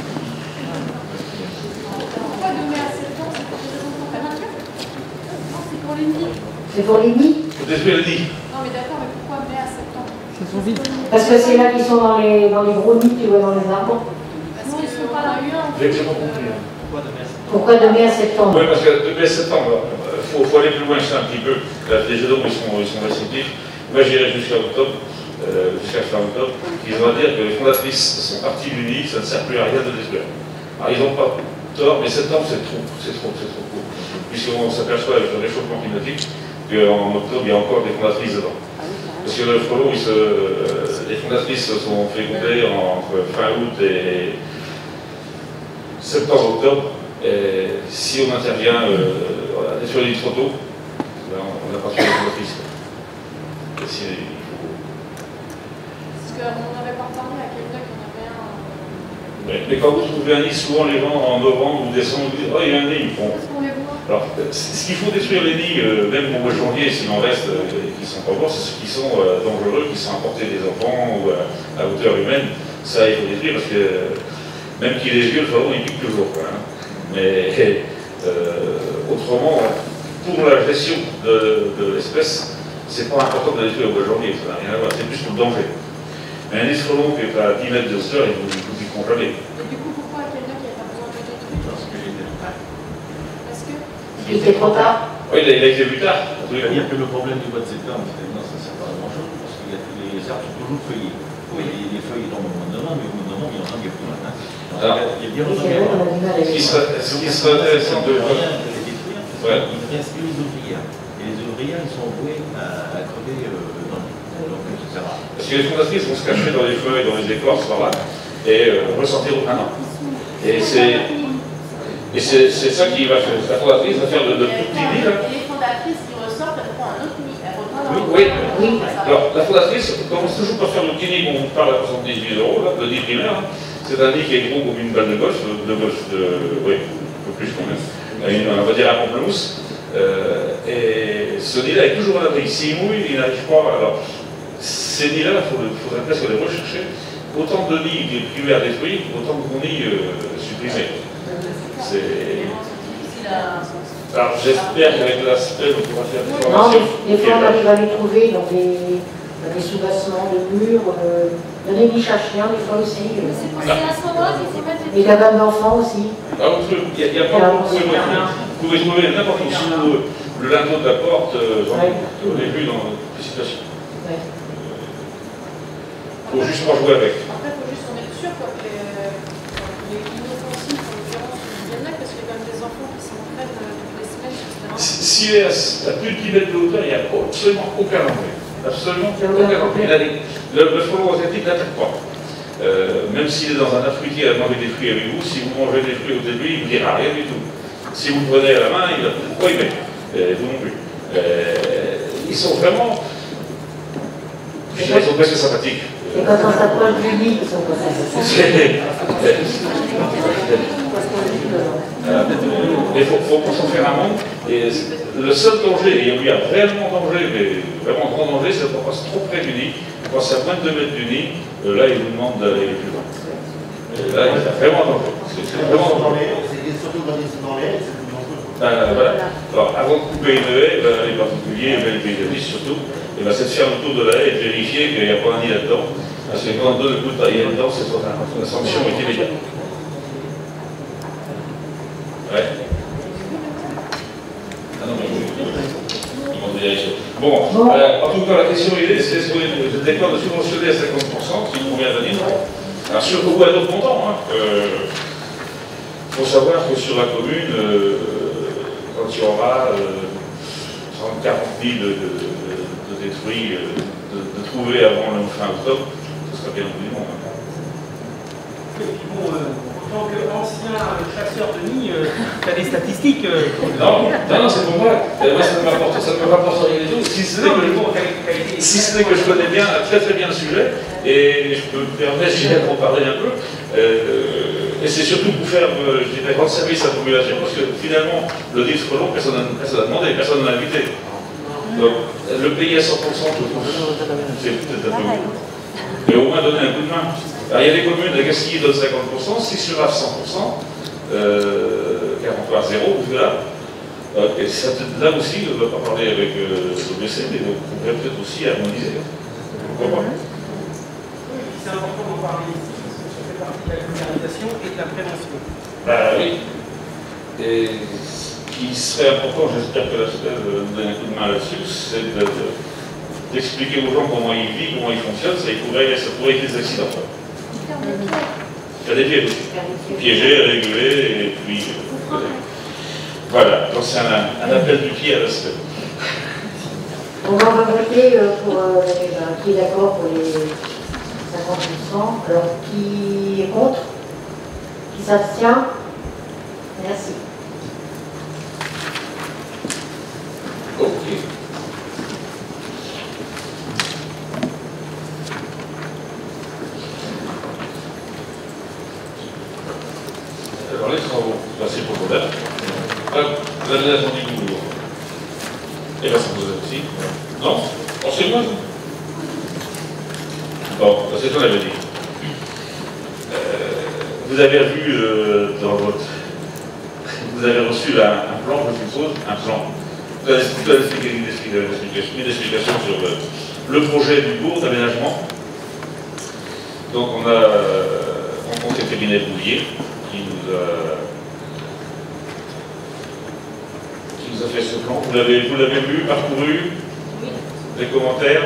Pourquoi de mai à septembre, c'est pour des raisons températures? Non, c'est pour les nids. C'est pour les nids? Faut détruire les nids. Non, mais d'accord, mais pourquoi mai à septembre? C'est trop vite. Parce que c'est là qu'ils sont dans les, dans les gros nids, tu vois, dans les arbres. Parce qu'ils ne sont pas là. J'ai pas compris. Pourquoi de mai à septembre? Oui, parce que de mai à septembre, il faut, faut aller plus loin, c'est un petit peu. Là, les jeux d'eau, ils sont, ils sont réceptifs. Moi, j'irai jusqu'à octobre, euh, jusqu'à fin octobre. Ils vont dire que les fondatrices sont parties du nid, ça ne sert plus à rien de détruire. Alors, ils n'ont pas tort, mais septembre, c'est trop, c'est trop, c'est trop court. Puisqu'on s'aperçoit avec le réchauffement climatique qu'en octobre, il y a encore des fondatrices dedans. Parce que le frelon, il se, euh, les fondatrices sont fécondées entre fin août et septembre-octobre. Et si on intervient euh, voilà, sur les trop tôt, ben, on n'a pas sur les fondatrices. Et si, il faut... Parce qu'on n'avait pas parlé à quelqu'un qui en avait un. Mais, mais quand vous trouvez un nid, souvent les gens en novembre ou décembre vous disent oh, il y a un nid. Bon. Alors, ce qu'il faut détruire les nids, euh, même au mois de janvier, s'il en reste, euh, qui ne sont pas morts, c'est ceux qui sont euh, dangereux, qui sont apportés des enfants ou euh, à hauteur humaine. Ça, il faut détruire parce que euh, même qu'il est vieux, le frelon, il pique toujours. Quoi, hein. Mais euh, autrement, pour la gestion de, de l'espèce, c'est pas important de la détruire au mois de janvier, ça n'a rien à voir, c'est plus pour le danger. Mais un nid de frelon qui est à dix mètres de hauteur, il ne vous piqueront jamais. Et du coup, pourquoi quelqu'un qui n'avait pas besoin de le détruire? Parce que j'étais prêt. Parce que Il était trop tard. Oui, il a, il a été plus tard. C'est-à-dire que le problème du mois de septembre, finalement, ça ne sert pas à grand-chose, parce que les arbres sont toujours feuillés. Oui, les feuilles tombent au mois de novembre, mais au mois de novembre, il y en a qui est plus maintenant. Alors, il y a bien le ce qui serait intéressant de voir. Ouais. Il ne reste que les ouvrières. Et les ouvrières, ils sont voués à, à crever euh, dans le donc et cetera. Parce que les fondatrices vont se cacher dans les feuilles, dans les écorces, par là, et euh, ressortir au printemps. Et c'est et c'est ça qui va faire. La fondatrice va faire le, le tout petit nid. Là. Et les fondatrices qui ressortent, elles font un autre nid. Elles reprennent Oui, oui. Alors, la fondatrice commence toujours par faire le petit nid dont on parle à soixante-dix-huit euros, là, le nid primaire. C'est un nid qui est gros comme une balle de golf, de golf de. Oui, un peu plus quand même. Une, on va dire un pamplemousse. Euh, et ce nid-là est toujours à l'abri. S'il mouille, il n'arrive pas. Alors, ces nids-là, il faudrait presque les rechercher. Autant de nids privés à détruire, autant de gros nids euh, supprimés. C'est. Alors, j'espère qu'avec l'aspect, on pourra faire des Non, formations. mais des fois, on arrive à les trouver dans des, dans des soubassements de murs, euh, dans des niches à chiens, des fois aussi. Euh. c'est à ce moment-là qu'il faut mettre Et la gamme d'enfants aussi. Ah, il y a, a pas beaucoup de trouver. Vous pouvez trouver n'importe où sous le, le linteau de la porte, euh, ouais. On l'a vu dans des situations. Il ouais. euh, faut juste pas jouer avec. Après, il faut juste en être sûr quoi, que les, les inoffensifs, en l'occurrence, viennent là, parce qu'il y a quand même des enfants qui s'entraînent toutes les semaines, et cetera. S'il est à plus de dix mètres de hauteur, il n'y a absolument aucun danger. Absolument aucun danger. Le, le frelon asiatique n'attaque pas. Euh, même s'il est dans un art fruitier à manger des fruits avec vous, si vous mangez des fruits au début, il ne vous dira rien du tout. Si vous le prenez à la main, il va peut-être pas aimer. Euh, vous non plus. Euh, ils sont vraiment. Je dirais, ils sont presque sympathiques. Et quand on s'approche du lit, ils sont pas sympathiques. Mais il faut, faut pour s'en faire un monde. Et le seul danger, et il y a réellement danger, mais vraiment grand danger, c'est qu'on passe trop près du nid. Quand c'est à moins de deux mètres du nid, euh, là, il vous demande d'aller plus loin. Et là, il y a vraiment danger. C'est vraiment dangereux. C'est surtout quand ils sont dans les haies, c'est plus dangereux. Ben, voilà. Alors, avant de couper une haie, ben, les particuliers, ben, les paysagistes surtout, et ben, c'est de faire le tour de la haie et de vérifier qu'il n'y a pas un nid là-dedans. Parce que quand on donne le coup de tailler là-dedans, c'est soit la sanction est immédiate. Ouais. Ah non, mais on va dire bon, euh, en tout cas, la question est, c'est est-ce que vous êtes d'accord de subventionner à cinquante pour cent, si combien d'années? Alors, sur beaucoup à d'autres montants, il hein, euh, faut savoir que sur la commune, euh, quand il y aura euh, trente à quarante mille de, de, de, de détruits, euh, de, de trouver avant le fin octobre, ce sera bien au bout du monde. Hein. Et puis bon, euh, en tant qu'ancien chasseur de nids, euh, tu as des statistiques. Euh, non, non, non, c'est pour moi. Euh, moi, ça ne m'apporte, ça ne me rapporte rien du tout. Si ce n'est que, si ce n'est que je connais bien, très très bien le sujet, et je peux me permettre, je viens d'en parler un peu. Euh, et c'est surtout pour faire, euh, je dirais, rendre service à la population, parce que finalement, le livre scolaire, personne n'a demandé, personne n'a invité. Donc, le payer à cent pour cent, je trouve, c'est peut-être un peu beaucoup. Mais au moins donner un coup de main. Alors, il y a des communes, la Castille donne cinquante pour cent, si sur cent pour cent, euh, quarante-trois à zéro, vous là. Et ça, là aussi, on ne va pas parler avec euh, le B C, mais on pourrait peut-être aussi harmoniser. Pourquoi pas? C'est important d'en parler ici, parce que ça fait partie de la vulgarisation et de la prévention. Bah oui. Et ce qui serait important, j'espère que la S P E nous donne un coup de main là-dessus, c'est d'expliquer aux gens comment ils vivent, comment ils fonctionnent, ça, il pourrait, ça pourrait être des accidents. Il y a des pièges aussi. Piégés, régulés, et puis. Euh, voilà, donc c'est un, un appel du pied à la S P E. On va voter pour euh, qui est d'accord pour les cinquante pour cent. Alors, qui est contre? Qui s'abstient? Merci. Ok. Alors les travaux, là c'est pour Robert. L'aménagement du boulot. Et là ça vous a aussi. Non? Oh, c'est moi. Bon, c'est ce qu'on avait dit. Euh, vous avez vu euh, dans votre. Vous avez reçu un, un plan, je suppose, un plan. Vous avez expliqué une explication, une explication sur le, le projet du bourg d'aménagement. Donc on a rencontré le cabinet Bouvier qui nous a qui nous a fait ce plan. Vous l'avez vous l'avez lu, parcouru, des commentaires.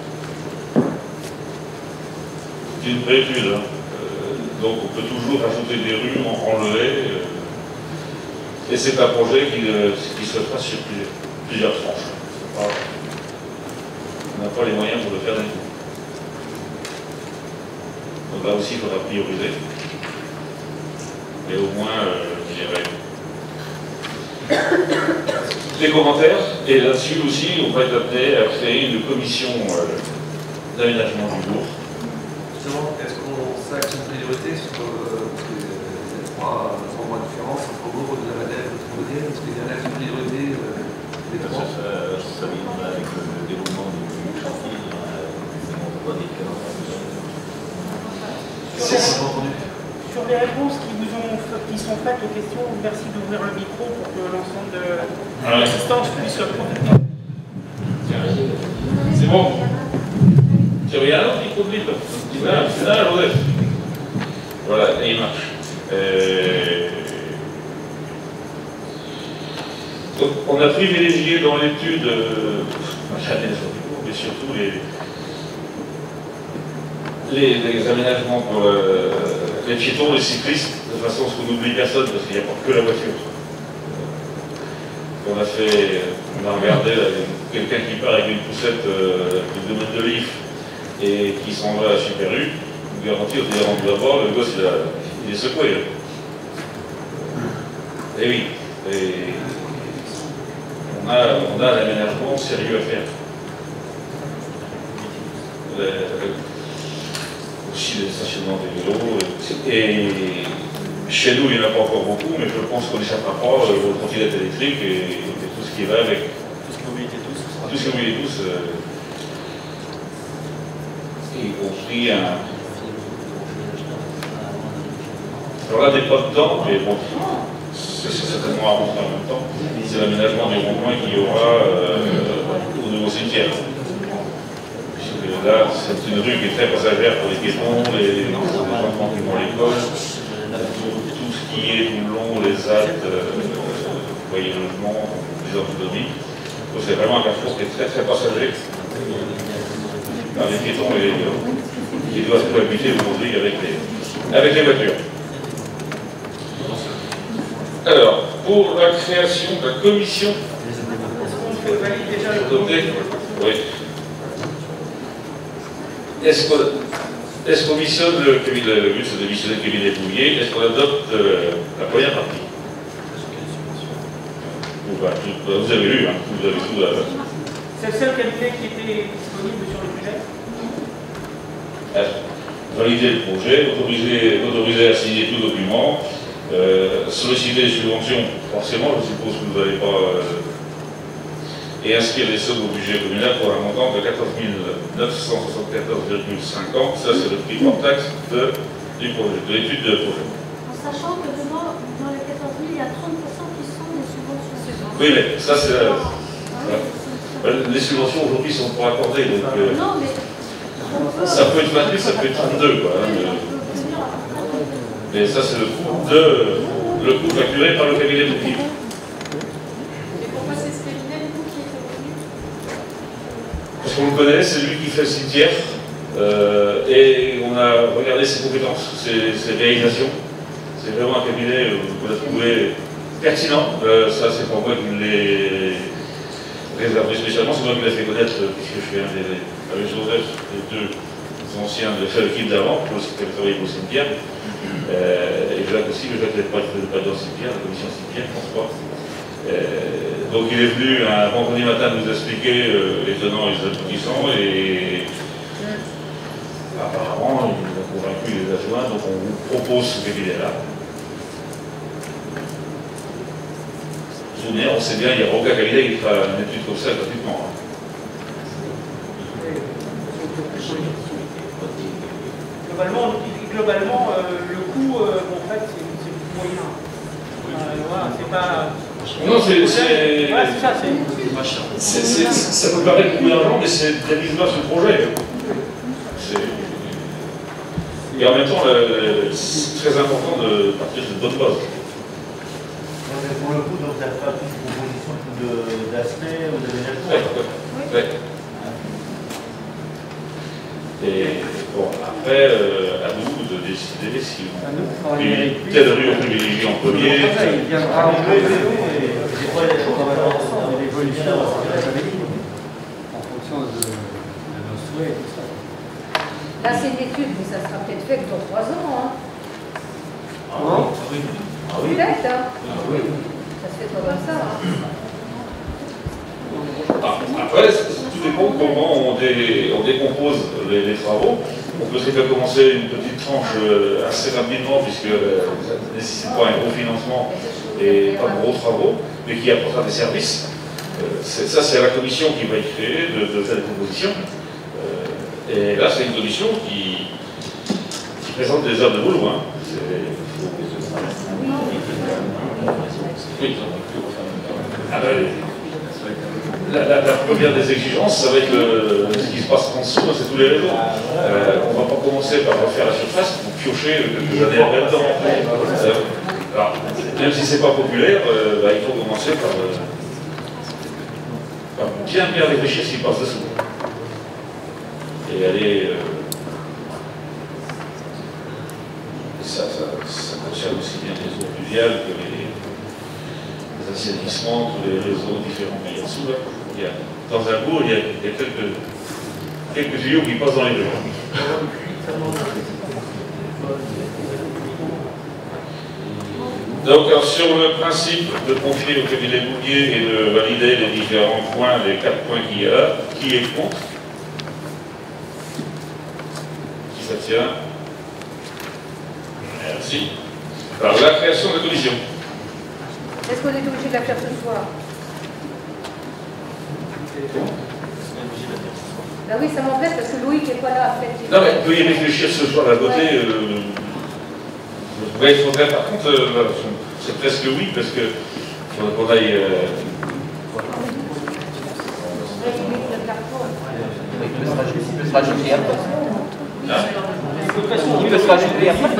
C'est une préétude. Hein. Euh, donc on peut toujours rajouter des rues, en enlever. Euh, et c'est un projet qui, euh, qui se fera sur plusieurs, plusieurs tranches. Pas, on n'a pas les moyens pour le faire d'un coup. Donc là aussi, il faudra prioriser. Et au moins, euh, je dirais, des commentaires. Et là-dessus aussi, on va être amené à créer une commission euh, d'aménagement du bourg. Justement, est-ce qu'on s'axe une priorité sur euh, parce que, euh, trois endroits différents, entre le bourg de la Madeleine et le Tribounet? Est-ce qu'il y a une priorité euh, des trois? Ça, ça, ça vient avec le déroulement du chantier, on voit des cas. Sur les réponses qui vous ont qui sont faites aux questions, merci d'ouvrir le micro pour que l'ensemble de l'assistance puisse profiter. C'est bon. C'est rien, non, il faut le dire. C'est là, Joseph. Voilà, et il marche. Euh... Donc, on a privilégié dans l'étude, euh... mais surtout les. Les, les aménagements pour euh, les piétons, les cyclistes, de façon à ce qu'on n'oublie personne, parce qu'il n'y a pas que la voiture. On a fait, on a regardé quelqu'un qui part avec une poussette euh, du domaine de l'If et qui s'en va à Super U, vous garantis, au délai de d'abord, le gosse, il, a, il est secoué. Là. Et oui. Et on a, on a l'aménagement sérieux à faire. Le, aussi les stationnements des vélos. Et chez nous, il n'y en a pas encore beaucoup, mais je pense qu'on échappera pas aux trottinettes électriques et, et tout ce qui va avec. Tout ce que vous mettez tous. Tout ce que vous mettez tous. Euh, y compris un. Alors là, des pas dedans, mais bon, c'est certainement à rentrer en même temps. C'est l'aménagement des ronds-points qu'il y aura euh, au nouveau cimetière. Là, c'est une rue qui est très passagère pour les piétons, les, les enfants qui vont à l'école, tout ce qui est tout le long, les actes, euh, vous voyez, le logement, les orthodonties. Donc c'est vraiment un carrefour qui est très très passager. Alors, les piétons, et, euh, ils doivent cohabiter aujourd'hui avec les, avec les voitures. Alors, pour la création de la commission. Est-ce qu'on valide déjà le comité? Oui. Est-ce qu'on est qu missionne le cabinet, le but c'est de missionner le cabinet Bouvier, est-ce qu'on adopte euh, la première partie? Ou pas, vous avez lu, hein, vous avez tout là. C'est le seul cabinet qui était disponible sur le sujet? Valider le projet, autoriser, autoriser à signer tout document, euh, solliciter les subventions, forcément, je suppose que vous n'allez pas. Euh, et inscrire les sommes au budget communal pour un montant de quatorze mille neuf cent soixante-quatorze virgule cinquante. Ça, c'est le prix hors taxe de, du projet, de l'étude de projet. En sachant que dedans, dans les quatorze mille, il y a trente pour cent qui sont des subventions. Oui, mais ça, c'est la... Ah, oui. Les subventions aujourd'hui sont pour accorder. Donc, euh, non, mais. Ça peut être vingt-huit, ça peut être trente-deux. Quoi, hein, mais... mais ça, c'est le coût de le coût facturé par le cabinet de prix. Parce qu'on le connaît, c'est lui qui fait le cimetière, euh, et on a regardé ses compétences, ses, ses réalisations. C'est vraiment un cabinet euh, qu'on a trouvé pertinent. Euh, ça, c'est pas moi qui l'ai réservé spécialement, c'est moi qui l'ai fait connaître, euh, puisque je suis un des, avec Joseph, les deux anciens de l'équipe d'avant, qui avaient travaillé pour le cimetière. Euh, et Jacques aussi, mais Jacques n'est pas, pas dans le cimetière, la commission cimetière, je pense pas. Euh, donc il est venu un vendredi matin nous expliquer euh, les tenants et les aboutissants et apparemment il a convaincu les adjoints, donc on vous propose ce cabinet-là. Vous vous souvenez, on sait bien, il n'y a aucun cabinet qui fera une étude comme ça gratuitement. Hein. Globalement, globalement euh, le coût, euh, en fait, c'est le coût moyen. Euh, voilà, c'est pas. Non, c'est. Ouais, c'est ça, c'est. Ça peut paraître beaucoup d'argent, mais c'est dérisement sur le projet. Et en même temps, c'est très important de partir de bonne base. Pour le coup, donc, tu n'as pas plus de propositions d'aspect ou d'aménagement? Oui, oui. Et bon, après, euh, à nous de décider si on telle rue on privilégie en premier. Il viendra en vélo et des fois il y a une évolution en fonction de, de nos souhaits et tout ça. Là c'est une étude, mais ça sera peut-être fait que dans trois ans. Hein. Ah oui, ah oui. Peut-être, hein. Ah oui. Ça se fait pas comme ça. Hein. Après, tout dépend comment on, dé, on décompose les, les travaux. On peut très bien commencer une petite tranche euh, assez rapidement, puisque euh, ça ne nécessite pas un gros financement et pas de gros travaux, mais qui apportera des services. Euh, ça, c'est la commission qui va y créer de, de faire des propositions. Euh, et là, c'est une commission qui, qui présente des heures de boulot. Hein. Oui. Ah ben, La, la, la première des exigences, ça va être le, ce qui se passe en dessous, c'est tous les réseaux. Euh, on ne va pas commencer par refaire la surface pour piocher quelques années après dedans. Euh, alors, même si c'est pas populaire, euh, bah, il faut commencer par, euh, par bien bien réfléchir ce qui passe dessous. Et aller. Euh, ça, ça, ça concerne aussi bien les eaux pluviales que les. Assainissement, tous les réseaux différents qu'il y a dessous. Là. Il y a, dans un bourg, il y a, il y a quelques, quelques tuyaux qui passent dans les rues. Donc, alors, sur le principe de confier au cabinet Bouguier et de valider les différents points, les quatre points qu'il y a là, qui est contre? Qui s'abstient? Merci. Alors, la création de la commission. Est-ce qu'on est obligé de la faire ce soir? Ah oui, ça m'embête parce que Loïc n'est pas là à fait. Non, mais on peut y réfléchir ce soir à côté. Ouais. Euh, ouais, il faudrait, par contre, euh, c'est presque oui, parce que il faudrait qu'on aille. Euh, Il peut se rajouter après. hein Il peut se rajouter après.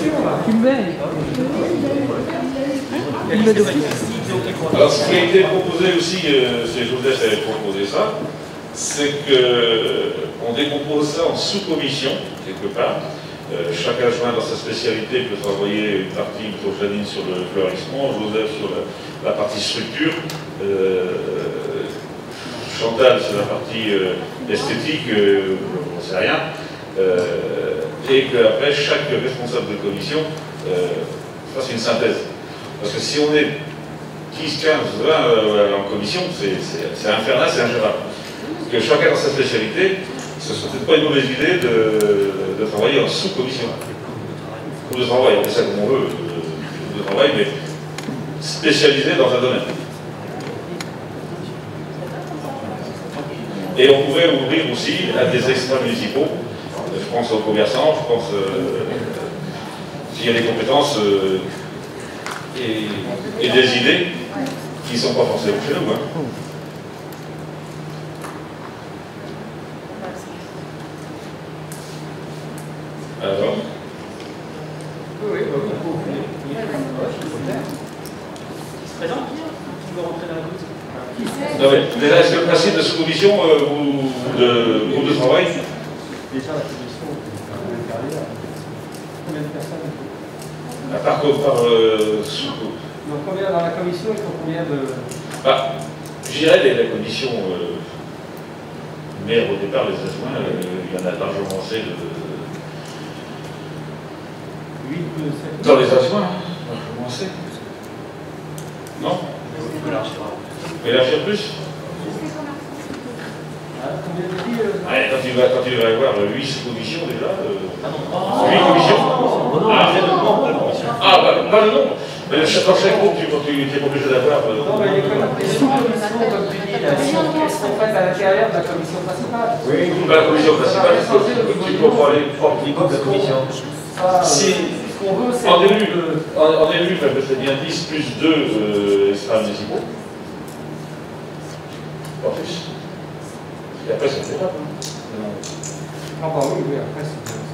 Alors, ce qui a été proposé aussi, euh, c'est Joseph qui avait proposé ça, c'est qu'on décompose ça en sous-commissions, quelque part. Euh, chaque adjoint dans sa spécialité peut travailler une partie pour Janine sur le fleurissement, Joseph sur la, la partie structure, euh, Chantal sur la partie euh, esthétique, euh, on ne sait rien, euh, et qu'après chaque responsable de commission euh, fasse une synthèse. Parce que si on est dix, quinze, vingt euh, en commission, c'est infernal, c'est ingérable. Que chacun dans sa spécialité, ce ne serait peut-être pas une mauvaise idée de, de travailler en sous-commission. Ou de travail, on fait ça comme on veut, de, de travail, mais spécialisé dans un domaine. Et on pourrait ouvrir aussi à des extra-municipaux. Je pense aux commerçants, je pense euh, s'il y a des compétences euh, et, et des idées qui ne sont pas forcément chez nous. Hein. Alors Oui, oui, oui. Qui se présente? Qui veut rentrer dans la commission? Non, mais déjà, est-ce que le principe de sous-commission euh, ou de groupe de travail? Déjà, la commission, combien de personnes? À part par euh, sous. Donc, combien dans la commission, il faut combien de. Bah, je dirais la commission euh, maire au départ, les adjoints, euh, il y en a largement assez de. Dans les adjoints, largement assez. Non? On peut élargir. Élargir plus? Ouais, quand, tu vas, quand tu vas avoir huit commissions déjà, euh, huit commissions. Ah, ah bah, pas le nombre. Mais dans chaque groupe, tu es obligé d'avoir. Non, mais les sous-commissions, comme tu dis, elles sont faites à l'intérieur de la commission principale. Oui, pas la commission principale, tu comprends les propres niveaux de la commission. Si, en élu, en élu, c'est bien dix plus deux euh, extra-municipaux. Pas plus. Et après, c'est pas grave. Ah bah oui, oui, après, c'est bien.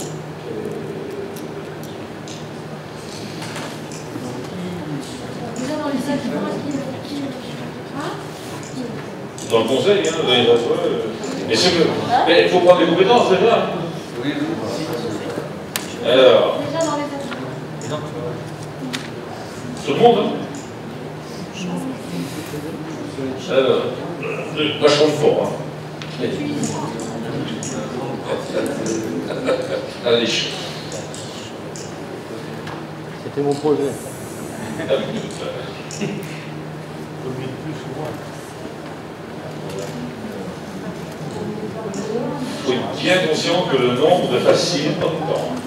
Dans le conseil, hein, dans les adjoints. Et c'est que. Mais il faut prendre des compétences déjà. Oui, oui. Alors. Tout le monde, hein? Alors. Moi, je compte pas, hein. Allez. C'était mon projet. Il faut être bien conscient que le nombre ne facilite pas tout le temps.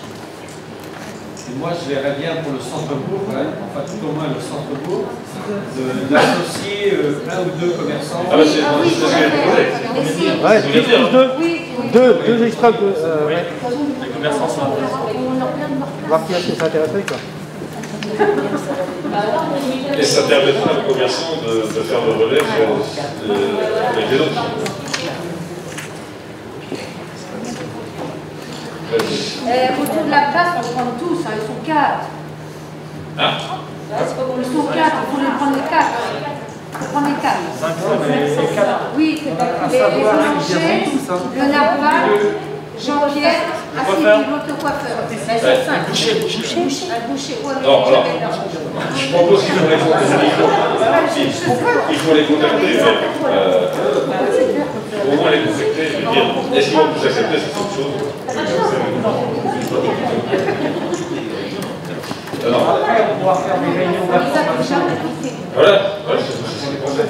Et moi, je verrais bien pour le centre-bourg, ouais, enfin tout au moins le centre-bourg, d'associer euh, un ou deux commerçants. Ah bah c'est ah, oui, ce que j'ai proposé. Ouais, deux plus deux. Deux, deux extra. Euh, ouais. Les commerçants sont voir qui est-ce qui s'intéresserait, quoi. Et ça permettra aux commerçants de, de faire le relais avec les autres. Eh, autour de la place, on prend tous, hein, ils sont quatre. Ah. Ils sont quatre, il faut les prendre les quatre. Il faut prendre les quatre. Oui, les boulangers, le Napa, Jean-Pierre, ah si, l'autre coiffeur. Elles sont cinq. Un boucher, boucher. Un boucher, ouais, mais non, alors, je propose qu'il faut les contacter. Il faut les contacter. Euh, au moins les conflicter, je veux dire, est-ce qu'ils vont tous accepter, c'est autre chose. Alors, après, on pourra faire des réunions d'information. Voilà, voilà, c'est les concepts.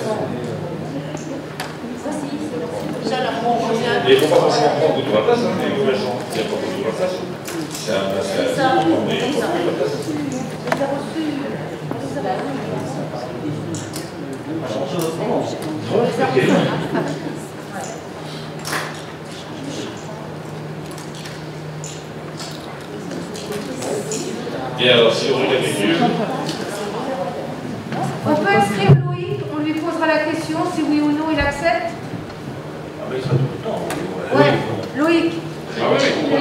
Mais il ne faut pas forcément prendre beaucoup de la place, hein, les nouvelles gens qui n'ont pas beaucoup de la place. C'est un peu ça. Bien, alors si on récapitule. On peut inscrire Loïc, on lui posera la question si oui ou non il accepte. Ah, mais il sera tout le temps. Ouais, Loïc. Ah, oui, oui.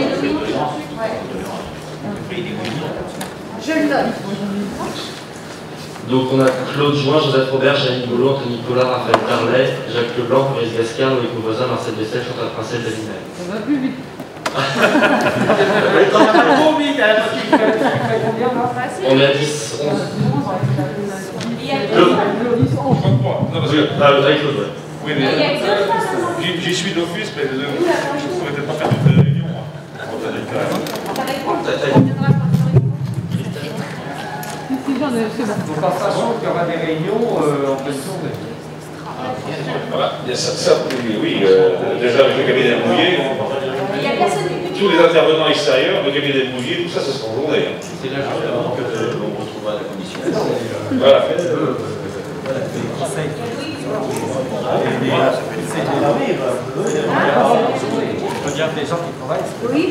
Je le note. Donc on a Claude Join, Joseph Robert, Jeanne Golo, Anthony Nicolas, Raphaël Tarlet, Jacques Leblanc, Maurice Gascard, Loïc Mauvoisin, Marcel Bessel, Chantal Princel, David. Ça va plus vite. On est à dix, onze. trente-trois. Non, parce que. Ah, avec Claude, ouais. Oui, mais. J'y suis d'office, mais je ne pourrais peut-être pas faire toutes les réunions. Donc en sachant qu'il y aura des réunions euh, en pleine journée. Voilà, il y a ça, ça oui, oui euh, déjà avec le cabinet mouillé, tous les intervenants extérieurs, le cabinet mouillé, tout ça, ça sera en journée. C'est là justement que l'on retrouvera la commission. Voilà. On peut dire que les gens qui travaillent, c'est Oui.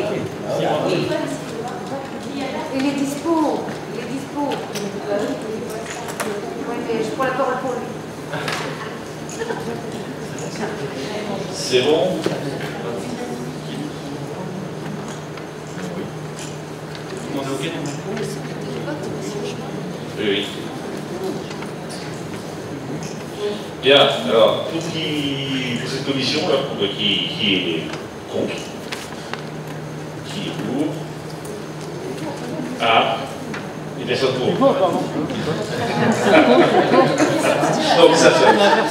Il est dispo. Il est dispo. Oui, mais je prends la parole pour lui. C'est bon? On est OK? Oui, oui. Bien, alors, pour, qui, pour cette commission-là, qui, qui est contre? Qui est pour? Ah, et personne pour. Non, mais ça fait.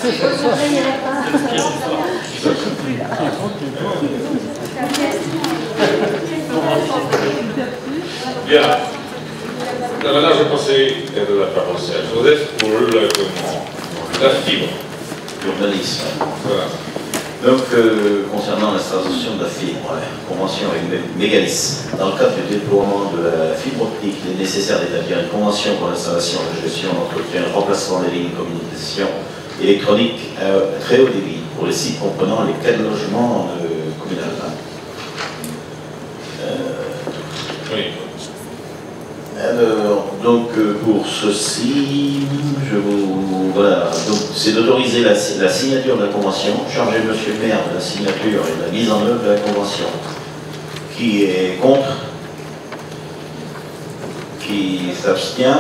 Bien. Là, maintenant, je vais passer la parole à Joseph pour le, comment, la fibre. L'urbanisme. Voilà. Donc, euh, concernant l'installation de la fibre, ouais, convention avec Mégalis. Dans le cadre du déploiement de la fibre optique, il est nécessaire d'établir une convention pour l'installation, la gestion, l'entretien, le remplacement des lignes de communication électronique à très haut débit pour les sites comprenant les quatre logements euh, communaux. Euh, oui. Alors, donc euh, pour ceci, je vous voilà, donc c'est d'autoriser la, la signature de la convention, charger Monsieur le maire de la signature et de la mise en œuvre de la convention. Qui est contre? Qui s'abstient?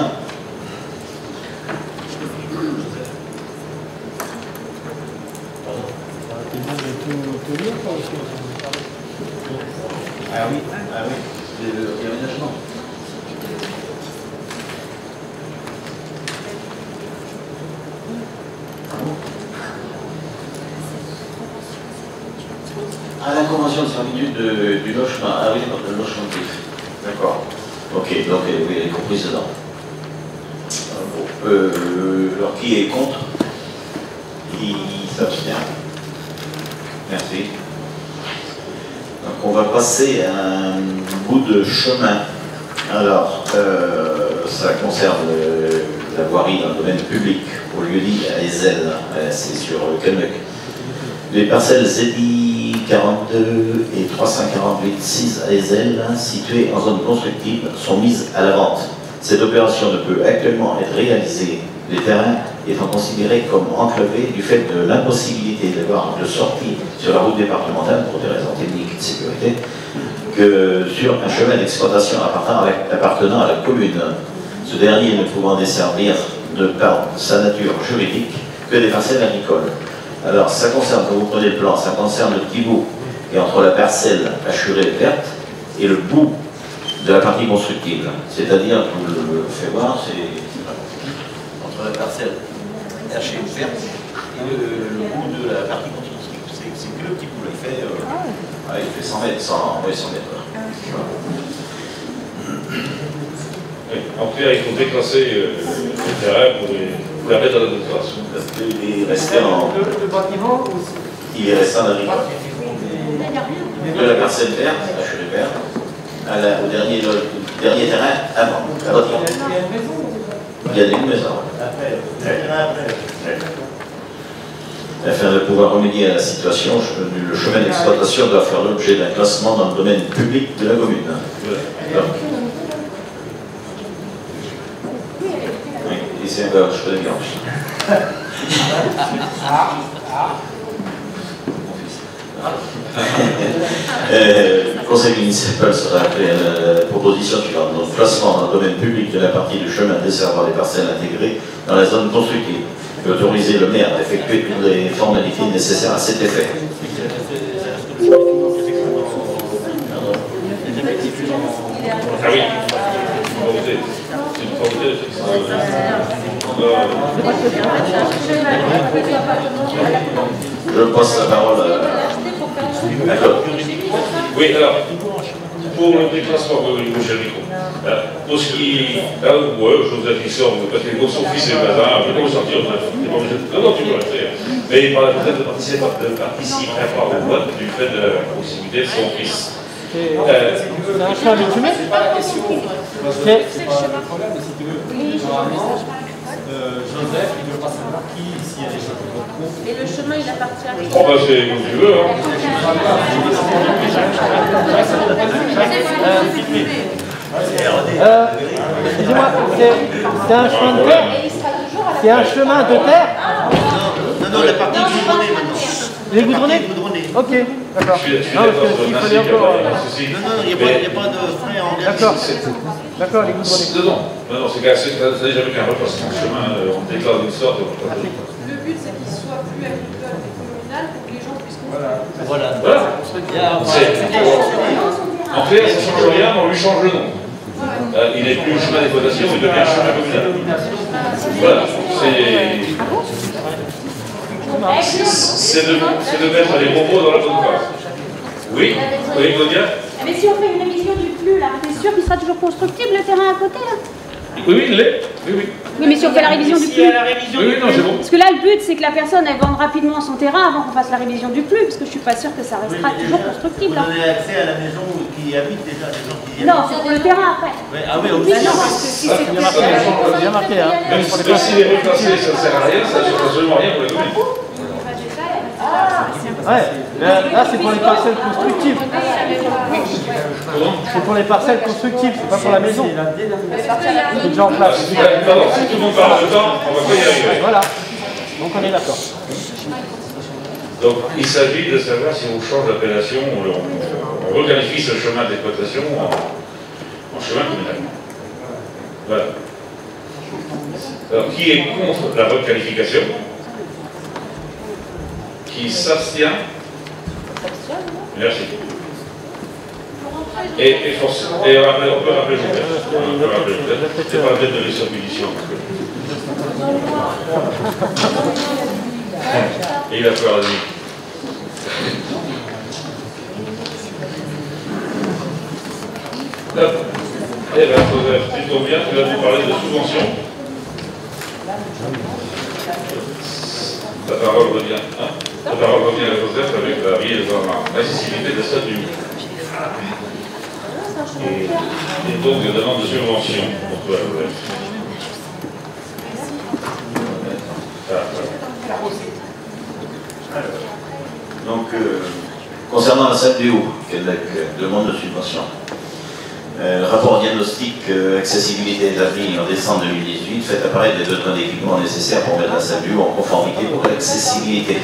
Ah oui, ah oui, c'est le réaménagement. Ah, la convention de servitude de- du logement. Ah oui, d'accord, le logement public. D'accord. Ok, donc euh, oui, elle est comprise dedans. Euh, bon, euh, alors, qui est contre? Qui s'abstient? Merci. Donc, on va passer à un bout de chemin. Alors, euh, ça concerne euh, la voirie dans le domaine public, au lieu-dit à Ezel, euh, c'est sur euh, Calmec. Les parcelles Z I quarante-deux et trois cent quarante-huit six à Ezel, situées en zone constructive, sont mises à la vente. Cette opération ne peut actuellement être réalisée, les terrains étant considérés comme enclavés du fait de l'impossibilité d'avoir de sortie sur la route départementale pour des raisons techniques et de sécurité, que sur un chemin d'exploitation appartenant à la commune. Ce dernier ne pouvant desservir de par sa nature juridique que des parcelles agricoles. Alors, ça concerne, quand vous prenez le plan, ça concerne le petit bout qui est entre la parcelle hachurée verte et le bout de la partie constructive. C'est-à-dire, je vous le fais voir, c'est entre la parcelle hachée verte et le, le bout de la partie constructive. C'est que fait le petit bout, là. Il fait, euh, ah, il fait cent mètres, cent, ouais, cent mètres. Oui. Après, il faut déclasser euh, le terrain pour, les, pour la mettre dans la déclaration. Il est resté en. Le, le bâtiment aussi. Il est resté en agriculture. De la parcelle verte, la chérie verte, à la, au dernier, le, dernier terrain avant. À votre il y a des maisons. Afin de pouvoir remédier à la situation, le chemin d'exploitation doit faire l'objet d'un classement dans le domaine public de la commune. Donc, oui, et c'est un peu je connais bien. euh, le conseil municipal sera appelé à la proposition suivante. Donc, placement dans le domaine public de la partie du chemin desservant les parcelles intégrées dans la zone constructive. Et autoriser le maire à effectuer toutes les formalités nécessaires à cet effet. Ah oui, Je passe la parole à... D'accord. Oui, alors, pour le déplacement, oui, oui, j'ai le micro. Pour ce qui... Là, ouais, je vous ai dit ça, parce que les son fils et le bazar, je vais pas vous sortir, on n'est pas obligé de... Non, non, tu peux rester. Mais il parle peut-être de participer pas au vote du fait de la proximité de son fils. C'est un chemin bitumé? C'est pas la question. C'est pas le problème, si tu veux. Normalement, Joseph, il ne veut pas savoir qui, s'il y a des choses de trop. Et le chemin, il appartient à qui? Oh, bah, c'est comme tu veux, hein. Euh, excusez-moi, c'est un chemin de terre? C'est un chemin de terre? Non, non, la partie goudronnée maintenant. Les goudronnés? Ok, d'accord. Non, parce que s'il fallait encore... Non, non, il n'y a, a pas de frais en gaz. D'accord, d'accord, les goudronnés. Non, non, non, c'est que ça n'a jamais qu'un repassement de chemin, on déclare d'une sorte. Le but, c'est qu'il soit plus agricole et communal pour que les gens puissent construire. Voilà. Voilà. En fait, ça ne change rien, on lui change le nom. Euh, il n'est plus chemin d'exploitation, il devient chemin communal. Voilà, c'est de, de mettre les propos dans la bonne place. Oui, oui, Claudia. Mais si on fait une révision du flux, là, t'es sûr qu'il sera toujours constructible le terrain à côté, là? Oui, oui, il l'est. Oui, oui. Oui, mais si on fait la révision du flux. Oui, oui, non, c'est bon. Parce que là, le but, c'est que la personne, elle vende rapidement son terrain avant qu'on fasse la révision du flux, parce que je suis pas sûre que ça restera Oui, toujours déjà, constructible. vous donnez accès à la maison qui habite déjà, les gens qui y habitent. Non, c'est pour le terrain après. Ouais, ah oui, on Oui, non, parce que si c'est bien marqué, bien marqué, hein. Même si les replacés, ça ne sert à rien, ça ne sert absolument rien pour les communes. Ouais, là, là c'est pour les parcelles constructives. C'est pour les parcelles constructives, c'est pas pour la maison. C'est déjà en place. Pardon, si tout le monde parle en même temps, on ne va pas y arriver. Voilà, donc on est d'accord. Donc il s'agit de savoir si on change d'appellation, on, on requalifie ce chemin d'exploitation en, en chemin communal. Voilà. Alors qui est contre la requalification? Qui s'abstient? Merci. Et, et, force, et on, rappelle, on peut rappeler Joseph. On peut rappeler Joseph. C'est pas la peine de laisser opposition. Et il a peur la nuit. Là. Eh bien, Joseph, tu tombes bien, tu vas nous parler de subventions. La parole revient, hein, la parole revient à Joseph avec la mise en accessibilité de statut. Et, et donc des demandes de subvention pour toi, Joseph. Donc, euh, concernant la salle du haut, quelle demande de subvention. Euh, le rapport diagnostic euh, accessibilité établi en décembre deux mille dix-huit fait apparaître les besoins d'équipement nécessaires pour mettre la salle du haut en conformité pour l'accessibilité.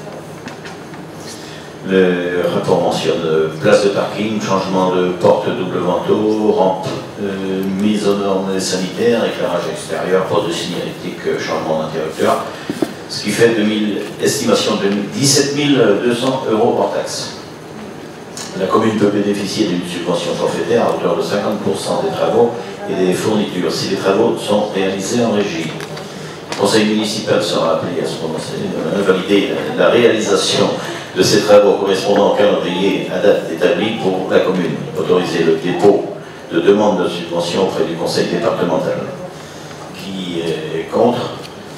Le rapport mentionne euh, place de parking, changement de porte double vantaux, rampe, euh, mise aux normes sanitaires, éclairage extérieur, poste de signalétique, euh, changement d'interrupteur, ce qui fait deux mille, estimation de dix-sept mille deux cents euros hors taxe. La commune peut bénéficier d'une subvention forfaitaire à hauteur de cinquante pour cent des travaux et des fournitures si les travaux sont réalisés en régie. Le conseil municipal sera appelé à se prononcer, à valider la réalisation de de ces travaux correspondant au calendrier à date établie pour la commune. Autoriser le dépôt de demande de subvention auprès du conseil départemental. Qui est contre?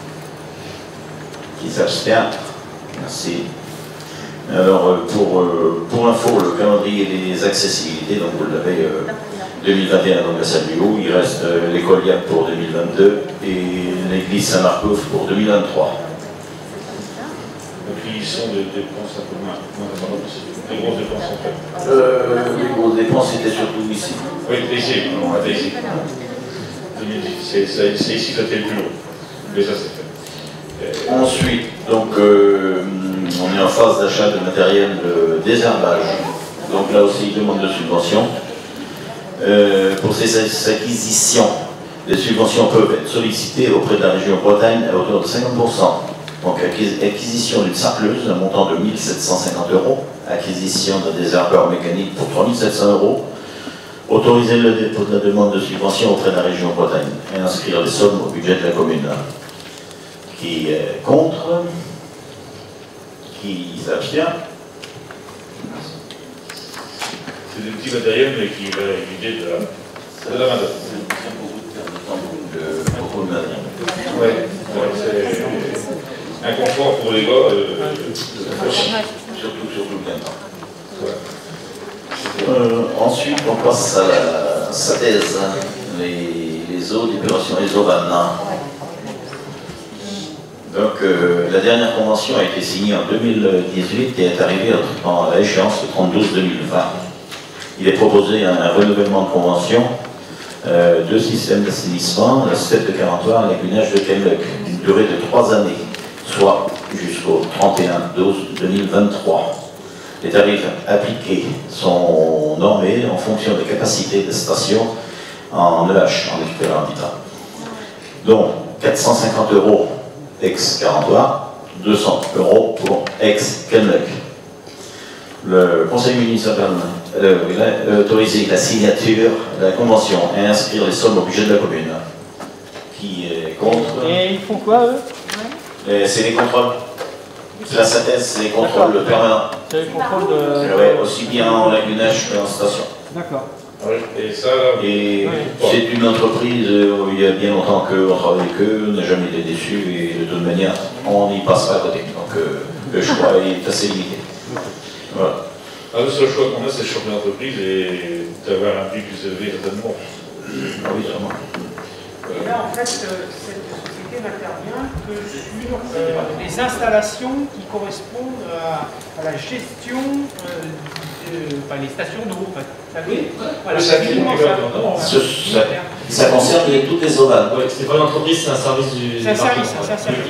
Qui s'abstient? Merci. Alors, pour, pour info, le calendrier des accessibilités, donc vous l'avez euh, deux mille vingt et un, donc à Saint-Loup, il reste euh, l'école Yap pour deux mille vingt-deux et l'église Saint-Marcos pour deux mille vingt-trois. Donc ils sont des dépenses un peu moins, des grosses dépenses en fait. Euh, les grosses dépenses étaient surtout ici. Oui, ici, non, à ici. C'est ici que c'était le plus long. Mais ça c'est fait. Euh, Ensuite, donc euh, on est en phase d'achat de matériel de désherbage. Donc là aussi, demande de subvention. Euh, pour ces acquisitions, les subventions peuvent être sollicitées auprès de la région Bretagne à hauteur de cinquante pour cent. Donc acquisition d'une sarcleuse, un montant de mille sept cent cinquante euros. Acquisition d'un désherbeur mécanique pour trois mille sept cents euros. Autoriser le dépôt de la demande de subvention auprès de la région Bretagne et inscrire les sommes au budget de la commune. Qui est contre? Qui s'abstient? C'est des petits matériels, mais qui va éviter de la, de la main-d'œuvre. Beaucoup de matériel. Oui, c'est un confort pour les gars. Euh, aussi. Surtout, surtout bien. Ouais. Euh, ensuite, on passe à la synthèse, les, les eaux d'épuration, les eaux vannes. Donc, euh, la dernière convention a été signée en deux mille dix-huit et est arrivée à l'échéance le trente douze deux mille vingt. Il est proposé un, un renouvellement de convention, euh, deux systèmes d'assainissement, la step de quarantoir et l'aiguinage de Kenlock, d'une durée de trois années, soit jusqu'au trente et un douze deux mille vingt-trois. Les tarifs appliqués sont normés en fonction des capacités des stations en E H, en équivalent habitat. Donc, quatre cent cinquante euros ex-quarantoir, deux cents euros pour ex-Kenlock. Le conseil municipal a autorisé la signature de la convention et inscrire les sommes au budget de la commune. Qui est contre? Et ils font quoi, eux? C'est les contrôles. La synthèse, c'est les contrôles permanents. C'est les contrôles de... Ouais, aussi bien en lagunage qu'en station. D'accord. Et ça, là, et c'est une entreprise où il y a bien longtemps qu'on travaille avec eux, on n'a jamais été déçus et de toute manière, on n'y passe pas à côté. Donc euh, le choix est assez limité. Voilà. Ah, le seul choix qu'on a, c'est le choix de l'entreprise et d'avoir un prix plus élevé certainement. Ah oui, sûrement. Et là, en fait, euh, cette société n'intervient que sur euh, les installations qui correspondent à, à la gestion, euh, de, enfin, les stations d'eau, en fait. Ça, oui, voilà, ça, ça, ça, ça concerne les, toutes les ovales. Ouais, c'est pas une entreprise, c'est un service du. C'est un service, c'est un service.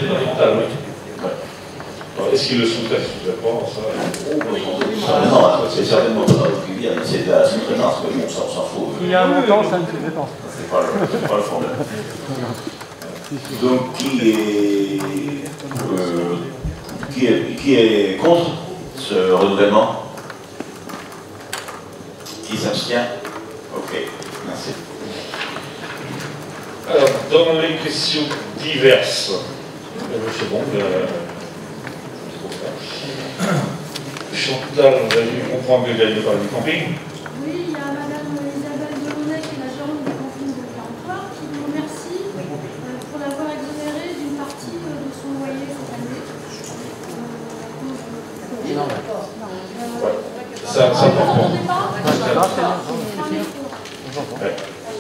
Est-ce qu'ils le sous-traitent sous-traitement ça? Non, c'est certainement pas dans le Q V, c'est de la sous-traitance, mais bon, ça on s'en fout. Il y a un montant, ça ne sous-traitance. C'est pas, pas le problème. Donc, qui est, euh, qui est, qui est contre ce renouvellement? Qui s'abstient? Ok, merci. Alors, dans les questions diverses, c'est bon, euh, Chantal, on a dû comprendre que j'allais parler du camping. Oui, il y a Madame Isabelle Delaunay, qui est la gérante du camping de Quarantoir, qui vous remercie euh, pour l'avoir exonéré d'une partie euh, de son loyer cette année. Euh, non, d'accord. Ouais. Ça, ça important. Ouais.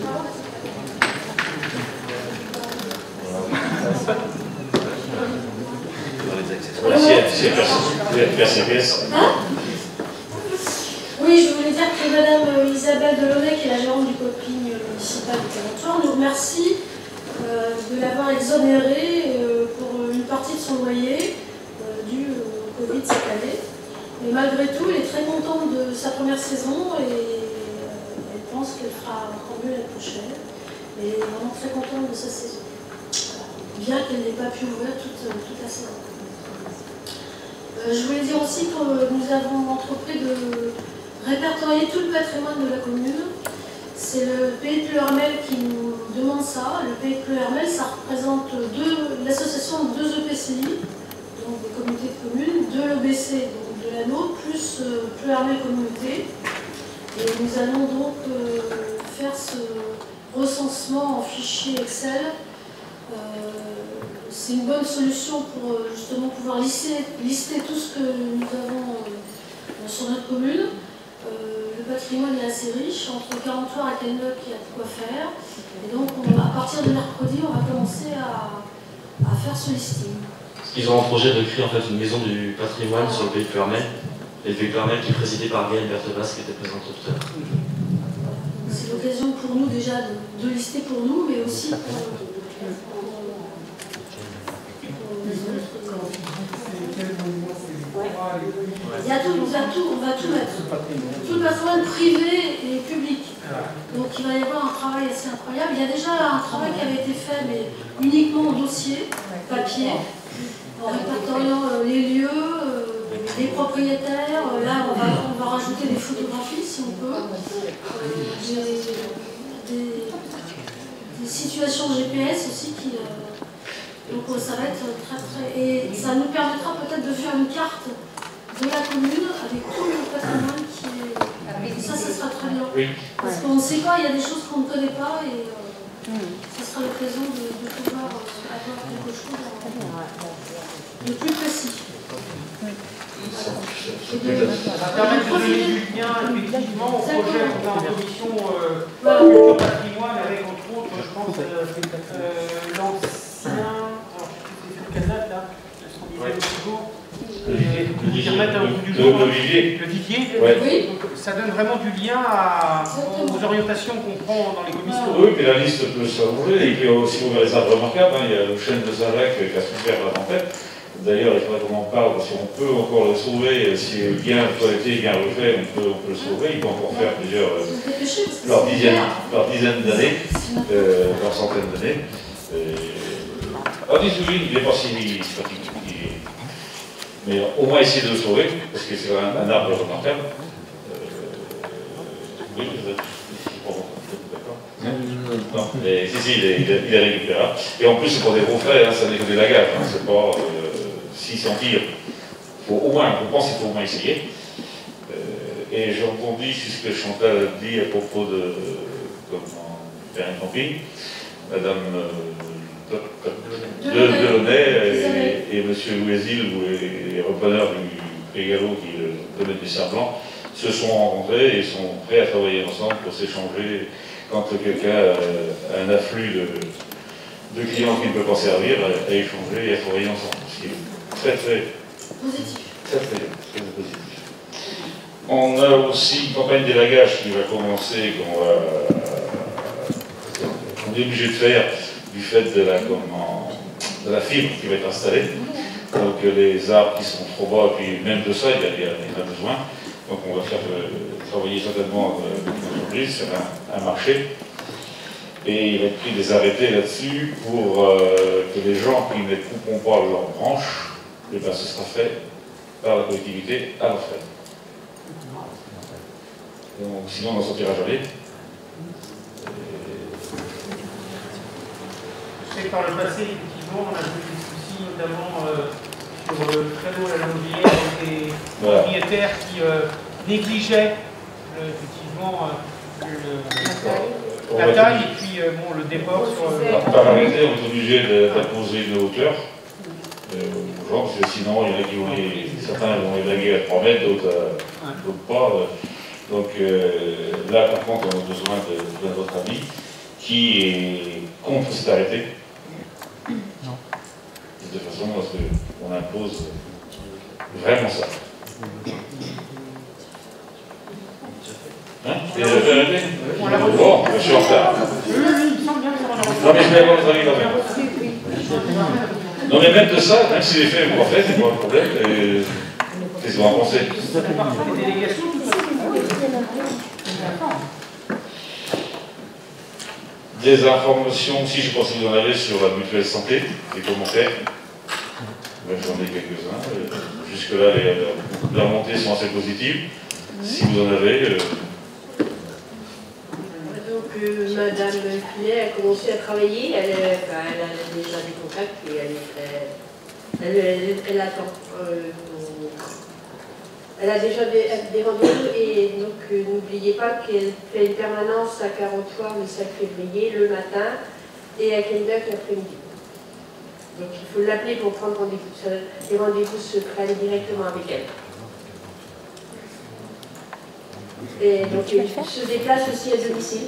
Oui, je voulais dire que Madame Isabelle Delaunay, qui est la gérante du camping municipal de Quarantoir, nous remercie euh, de l'avoir exonéré euh, pour une partie de son loyer euh, dû au Covid cette année. Mais malgré tout, elle est très contente de sa première saison et euh, elle pense qu'elle fera encore mieux l'année prochaine. Elle est vraiment très contente de sa saison, bien qu'elle n'ait pas pu ouvrir toute, toute la saison. Euh, je voulais dire aussi que nous avons entrepris de répertorier tout le patrimoine de la commune. C'est le Pays de Pleuhermel qui nous demande ça. Le Pays de Pleuhermel, ça représente l'association de deux E P C I, donc des communautés de communes, de l'O B C, donc de de la nôtre, plus euh, Pleu Armée Communauté. Et nous allons donc euh, faire ce recensement en fichier Excel. Euh, C'est une bonne solution pour euh, justement pouvoir lister, lister tout ce que nous avons euh, sur notre commune. Euh, le patrimoine est assez riche, entre quarante-trois et Cannock, il y a de quoi faire. Et donc, on, à partir de mercredi, on va commencer à, à faire ce listing. Ils ont un projet de créer en fait une maison du patrimoine sur le pays de Pleuarmel. Et le pays de Pleuarmel qui est présidé par Gaël Berthevas qui était présente tout à l'heure. C'est l'occasion pour nous déjà de, de lister pour nous, mais aussi pour, pour, pour les autres. Il y a tout, il y a tout, on va tout mettre. Tout le patrimoine privé et public. Donc il va y avoir un travail assez incroyable. Il y a déjà un travail qui avait été fait, mais uniquement en dossier, papier, en répertoriant euh, les lieux, euh, les propriétaires. Euh, là, on va, on va rajouter des photographies si on peut. Euh, des, des, des situations G P S aussi qui. Euh, donc ça va être très très. Et ça nous permettra peut-être de faire une carte de la commune avec tout le patrimoine qui est. Ça, ça sera très bien. Oui. Parce qu'on ne sait pas, il y a des choses qu'on ne connaît pas et euh, ça sera l'occasion de, de pouvoir euh, avoir quelque chose de plus précis. Ça va permettre de donner du lien effectivement au projet qu'on a en commission euh, culture patrimoine avec entre autres, je pense, euh, euh, l'ancien. Alors, je sais plus quelle date là, ce qu'on disait l'autre jour. Qui remettent un bout du jour. Le Didier. Le Didier. Ouais. Donc, ça donne vraiment du lien à, aux orientations qu'on prend dans les commissions. Oui, puis la liste peut s'allonger. Et puis aussi, on a des arbres remarquables. Hein. Il y a le chêne de Zalac qui a souffert la tempête. D'ailleurs, il faudrait qu'on en parle. Si on peut encore le sauver, s'il est bien toiletté, bien refait, on peut, on peut le sauver. Il peut encore faire plusieurs. Euh, leur dizaine, leur dizaine d'années, euh, leur centaine d'années. En dix-huit, il n'est pas si pratique. Mais au moins essayer de le sauver, parce que c'est un, un arbre remarquable. Euh, oui, vous êtes d'accord. Non, mais si, si, il est, il est, il est récupérable. Et en plus, c'est pour des gros frais, hein, ça n'est que des lagages. Hein, c'est pas. Euh, S'il s'en tire, faut au moins, je pense qu'il faut au moins essayer. Euh, et j'ai entendu ce que Chantal a dit à propos de. Comment. Perrine Camping, Madame. Euh, de Delaunay et, et M. Louisil, les repreneurs du Pégalo, qui est le domaine du Cerf-Blanc, se sont rencontrés et sont prêts à travailler ensemble pour s'échanger quand quelqu'un a un afflux de, de clients qui ne peut pas servir, à, à échanger et à travailler ensemble. Ce qui est très très positif. Très très, très positif. On a aussi une campagne d'élagage qui va commencer, qu'on va qu'on est obligé de faire du fait de la, comment, de la fibre qui va être installée. Donc les arbres qui sont trop bas, et puis même de ça, il y a, il y a, il y a besoin. Donc on va faire euh, travailler certainement avec l'entreprise sur un, un marché. Et il va être pris des arrêtés là-dessus pour euh, que les gens qui ne couperont pas leurs branches, eh ben, ce sera fait par la collectivité à leurs frais. Donc sinon on n'en sortira jamais. Et par le passé, effectivement, on a eu des soucis, notamment euh, sur le traîneau à la Longuière, avec des voilà. propriétaires qui euh, négligeaient euh, effectivement euh, le, la taille et puis euh, bon, le déport sur le. Par arrêté, on est obligé d'imposer une hauteur euh, aux gens, parce que sinon, il y en a qui vont les, certains vont élaguer à trois mètres, d'autres pas. Donc euh, là, par contre, on a besoin de, de notre ami qui est contre cet arrêté. Non. De façon à ce qu'on impose vraiment ça. Hein? Et arrêté? Bon, je suis en retard. Non, mais je vais avoir votre avis quand même. Non, mais même de ça, même si les faits sont pas faits, c'est pas un problème. Qu'est-ce que vous en pensez? Des informations aussi, je pense que vous en avez sur la mutuelle santé, des commentaires. J'en ai quelques-uns. Jusque-là, les, les remontées sont assez positives. Si vous en avez. Euh... Donc, euh, Madame Pinet a commencé à travailler. Elle, enfin, elle a déjà des contacts et elle, est, elle, elle, elle attend. Euh, Elle a déjà des, des rendez-vous et donc euh, n'oubliez pas qu'elle fait une permanence à Carentoire le cinq février, le matin, et à Kenduck l'après-midi. Donc il faut l'appeler pour prendre rendez-vous. Les rendez-vous se prennent directement avec elle. Et donc il se déplace aussi à domicile.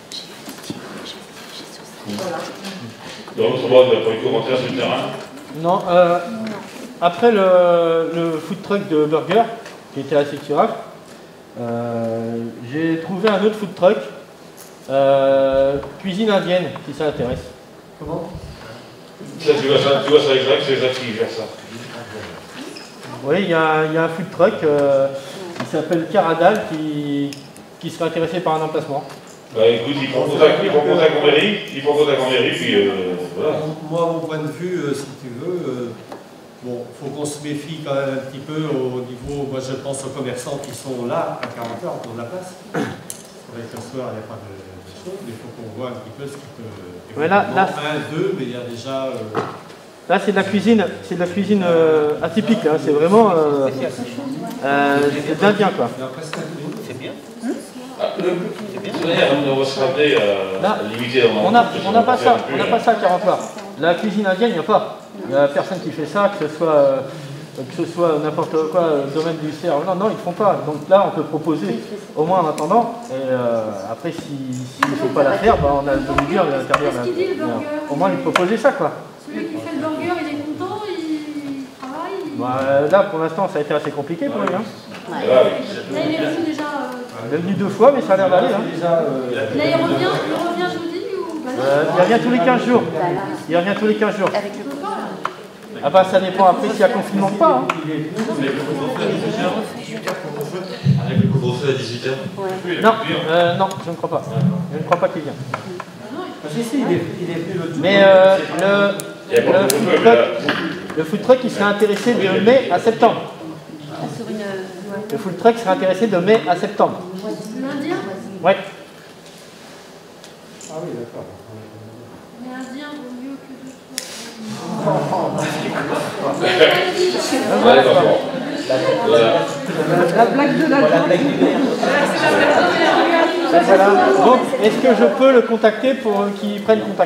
Voilà. Donc, autrement, vous n'avez pas eu de commentaires sur le terrain? Non, euh, après le, le food truck de burger, qui était assez curable, euh, j'ai trouvé un autre food truck, euh, cuisine indienne, si ça intéresse. Comment? Ça, tu vois ça, tu vois ça exact, c'est Jacques qui gère ça. Oui, il y, y a un food truck euh, qui s'appelle Caradal qui, qui serait intéressé par un emplacement. Bah écoute, ils font contact, ils font contact en mairie, ils font contact en mairie, puis euh, voilà. Moi, mon point de vue, euh, si tu veux, euh, bon, il faut qu'on se méfie quand même un petit peu au niveau, moi je pense aux commerçants qui sont là, à quarante heures, autour de la place. Avec le soir, il n'y a pas de, de choses, mais il faut qu'on voit un petit peu ce qui peut... Ouais, là, là, un, deux, mais il y a déjà... Euh, là, c'est de la cuisine, c'est de la cuisine euh, atypique, hein, c'est vraiment... Euh, euh, c'est d'Indien, quoi. C'est bien. Ah, de toute manière, on va se rappeler à limiter en On n'a on a pas ça, on n'a pas ça à Carentoire. La cuisine indienne, il n'y a pas. Il n'y a personne qui fait ça, que ce soit, euh, que ce soit n'importe quoi, euh, domaine du cerf. Non, non, ils ne font pas. Donc là, on peut proposer, au moins en attendant. Et euh, après, s'il ne faut pas la faire, bah, on a le dire, on a l'interdire. Au moins, lui proposer ça, quoi. Celui qui fait le burger, il est content, il travaille. Il... Bah, là, pour l'instant, ça a été assez compliqué pour lui. Hein. Ouais. Là, il est venu déjà. Euh... Il est venu deux fois, mais ça a l'air d'aller. Hein. Là, il revient, il revient jeudi ou... Euh, il revient tous les quinze jours. Il revient tous les quinze jours. Ah bah ça dépend après s'il y a confinement ou pas. Hein. Avec le couvre-feu à dix-huit heures? Non, euh, non, je ne crois pas. Je ne crois pas qu'il vienne. Mais euh, le, le, food truck, le food truck il serait intéressé de mai à septembre. Le food truck serait intéressé de mai à septembre. L'Indien? Ouais. Ah oui, d'accord. Mais Indien vaut mieux que de La blague de la Voilà. Donc, est-ce que je peux le contacter pour qu'il prenne contact?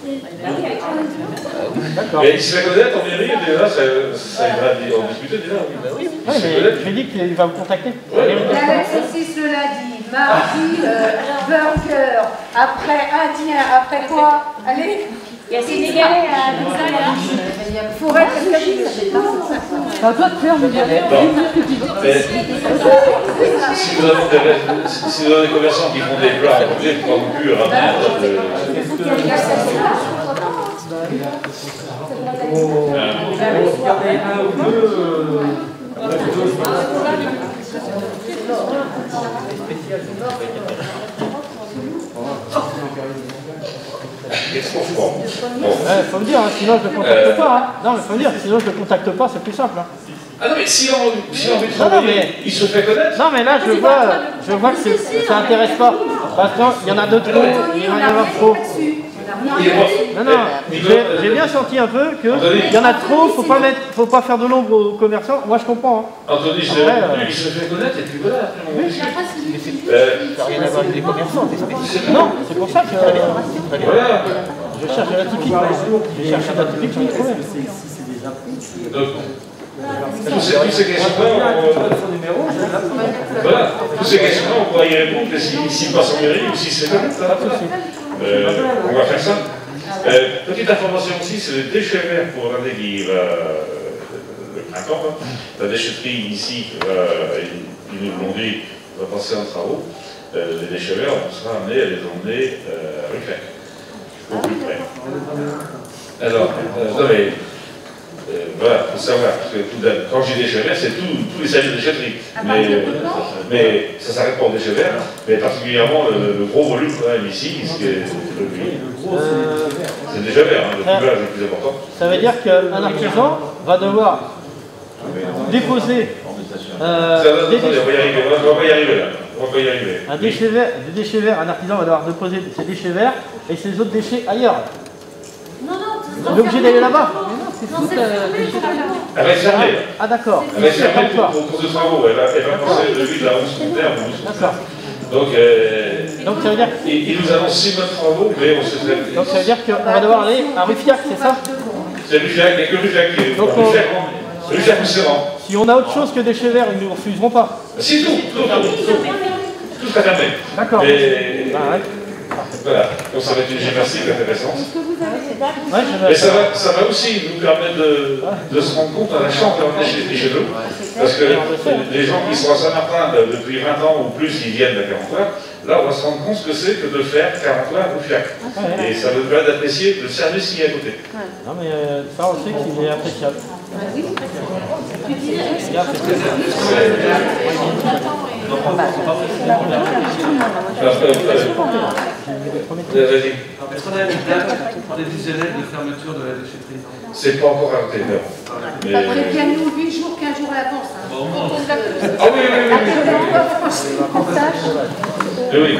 D'accord. Mais il se fait connaître en mairie, déjà, ça, ça ira en discuter déjà. Oui, oui, mais j'ai dit qu'il va me contacter. La saucisse le lundi, mardi, euh, burger, après indien, après quoi? Allez. Il y a Sénégalais à Forêt, c'est à toi de faire, mais si vous avez si vous avez des commerçants qui font des plats, vous ne pas non plus ramener Qu'est-ce qu'on fait? Bon. Ouais, faut me dire, hein, sinon je le contacte euh... pas. Hein. Non, mais faut me dire, sinon je le contacte pas, c'est plus simple. Hein. Ah non, mais si on, si on veut non, non, mais... il se fait connaître. Non, mais là, je vois, je vois que ça n'intéresse pas. Parce qu'il y en a deux trop, il va y en avoir trop. Non, non, j'ai bien senti un peu qu'il y en a trop, faut pas mettre, faut pas faire de l'ombre aux commerçants. Moi, je comprends. Hein. Anthony, je l'ai euh... il se fait connaître et puis voilà. Oui, après, c'est euh, rien à voir avec les commerçants, non, c'est pour ça que euh, voilà. Je cherche la typique. Je cherche la typique, j'en ai trouvé. Donc, toutes ces, toutes ces questions-là, on, voilà, toutes ces questions-là, on pourra y répondre s'il si passe en mairie ou si c'est comme ça. Euh, on va faire ça. Euh, petite information aussi, c'est les déchets verts pour l'année qui va le printemps. Hein. La déchetterie ici, euh, ils, ils nous l'ont dit, va passer en travaux. Euh, les déchets verts, on sera amené à les emmener euh, avec la au plus près. Alors, euh, non mais, euh, voilà, il faut savoir, parce que tout, quand je dis déchets verts, c'est tous les services de déchetterie. Mais, euh, mais ça ne s'arrête pas aux déchets verts, mais particulièrement le, le gros volume quand même ici, ce qui est le plus. Euh, c'est déjà vert, hein, le plumage le plus important. Ça veut dire qu'un artisan va devoir déposer. Euh, ça, attendez, on va y arriver, on va pas y arriver là. On va pas y arriver. Un déchet vert, des déchets verts, un artisan va devoir déposer ses déchets verts et ses autres déchets ailleurs. Non, non, il est obligé d'aller là-bas. c'est Non, toute c'est la... fermé, normalement. Elle va être fermée. Ah d'accord. Elle va être fermée pour, pour, pour de travaux. Elle va, elle va passer de huit à onze termes. D'accord. Donc, euh, Donc ça veut dire... il, il nous annonce six mois de travaux, mais on sait très bien. Donc ça veut dire qu'on va devoir aller à Ruffiac, c'est ça? C'est Ruffiac, il n'y a que Ruffiac qui est. Donc, Ruffiac, Ruffiac ou Serran. Si on a autre chose que des chais verts, ils ne nous refuseront pas. Si, tout, tout, tout, tout. Tout sera fermé. D'accord. Mais... Ah, ouais. Voilà, donc ça va être une gymnastique intéressante. Ouais, je vais... Mais ça va, ça va aussi nous permettre de, de se rendre compte à la chambre chez, chez nous. Parce que les gens qui sont à Saint-Martin depuis vingt ans ou plus, ils viennent à quarante heures. Là, on va se rendre compte ce que c'est que de faire quarante heures à Ruffiac. Et ça nous permet d'apprécier le service qui est à côté. Non, mais euh, ça, on sait qu'il est appréciable. Oui, Est-ce qu'on a une date prévisionnelle de fermeture de la déchetterie? C'est pas encore arrêté, non. Mais... Après bien nous huit jours, quinze jours à l'avance. Hein. Ah oui, oui, oui. Oui, oui.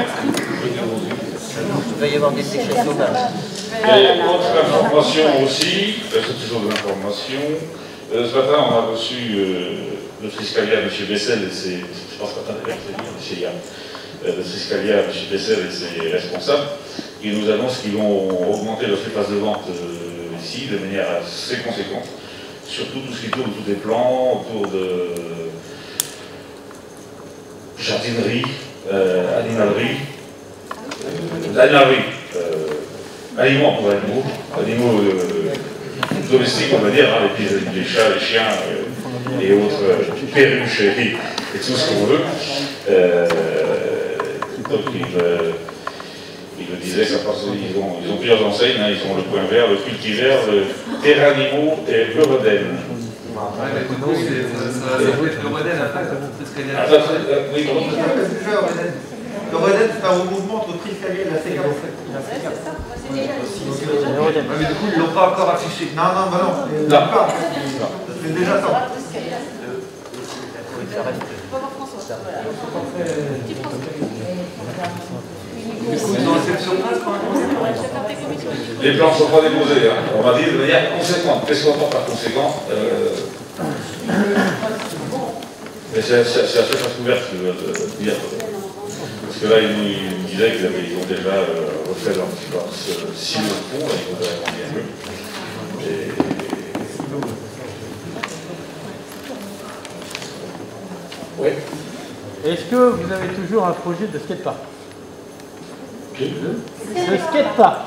Il va y avoir des déchets sauvages. Et autre information aussi, c'est toujours de l'information. Euh, ce matin, on a reçu euh, le Triscalia, M. Bessel, et ses, je pense pas d'ailleurs, c'est M. Yann, euh, le Triscalia, M. Bessel et ses responsables, qui nous annoncent qu'ils vont augmenter leur surface de vente euh, ici de manière assez conséquente, surtout tout ce qui tourne autour des plants, autour de jardinerie, euh, animalerie, euh, animalerie, euh, aliments pour animaux, animaux euh, domestiques, on va dire, hein, les, les chats, les chiens euh, et autres euh, perruches et, et tout ce qu'on veut. Euh, donc ils, euh, ils me disaient, ça passe, ils, ont, ils ont plusieurs enseignes, hein, ils ont le Point Vert, le Cultivert, le Terranimaux et le Rodel. Ouais, mais du coup, ça va être le Rodel après, c'est ce qu'il y a. Ah, oui, comment ça s'appelle? Le Rodel, c'est un mouvement entre Triscalia et la C quarante-sept. Ouais, mais du coup, ils ne l'ont pas encore affiché. Non, non, bah non. Non. C'est déjà temps. Les plans ne sont pas déposés, hein. On m'a dit de manière conséquente. Qu'est-ce qu'on entend par conséquent euh... Mais c'est la seule chose ouverte que je veux dire. Parce que là, ils nous, ils nous disaient qu'ils ont déjà euh, refait leur petit corps si le fond, là, ils voudraient agrandir mieux. Et... Oui. Est-ce que vous avez toujours un projet de skatepark? Le skatepark.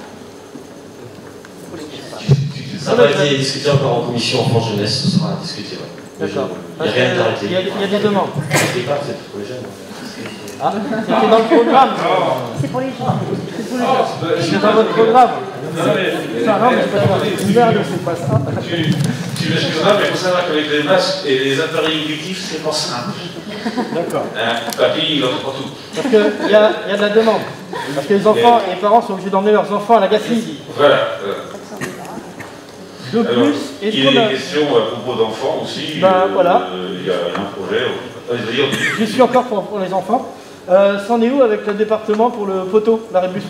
Ça va être discuté encore en commission enfants jeunesse, ce sera discuté. Ouais. D'accord. Il n'y a rien d'arrêté. Il y, il y a des demandes. Le skatepark, c'est pour les jeunes. Ah, c'était dans le programme. C'est pour les gens. C'est pour les gens. C'est dans votre programme. Non, mais, non, mais c'est pas grave. Merde, c'est pas ça. Tu, tu m'excuseras, mais il faut savoir qu'avec les masques et les appareils auditifs, c'est pas simple. D'accord. Hein, papy, il entend pas tout. Parce qu'il y a, y a de la demande. Parce que les enfants, les parents sont obligés d'emmener leurs enfants à la gâterie. Voilà. De plus, alors, est-ce il qu'on y a a... des questions à propos d'enfants aussi. Ben, euh, voilà. Il y a un projet. Je suis encore pour, pour les enfants. Euh, C'en est où avec le département pour le poteau, la rébus?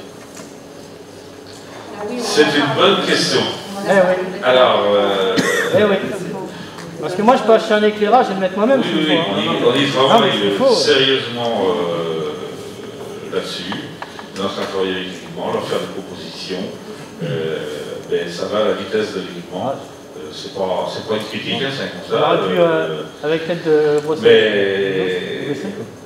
C'est une bonne question. Eh oui. Alors. Euh... Eh oui. Parce que moi, je peux acheter un éclairage et le mettre moi-même. Oui, oui, on y, on y travaille ah, sérieusement euh, là-dessus. Dans un travail avec l'équipement, leur faire des propositions. Euh, ben, ça va à la vitesse de l'équipement. Euh, c'est pas, pas une critique, hein, c'est un constat. On aurait pu, euh, avec l'aide de Bruxelles. Mais.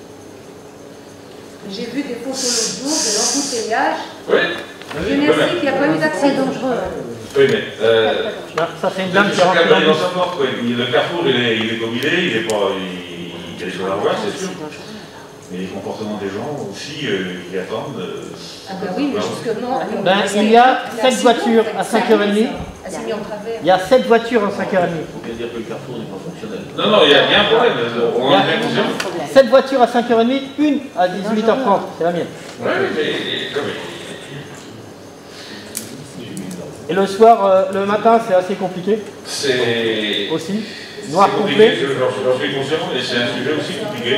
J'ai vu des photos l'autre jour de l'embouteillage. Oui. Je merci qu'il n'y a pas eu d'accès dangereux. Oui, mais. Euh, ça fait une dame qui rentre dans sa porte. Le carrefour, il est, il est comme il est, il est pas. Il, il y a des choses à voir, c'est sûr. Mais les comportements des gens aussi, euh, ils attendent. Euh, ah ben oui, mais justement... Ben, il y a sept voitures à cinq heures trente. Il y a sept voitures à cinq heures trente. Il faut dire que le carrefour n'est pas fonctionnel. Non, non, il y a bien un problème. On en est bien conscient. sept voitures à cinq heures trente, une à dix-huit heures trente. C'est la mienne. Oui, mais quand même. Et le soir, euh, le matin, c'est assez compliqué. C'est... Aussi. Noir complet. J'en suis conscient, et c'est un sujet aussi compliqué.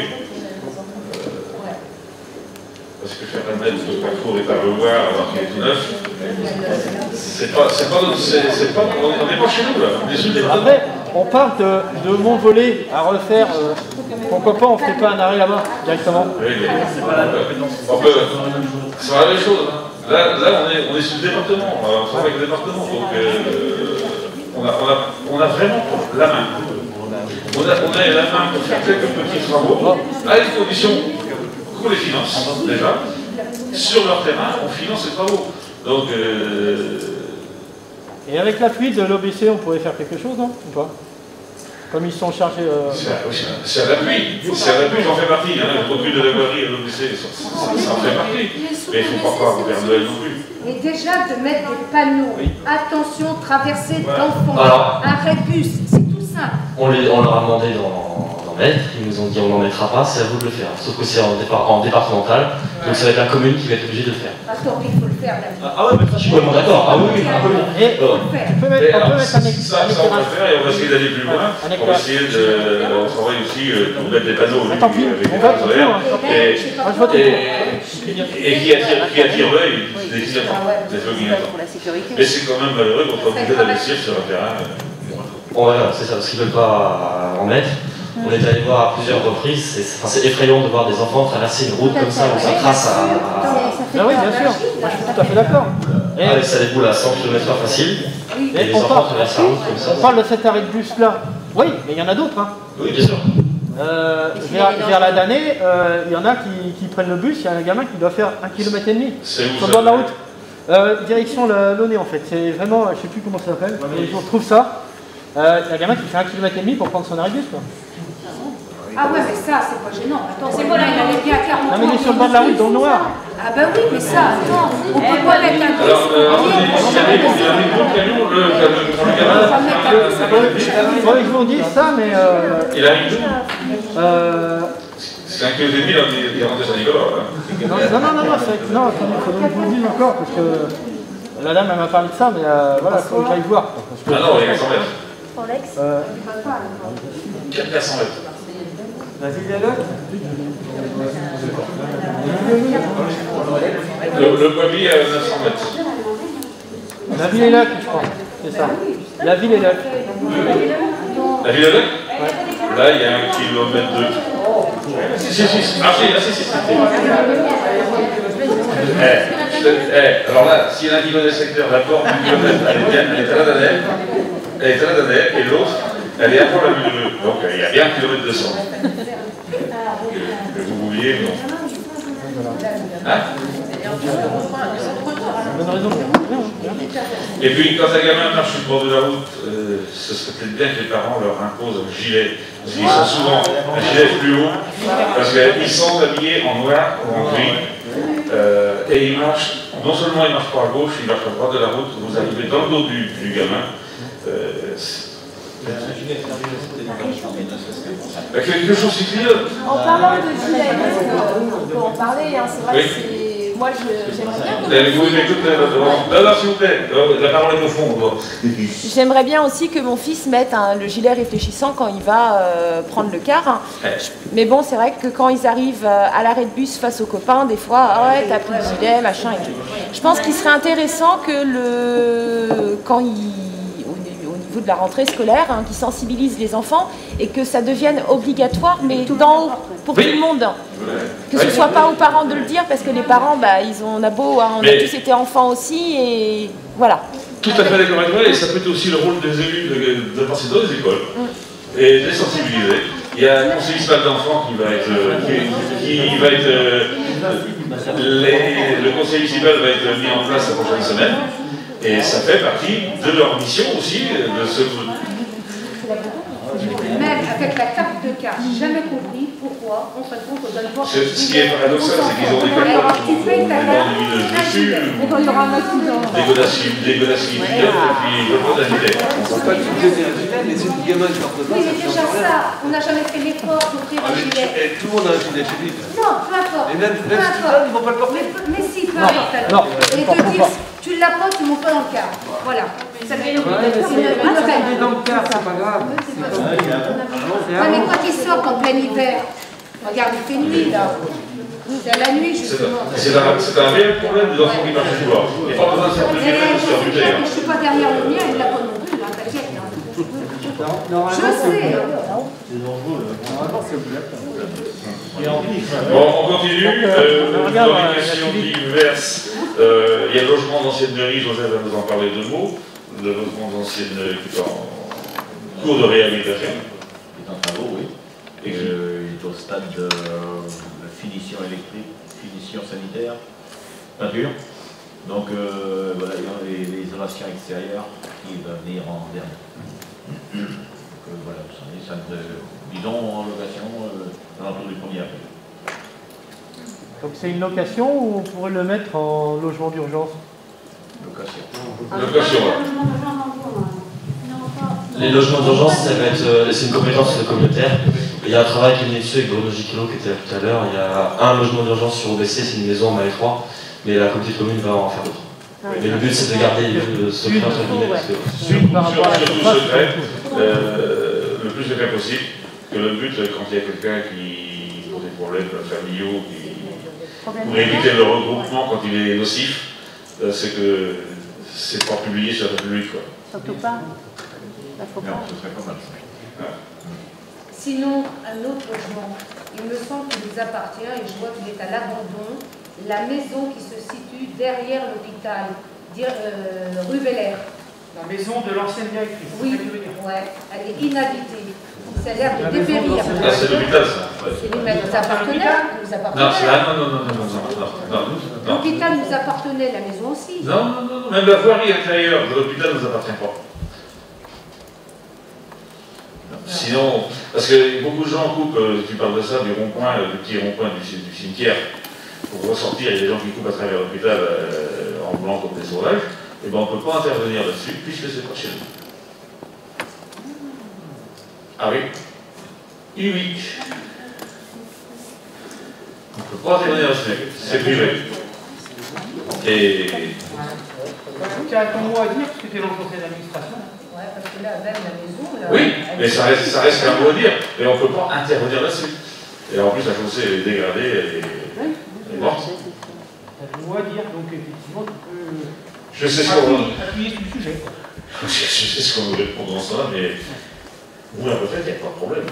Parce que faire admettre que le parcours est à revoir alors qu'il est tout neuf, C'est pas, c'est pas, c'est, c'est pas, on n'est pas chez nous là, on est sous des Après, on parle de, de Montvolée à refaire. Euh, pourquoi pas on ne fait pas un arrêt là-bas directement? Oui, mais on peut, c'est la même chose. Là, là on, est, on est sous le département, on travaille avec le département, donc euh, on, a, on, a, on a vraiment la main. On a, on a la main pour faire quelques petits travaux, à une condition qu'on les finance déjà. Sur leur terrain, on finance les travaux. Donc, euh... Et avec l'appui de l'O B C, on pourrait faire quelque chose, non? Ou pas? Comme ils sont chargés... Euh... C'est à l'appui, c'est à l'appui, j'en fais partie. Hein. Le produit de la voirie et l'O B C, ça, ça, ça en fait partie. Mais il ne faut pas croire au Père Noël non plus. Et déjà de mettre des panneaux, oui. Attention, traversée d'enfants, Alors, arrêt bus, c'est tout simple. On, les, on leur a demandé d'en mettre, ils nous ont dit on n'en mettra pas, c'est à vous de le faire. Sauf que c'est en, départ, en départemental, donc ça va être la commune qui va être obligée de le faire. Attends, il faut le faire là. Ah, ah ouais, mais ça, je suis vraiment d'accord. Ah oui, oui, un peu. Et on peut mettre, on peut mettre un éclairage. Ça, ça, on va faire et on va essayer d'aller plus loin. On va essayer de. On travaille aussi pour mettre des panneaux avec des panneaux solaires. Et qui attire l'œil des clignotants, des feux clignotants. Mais c'est quand même malheureux qu'on soit obligé d'investir sur un terrain. Voilà, c'est ça, parce qu'ils ne veulent pas en mettre. On est allé voir à plusieurs reprises, c'est enfin, effrayant de voir des enfants traverser une route comme ça, où ça trace à... à... Ah oui, bien sûr, moi je suis tout à fait d'accord. Ah, ça déboule à cent kilomètres heure facile, et, et les enfants parle, traversent la route comme ça. On parle de cet arrêt de bus là. Oui, mais il y en a d'autres. Hein. Oui, bien sûr. Euh, vers, vers la Danée, euh, il y en a qui, qui prennent le bus, il y a un gamin qui doit faire un kilomètre et demi sur le bord de la route. Euh, direction Launay en fait, c'est vraiment, je ne sais plus comment ça s'appelle, mais je retrouve ça. Euh, il y a un gamin qui fait un kilomètre et demi pour prendre son arrêt de bus. Quoi. Ah ouais, mais ça, c'est pas gênant. Attends, c'est moi là, il avait bien quarante ans. Non, mais il est sur le bord de la route, dans le noir. Ah bah oui, mais ça, attends, on peut pas mettre un bus. Alors, euh, il y a des gros camions, le gamin. Il faudrait que je vous dise ça, mais... Euh, il arrive d'où euh, C'est un kilomètre et demi, il est rentré Saint-Nicolas. Non, non, non, non, c'est non, il faudrait que je vous le dise encore, parce que la dame, elle m'a parlé de ça, mais euh, voilà, il faut que j'aille voir. Parce que, ah non, il y a quatre cents mètres. Euh, quatre cents mètres. La ville est là. Le, le Bobby à neuf cents mètres. La ville est là, je crois. C'est ça. La ville est là. La ville est là? Ouais. Là, il y a un kilomètre de... Si, si, si. Ah, si, ah, si, si, si. Eh, eh, alors là, s'il y en a qui connaît le secteur, la porte du kilomètre, elle est bien, elle est à la Danée, elle est à la Danée, et l'autre, elle est avant la ville de... Donc, il y a bien un kilomètre deux cents. Que vous vouliez, non. Hein? Et puis, quand un gamin marche sur le bord de la route, euh, ce serait peut-être bien que les parents leur imposent un gilet. Parce qu'ils sont souvent un gilet plus haut, parce qu'ils sont habillés en noir ou en gris. Euh, et ils marchent, non seulement ils marchent pas à gauche, ils marchent à droite de la route, vous arrivez dans le dos du, du gamin. Euh, quelque chose qui clignote. En parlant de gilet, on peut en parler, hein, c'est vrai oui. que c'est... Moi, j'aimerais bien... Vous m'écoutez, là, là, s'il vous plaît, la parole est au fond. J'aimerais bien aussi que mon fils mette hein, le gilet réfléchissant quand il va euh, prendre le car. Ouais. Mais bon, c'est vrai que quand ils arrivent à l'arrêt de bus face aux copains, des fois, ah ouais, t'as pris le gilet, machin et tout. Je pense qu'il serait intéressant que le... quand il... de la rentrée scolaire, hein, qui sensibilise les enfants et que ça devienne obligatoire, mais d'en haut, pour oui. tout le monde. Que ce ne soit pas aux parents de le dire, parce que les parents, bah, ils ont, on a beau, hein, on mais a tous été enfants aussi, et voilà. Tout à fait d'accord avec toi, et ça peut être aussi le rôle des élus de, de passer dans les écoles mm. et de les sensibiliser. Il y a un conseil municipal d'enfants qui va être... Qui, qui va être euh, les, le conseil municipal va être mis en place la prochaine semaine. Et ça fait partie de leur mission aussi, de ce... Même avec la carte de car, j'ai jamais compris pourquoi, en fin de compte, on donne pas... Ce qui est paradoxal, c'est qu'ils ont des cartes qui font des mises dessus, des godasses qui viennent, et puis ils veulent pas d'agiler. On ne peut pas utiliser un gilet, mais si le gamin ne porte pas, oui, ça mais déjà ça, on n'a jamais fait l'effort d'offrir un gilet. Et tout le monde a un gilet chez lui. Non, peu importe. Et même les students, ils ne vont pas le porter. Mais si, peu importe. Et te dire, tu l'as pas, tu montes pas dans le car. Voilà. Ça fait une dans le car, c'est pas grave. Ouais, mais quand il sort en plein hiver, regarde, il fait nuit là. C'est à la nuit, C'est justement. un, c'est un, c'est un réel problème des enfants qui marchent du bois. Il n'y a pas besoin de faire plus Mais de je faire sais du bien, thé. mais je suis pas derrière le mien, il l'a pas non plus, hein, t'inquiète. hein. Je sais. Normalement, c'est obligatoire. Bon, on continue. Euh, regarde, dans les euh, questions la Philippe. diverses, euh, il y a le logement d'anciennerie, Joseph va nous en parler deux mots. Le logement d'anciennerie qui est en cours de réhabilitation. Il est en travaux, oui. Et euh, il est au stade de euh, finition électrique, finition sanitaire, peinture. Donc euh, voilà, il y a les, les isolations extérieures qui va venir en dernier. Donc euh, voilà, vous savez, ça de, disons en location euh, à l'entour du premier avril. Donc c'est une location ou on pourrait le mettre en logement d'urgence? Location. Location, ouais. Les logements d'urgence, ça va être, euh, c'est une compétence communautaire. Il y a un travail qui est mené dessus avec Bruno Gicchino qui était là tout à l'heure. Il y a un logement d'urgence sur O B C, c'est une maison en Marais trois, mais la communauté de commune va en faire d'autres. Mais le but c'est de garder le secret entre guillemets. Parce que... Une par rapport à la Surtout surface. secret, euh, le plus secret possible. Que le but, quand il y a quelqu'un qui pose des problèmes familiaux, qui, pour éviter le regroupement quand il est nocif, euh, c'est que c'est pas publié sur la public. Quoi. Surtout pas. Là, faut Non, pas. ce serait pas mal. Ouais. Sinon, un autre logement, il me semble qu'il nous appartient et je vois qu'il est à l'abandon. La maison qui se situe derrière l'hôpital, dire, euh, rue Bel Air. La maison de l'ancienne directrice. Oui, ouais, elle est inhabitée. Ça a l'air de La maison dépérir. de l'ancienne Ah, c'est l'hôpital, ça. Ouais. C'est les mêmes, nous appartenait. Nous Non, appartenait. c'est là, non, non, non, non, non, non, non, non. L'hôpital nous appartenait, la maison aussi. Non, non, non, non, même la voirie intérieure de l'hôpital ne nous appartient pas. Sinon, parce que beaucoup de gens coupent, euh, tu parles de ça, du rond-point, euh, du petit rond-point du, du cimetière, pour ressortir, il y a des gens qui coupent à travers l'hôpital euh, en blanc comme des sauvages, et bien on ne peut pas intervenir là-dessus puisque c'est pas chez nous. Ah oui? Oui, oui. On ne peut pas intervenir là-dessus, c'est privé. Et. Tu as ton mot à dire parce que tu es dans le conseil d'administration. Ouais, parce que là, même la maison. Là, Oui, elle- mais ça reste, ça reste un mot à dire, mais on ne peut pas intervenir là-dessus. Et en plus, la chaussée est dégradée, elle est, elle est morte. Tu as ton mot à dire, donc effectivement, tu peux Je sais ce qu'on appuyer, appuyer sur le sujet. je sais ce qu'on nous répond dans ça, mais vous, à peu près, il n'y a pas de problème.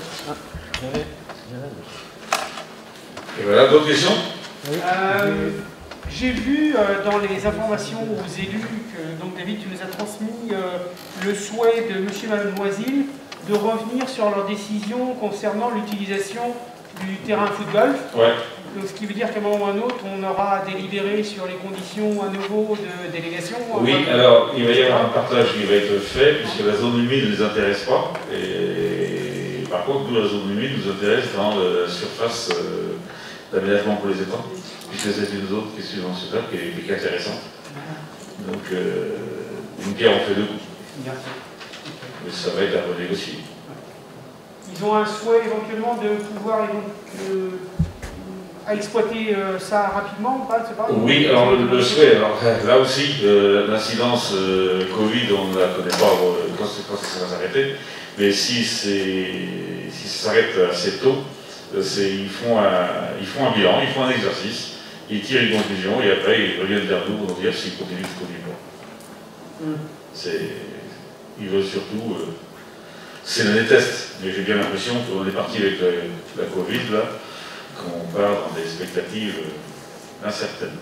Et voilà, d'autres questions? Euh, J'ai vu euh, dans les informations aux élus que, donc David, tu nous as transmis euh, le souhait de monsieur et madame Noisille de revenir sur leur décision concernant l'utilisation du terrain football. Ouais. Donc, ce qui veut dire qu'à un moment ou à un autre, on aura délibéré sur les conditions à nouveau de délégation. Oui, enfin, alors il va y avoir un partage qui va être fait, puisque la zone humide ne les intéresse pas. Et par contre, nous, la zone humide nous intéresse dans la surface euh, d'aménagement pour les étangs, puisque c'est une zone qui est subventionnée, qui est, qui est intéressante. Donc, euh, une pierre en fait deux coups. Mais ça va être à renégocier. Ils ont un souhait éventuellement de pouvoir euh, à exploiter euh, ça rapidement ou pas, je sais pas. Oui, alors le, le souhait, alors là aussi, euh, l'incidence euh, Covid, on ne la connaît pas euh, quand, quand ça va s'arrêter, mais si, si ça s'arrête assez tôt, euh, ils font, un, ils font un bilan, ils font un exercice, ils tirent une conclusion et après ils reviennent vers nous pour dire s'ils continuent ou continuent pas. Mm. C'est, ils veulent surtout, euh, c'est l'année test, mais j'ai bien l'impression qu'on est parti avec la, la Covid là, qu'on part dans des expectatives euh, incertaines.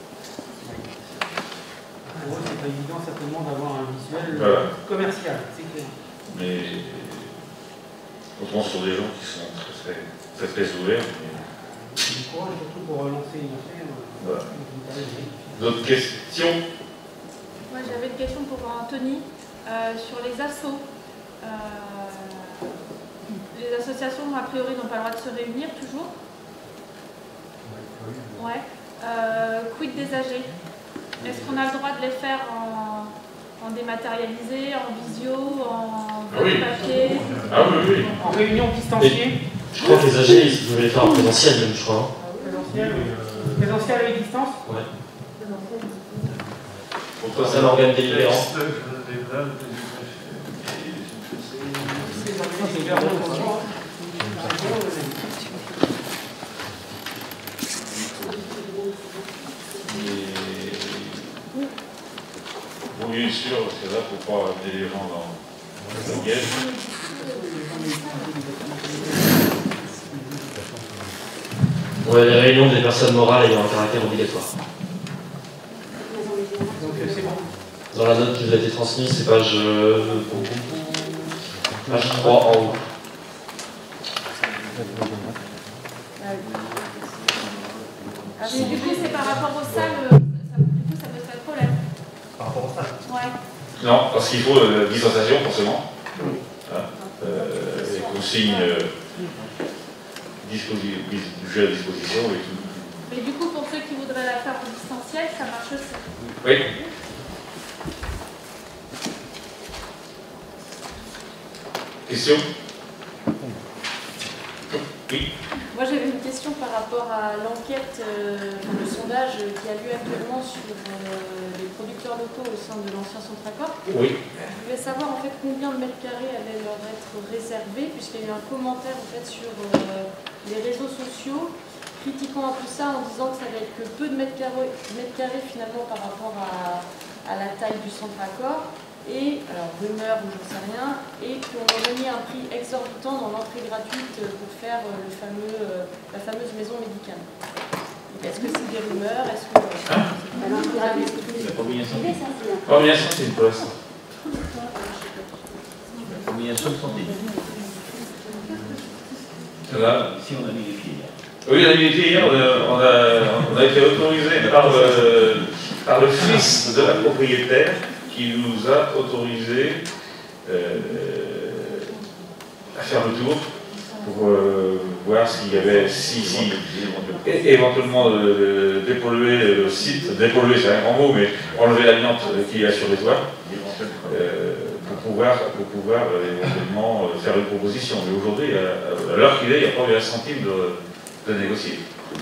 Pour eux, c'est pas évident certainement d'avoir un visuel Voilà. commercial, c'est clair. Mais autrement, ce sont des gens qui sont très très, très, très ouverts. Mais... Du courage surtout pour relancer une affaire. Voilà. D'autres questions? Moi j'avais une question pour Anthony euh, sur les assos. Euh, les associations a priori n'ont pas le droit de se réunir toujours. Ouais. Euh, quid des A G? Est-ce qu'on a le droit de les faire en, en dématérialisé, en visio, en Ah oui. papier? Ah oui, oui. En réunion distanciée? Je crois que les A G, ils devaient les faire en présentiel même, je crois. Présentiel, présentiel avec distance? Ouais. Pourquoi c'est un organe délibérant? bien sûr, parce que là, il ne faut pas amener les gens dans le piège. Ouais, les réunions des personnes morales ayant un caractère obligatoire. Dans la note qui vous a été transmise, c'est page, euh, page trois en haut. Ah, mais du coup, c'est par rapport aux salles, ça, du coup, ça pose pas de problème. Par rapport aux salles Ouais. Non, parce qu'il faut euh, la distanciation, forcément. Hein, euh, les consignes euh, disposi jeu à disposition et tout. Mais du coup, pour ceux qui voudraient la faire en distanciel, ça marche aussi. Oui. Question? Oui. Moi, j'avais une question par rapport à l'enquête, euh, le sondage qui a lieu actuellement sur euh, les producteurs locaux au sein de l'ancien Centracor. Oui. Je voulais savoir en fait combien de mètres carrés allaient leur être réservés, puisqu'il y a eu un commentaire en fait sur euh, les réseaux sociaux critiquant un peu ça en disant que ça allait être que peu de mètres carrés, mètres carrés finalement par rapport à, à la taille du Centracor. Et, alors rumeur ou j'en sais rien, et qu'on aurait mis un prix exorbitant dans l'entrée gratuite pour faire le fameux, euh, la fameuse maison médicale. Est-ce que c'est des rumeurs? Est-ce que... Hein? l'entrée gratuite, Combien Combien centimes pour l'instant? Combien centimes? Là. Ici, on a mis les pieds. Oui, on a mis les pieds hier, on a, on a, on a été autorisé par le, par le fils de la propriétaire qui nous a autorisé euh, à faire le tour pour euh, voir s'il y avait, si, si éventuellement euh, dépolluer le site, dépolluer c'est un grand mot, mais enlever l'amiante qu'il y a sur les toits, euh, pour pouvoir, pour pouvoir euh, éventuellement euh, faire une proposition. Mais aujourd'hui, à, à l'heure qu'il est, il n'y a pas eu un centime de, de négocier.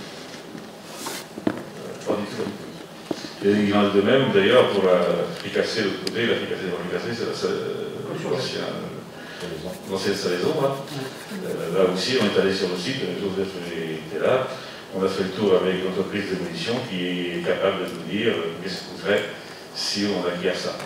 Euh, pas du tout. Et il en est de même, d'ailleurs, pour la fricassée de l'autre côté, la fricassée dans la fricassée, c'est l'ancienne salaison. Là. Euh, là aussi, on est allé sur le site, Joseph était là, on a fait le tour avec l'entreprise de démolition qui est capable de nous dire euh, qu'est-ce qu'on ferait si on acquiert ça.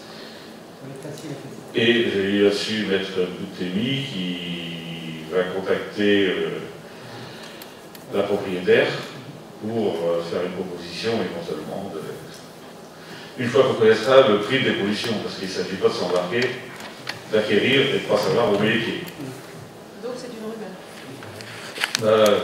Et j'ai eu là-dessus Maître Boutemi qui va contacter euh, la propriétaire pour euh, faire une proposition éventuellement de... Une fois qu'on connaîtra le prix de dépollution, parce qu'il ne s'agit pas de s'embarquer, d'acquérir et de ne pas savoir où met les pieds. Donc c'est une rumeur. Euh...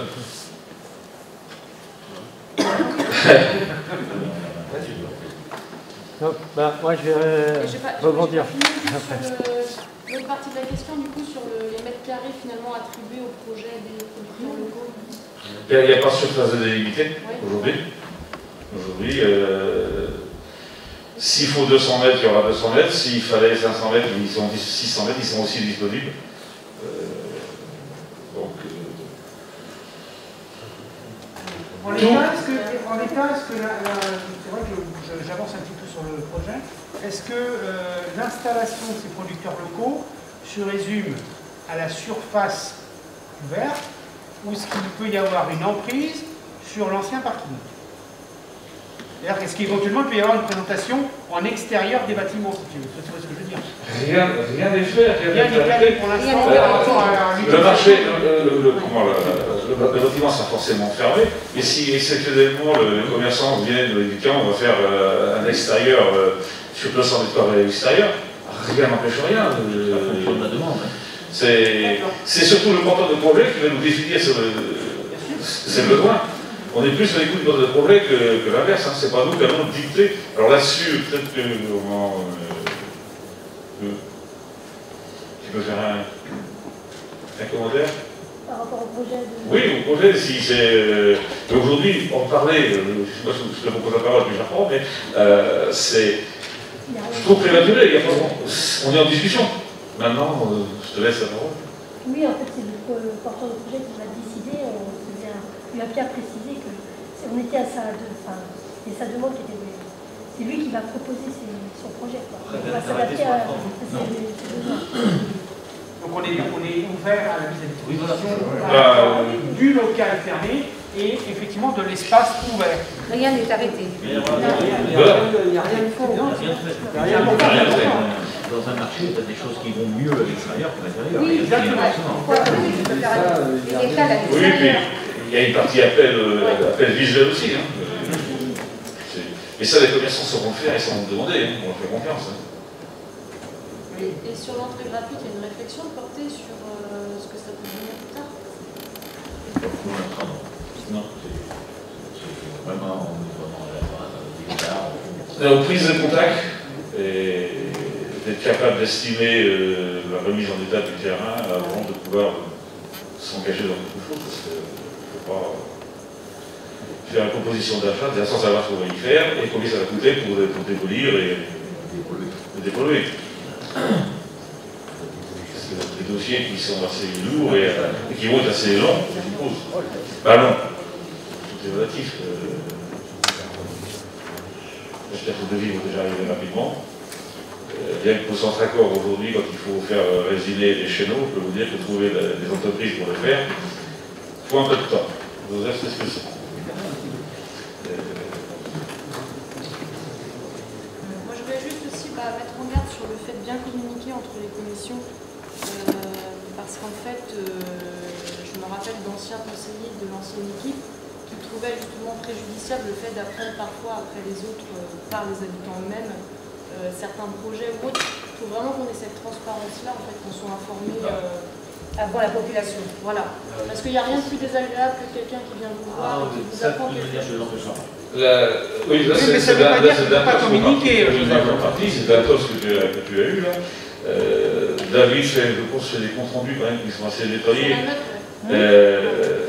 Donc, bah, moi je vais euh, rebondir. L'autre partie de la question, du coup, sur le, les mètres carrés finalement attribués au projet des producteurs locaux. Il n'y a, a pas de surface de délimité aujourd'hui. Aujourd'hui, euh, s'il faut deux cents mètres, il y aura deux cents mètres. S'il fallait cinq cents mètres, ils sont six cents mètres, ils sont aussi disponibles. Euh, donc, euh... En l'état, est-ce que, en l'état, est-ce que la, la, c'est vrai que j'avance un petit peu sur le projet, est-ce que euh, l'installation de ces producteurs locaux se résume à la surface couverte, ou est-ce qu'il peut y avoir une emprise sur l'ancien parking? C'est-à-dire qu'est-ce qu'éventuellement il peut y avoir une présentation en extérieur des bâtiments, si tu veux, tu vois ce que je veux dire? Rien, rien n'est fait, rien n'est calé pour l'instant par rapport à le marché, le, le, le, comment, le, le, le bâtiment sera forcément fermé, et si exceptionnellement le, le commerçant vient de dire on va faire euh, un extérieur euh, sur deux cents mètres carrés à l'extérieur, rien n'empêche rien. Ça de la demande. C'est surtout le porteur de projet qui va nous définir ses besoins. On est plus à l'écoute de notre projet que, que l'inverse, hein. C'est pas nous qui allons dicter. Alors là-dessus, peut-être que on, euh, tu peux faire un, un commentaire par rapport au projet de... Oui, au projet, si c'est... Euh, aujourd'hui, on parlait, euh, je ne sais pas si je te propose la parole, puis j'apprends, mais euh, c'est... Je trouve prématuré, il y a pas, on est en discussion. Maintenant, euh, je te laisse la parole. Oui, en fait, c'est le porteur de projet qui m'a décidé, on faisait un, il m'a bien précisé que on était à sa, de, enfin, c'est sa demande qui était... C'est lui qui va proposer ses, son projet. Quoi. On va s'adapter à, à ses, ses besoins. Donc on est, on est ouvert à la mise à disposition oui, voilà. du local fermé et effectivement de l'espace ouvert. Rien n'est arrêté. Il n'y a rien de faux. Dans un marché, il y a des choses qui vont mieux à l'extérieur qu'à l'intérieur. Oui, exactement. Oui, puis il y a une partie appel, euh, appel visuel aussi. Hein. Mais ça, les commerçants sauront le faire et sauront le demander. Hein. On leur fait confiance. Hein. Et, et sur l'entrée gratuite, il y a une réflexion portée sur euh, ce que ça peut devenir plus tard? Non, c'est vraiment, on est vraiment à la Alors, prise de contact et d'être capable d'estimer euh, la remise en état du terrain avant de pouvoir s'engager dans quelque chose, parce qu'il ne faut pas faire une proposition d'achat sans savoir ce qu'on va y faire et combien ça va coûter pour, pour démolir et dépolluer. C'est des dossiers qui sont assez lourds et, et qui vont être assez longs, je suppose. Pas long, tout est relatif. Euh, J'espère que le devis va déjà arriver rapidement. Euh, bien que pour s'en accord aujourd'hui, quand il faut faire euh, résiner les chaîneaux, je peux vous dire que trouver la, des entreprises pour le faire, il faut un peu de temps. Vous savez ce que c'est. Moi, je voulais juste aussi bah, mettre en garde sur le fait de bien communiquer entre les commissions, euh, parce qu'en fait, euh, je me rappelle d'anciens conseillers de l'ancienne équipe qui trouvaient justement préjudiciable le fait d'apprendre parfois après les autres, euh, par les habitants eux-mêmes, euh, certains projets ou autres. Il faut vraiment qu'on ait cette transparence-là, en fait, qu'on soit informés euh, avant la population. Voilà. Parce qu'il n'y a rien de plus désagréable que quelqu'un qui vient vous voir et qui vous apprend quelque chose. La, oui, là, oui, c'est d'un pas communiquer. C'est d'un poste que, que tu as eu là. Euh, David fait, je pense, fait des comptes rendus quand même qui sont assez détaillés. Euh,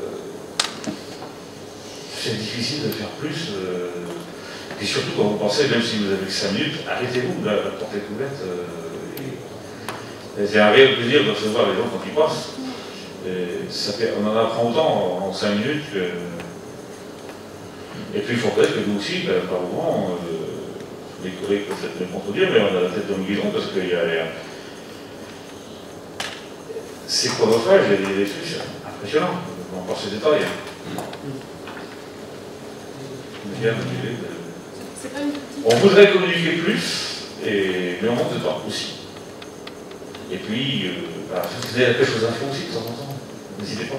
c'est difficile de faire plus. Euh, et surtout quand vous pensez, même si vous avez que cinq minutes, arrêtez-vous, la, la porte est ouverte. Euh, c'est un réel plaisir de recevoir les gens quand ils passent. Et ça fait, on en apprend autant en, en cinq minutes que. Et puis il faut peut-être que nous aussi, ben, par moment, euh, les collègues peuvent peut-être me contredire, mais on a la tête dans le guidon parce qu'il y a. C'est chronophage et des trucs impressionnants. On va voir ces détails. On voudrait communiquer plus, et, mais on manque de temps aussi. Et puis, euh, bah, vous avez la pêche aux infos aussi de temps en temps. N'hésitez pas.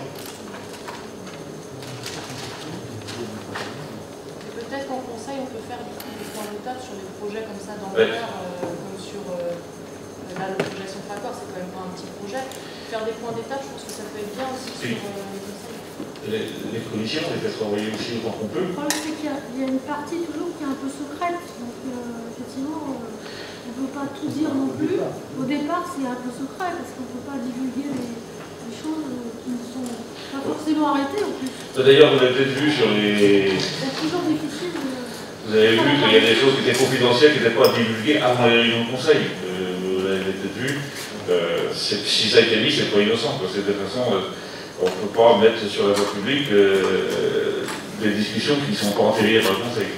Peut-être qu'en conseil, on peut faire du coup des points d'étape sur des projets comme ça dans ouais. l'air, euh, comme sur euh, là, le projet Sonfracor, c'est quand même pas un petit projet. Faire des points d'étape, je pense que ça peut être bien aussi oui. sur euh, les conseils. Les, les commissions, on les fait travailler aussi autant qu'on peut. Le problème, c'est qu'il y, y a une partie toujours qui est un peu secrète. Donc, euh, effectivement, euh, on ne peut pas tout dire non plus. Au départ, c'est un peu secret parce qu'on ne peut pas divulguer les, les choses qui ne sont pas forcément arrêtées en plus. D'ailleurs, vous avez peut-être vu sur les. C'est toujours difficile. De... Vous avez vu qu'il y a des choses qui étaient confidentielles, qui n'étaient pas divulguées avant les réunions de conseil. Euh, vous l'avez peut-être vu. Euh, si ça a été mis, c'est pas innocent. C'est de toute façon. Euh, on ne peut pas mettre sur la voie publique euh, des discussions qui ne sont pas enterrées par le Conseil.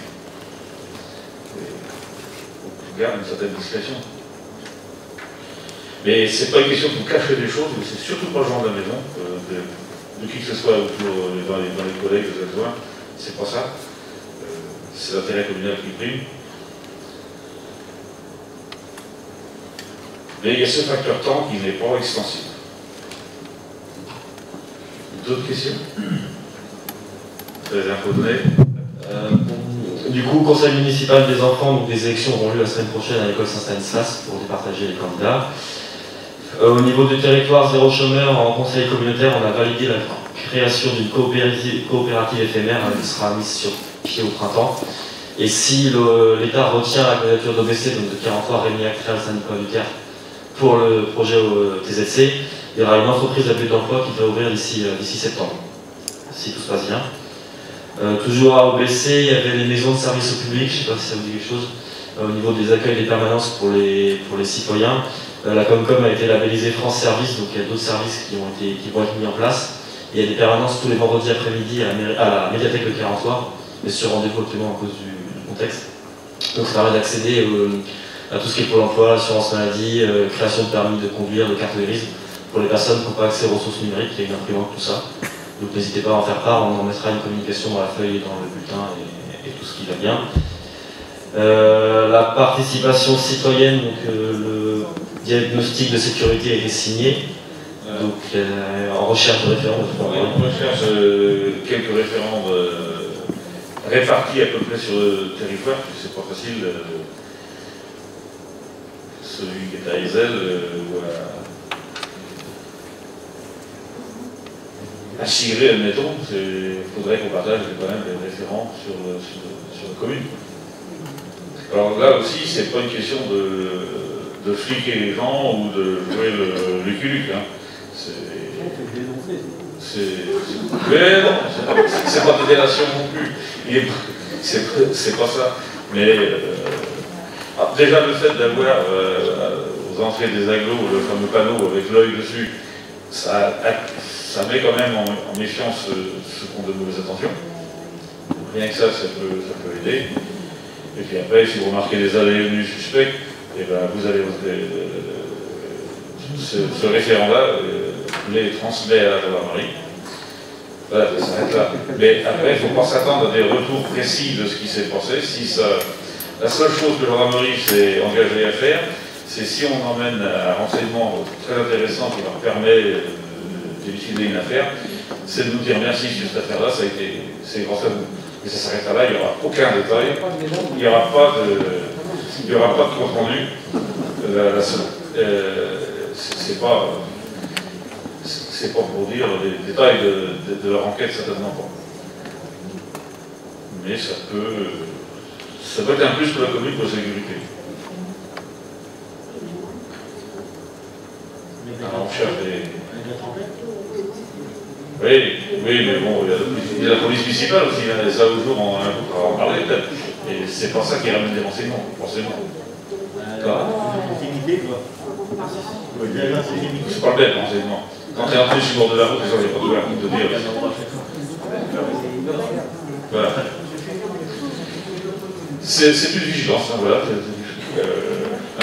On garde une certaine discrétion. Mais ce n'est pas une question de vous cacher des choses, c'est surtout pas le genre de la maison, euh, de, de qui que ce soit autour, dans les, dans les collègues, des adjoints, c'est pas ça. Euh, c'est l'intérêt communal qui prime. Mais il y a ce facteur temps qui n'est pas extensible. D'autres questions? Très infodonnées. Euh, du coup, conseil municipal des enfants, donc des élections auront lieu la semaine prochaine à l'école Saint-Stanislas pour départager les candidats. Euh, au niveau du territoire zéro chômeur en conseil communautaire, on a validé la création d'une coopérative, coopérative éphémère qui sera mise sur pied au printemps. Et si l'État retient la candidature d'O B C, donc de quarante-trois Rémi Actral Saint-Nicolas du Caire, pour le projet au T Z C, il y aura une entreprise à but d'emploi qui devrait ouvrir d'ici septembre, si tout se passe bien. Euh, toujours à O B C, il y avait les maisons de service au public, je ne sais pas si ça vous dit quelque chose, euh, au niveau des accueils des permanences pour les, pour les citoyens. Euh, la Comcom a été labellisée France Service, donc il y a d'autres services qui, ont été, qui vont être mis en place. Il y a des permanences tous les vendredis après-midi à, à la médiathèque de Quarantoir, mais sur rendez-vous actuellement à cause du, du contexte. Donc ça permet d'accéder euh, à tout ce qui est Pôle emploi, l'assurance maladie, euh, création de permis de conduire, de carte grise, pour les personnes qui n'ont pas accès aux ressources numériques, il y a une imprimante, tout ça. Donc n'hésitez pas à en faire part, on en mettra une communication dans la feuille et dans le bulletin et, et tout ce qui va bien. Euh, la participation citoyenne, donc euh, le diagnostic de sécurité a été signé. Donc euh, en recherche de référents. On recherche euh, quelques référents euh, répartis à peu près sur le territoire, c'est pas facile. Euh, celui qui est à Ezel euh, ou à, à Chiré, admettons, il faudrait qu'on partage quand même des référents sur, sur, sur la commune. Alors là aussi, c'est pas une question de, de fliquer les gens ou de jouer le, le culuc. Hein. C'est. Mais non, c'est pas de délation non plus. C'est pas ça. Mais euh, déjà le fait d'avoir euh, aux entrées des agglos le fameux panneau avec l'œil dessus, ça, ça met quand même en, en méfiance ceux qui ont de mauvaises intentions. Rien que ça, ça peut, ça peut aider. Et puis après, si vous remarquez des allées et venues suspects, et ben vous allez euh, ce, ce référent-là euh, les transmet à la gendarmerie. Voilà, ça s'arrête là. Mais après, il ne faut pas s'attendre à des retours précis de ce qui s'est passé. Si ça, la seule chose que la gendarmerie s'est engagée à faire, c'est si on emmène un renseignement très intéressant qui leur permet d'élucider une affaire, c'est de nous dire merci sur cette affaire-là, ça a été, c'est grâce à vous. Mais ça s'arrêtera là, il n'y aura aucun détail, il n'y aura pas de, il n'y aura pas de compte rendu. La, la seule, euh, c'est pas, c'est pas pour dire les détails de, de, de leur enquête, certainement pas. Mais ça peut, ça peut être un plus pour la commune pour la sécurité. Alors on cherche des... Oui, oui, mais bon, il y a la police municipale aussi, hein, et ça au jour on va en parler peut-être. Et c'est pas ça qui ramène des renseignements, forcément. C'est pas le même renseignement. Quand tu es entré sur le bord de la route, les gens n'ont pas de la route de dire. Voilà. C'est une vigilance, hein, voilà. Euh, hein,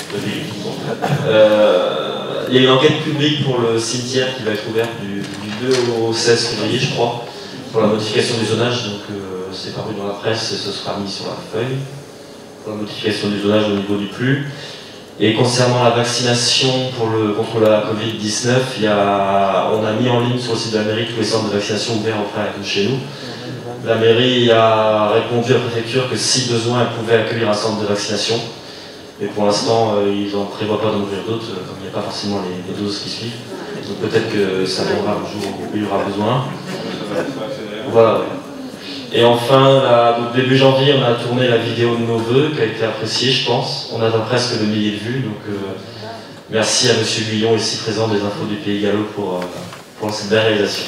euh, il y a une enquête publique pour le cimetière qui va être ouverte du, du deux au seize février, je crois, pour la modification du zonage. Donc euh, c'est paru dans la presse et ce sera mis sur la feuille. Pour la modification du zonage au niveau du plus. Et concernant la vaccination pour le, contre la Covid dix-neuf, il y a, on a mis en ligne sur le site de la mairie tous les centres de vaccination ouverts au frère et chez nous. La mairie a répondu à la préfecture que si besoin, elle pouvait accueillir un centre de vaccination. Mais pour l'instant, euh, ils n'en prévoient pas d'en ouvrir d'autres, euh, comme il n'y a pas forcément les, les doses qui suivent. Donc peut-être que ça viendra un jour où il y aura besoin. Voilà. Et enfin, là, donc début janvier, on a tourné la vidéo de nos vœux, qui a été appréciée, je pense. On atteint presque le millier de vues, donc euh, merci à Monsieur Guillon, ici présent des Infos du Pays Gallo, pour, euh, pour cette belle réalisation.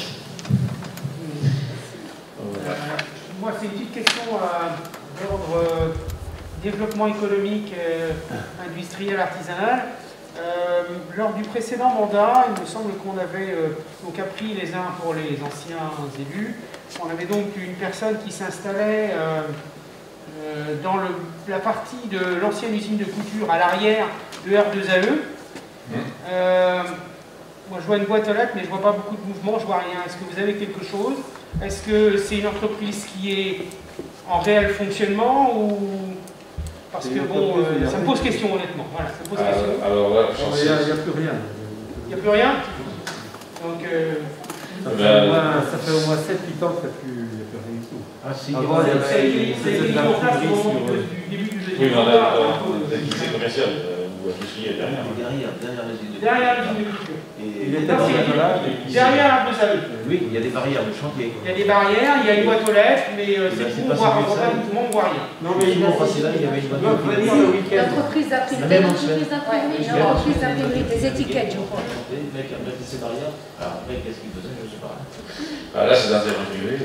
Euh, moi, c'est une petite question euh, d'ordre euh, développement économique, euh, industriel, artisanal. Euh, lors du précédent mandat, il me semble qu'on avait euh, donc appris les uns pour les anciens élus. On avait donc une personne qui s'installait euh, euh, dans le, la partie de l'ancienne usine de couture à l'arrière de R deux A E. Euh, moi je vois une boîte aux lettres mais je ne vois pas beaucoup de mouvement, je vois rien. Est-ce que vous avez quelque chose? Est-ce que c'est une entreprise qui est en réel fonctionnement ou... Parce que bon, euh, ça me pose question honnêtement. Voilà, ça me pose alors, question. alors là, il n'y a, a plus rien. Il n'y a plus rien? Donc... Euh, Ça fait, ben, au moins, ça fait au moins sept huit ans qu'il n'y a, a plus rien du tout. Ah si, avant, il y avait de l'imprimerie sur... Oui, mais on a l'activité commerciale, ou industrielle derrière. Derrière, derrière les usines. Derrière les usines de couture. Il était dans la là. Derrière un peu ça. Oui, il y a des barrières de chantier. Il y a des barrières, il y a une boîte aux lettres, mais euh, c'est tout, on voit pas tout le monde, on voit rien. Non, mais ils vont passer là, il y avait une boîte aux lettres. L'entreprise d'imprimerie, l'entreprise d'imprimerie, l'entreprise d'imprimerie, des étiquettes, je crois. Le mec a mis ces barrières. Alors après, qu'est-ce qu'il faisait, je ne sais pas. Ah, là, c'est d'intérêt privé.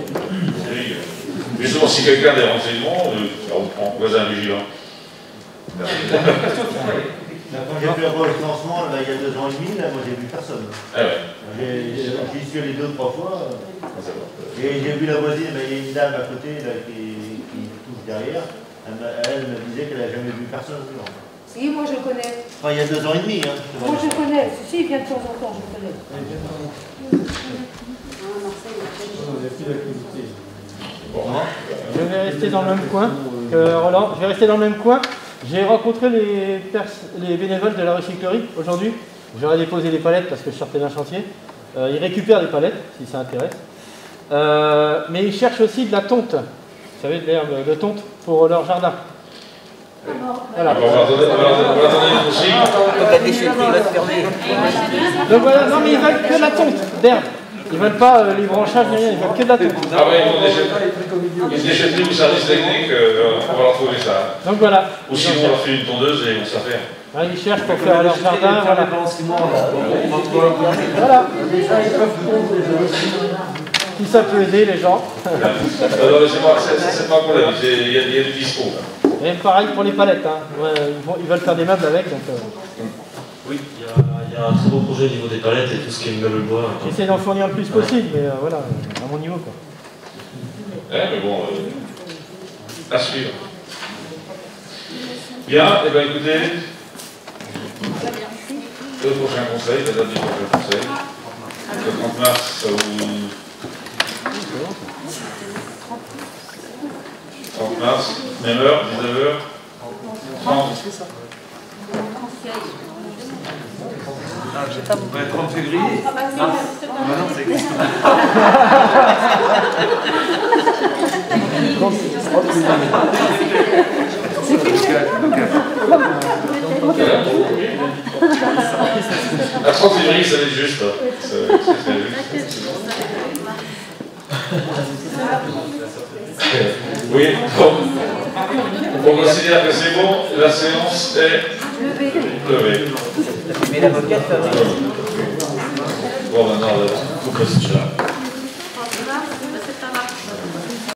Mais souvent, si quelqu'un a des renseignements, on prend voisin vigilant. Quand j'ai fait le lancement, là, il y a deux ans et demi, là, moi j'ai vu personne. Ah ouais. J'y suis allé deux ou trois fois. Et j'ai vu la voisine, il y a une dame à côté là, qui, qui touche derrière. Elle, elle me disait qu'elle n'a jamais vu personne. Si, moi je connais. Enfin, il y a deux ans et demi. Hein, moi je connais. Si, il vient de temps en temps, je connais. Il n'y a plus d'activité. Je vais rester dans le même coin que Roland. Je vais rester dans le même coin. J'ai rencontré les, les bénévoles de la recyclerie aujourd'hui. J'aurais déposé des palettes parce que je sortais d'un chantier. Euh, ils récupèrent des palettes, si ça intéresse. Euh, mais ils cherchent aussi de la tonte. Vous savez, de l'herbe de tonte pour leur jardin. Voilà. On va leur donner, on va leur donner, on va leur donner une aussi. Comme la déchetterie va se fermer. Donc voilà, non mais ils veulent que de la tonte d'herbe. Ils veulent pas euh, les branchages, ni rien, ils veulent que de la tonte. Ah ouais, ils vont déchetterie. Une déchetterie ou service technique, euh, on va leur trouver ça. Donc voilà. Ou sinon on leur fait une tondeuse et on s'affaire. Ah, ils cherchent pour faire leur jardin. Voilà. Voilà. Si ça peut aider les gens. Non, mais c'est pas, c'est pas un problème, il y, a, il y a du dispo. Là. Et pareil pour les palettes, hein. Ouais, ils, vont, ils veulent faire des meubles avec. Donc, euh... Oui, il y, a, il y a un très beau projet au niveau des palettes et tout ce qui est meuble bois. J'essaie d'en fournir le plus possible, mais euh, voilà, à mon niveau. Quoi. Ouais, mais bon, euh, à suivre. Bien, et eh bien écoutez, le prochain conseil, la date du prochain conseil, le trente mars, ça vous... trente mars, même heure, dix-neuf heures, trente. Ah, je sais pas. Ouais, trente février. Ah, maintenant c'est exactement. À trente février, ça va être juste. C'est très juste. Oui, bon. On considère que c'est bon, la séance est levée. Mais l'avocat, ça va. Bon, maintenant, on va couper ce chat.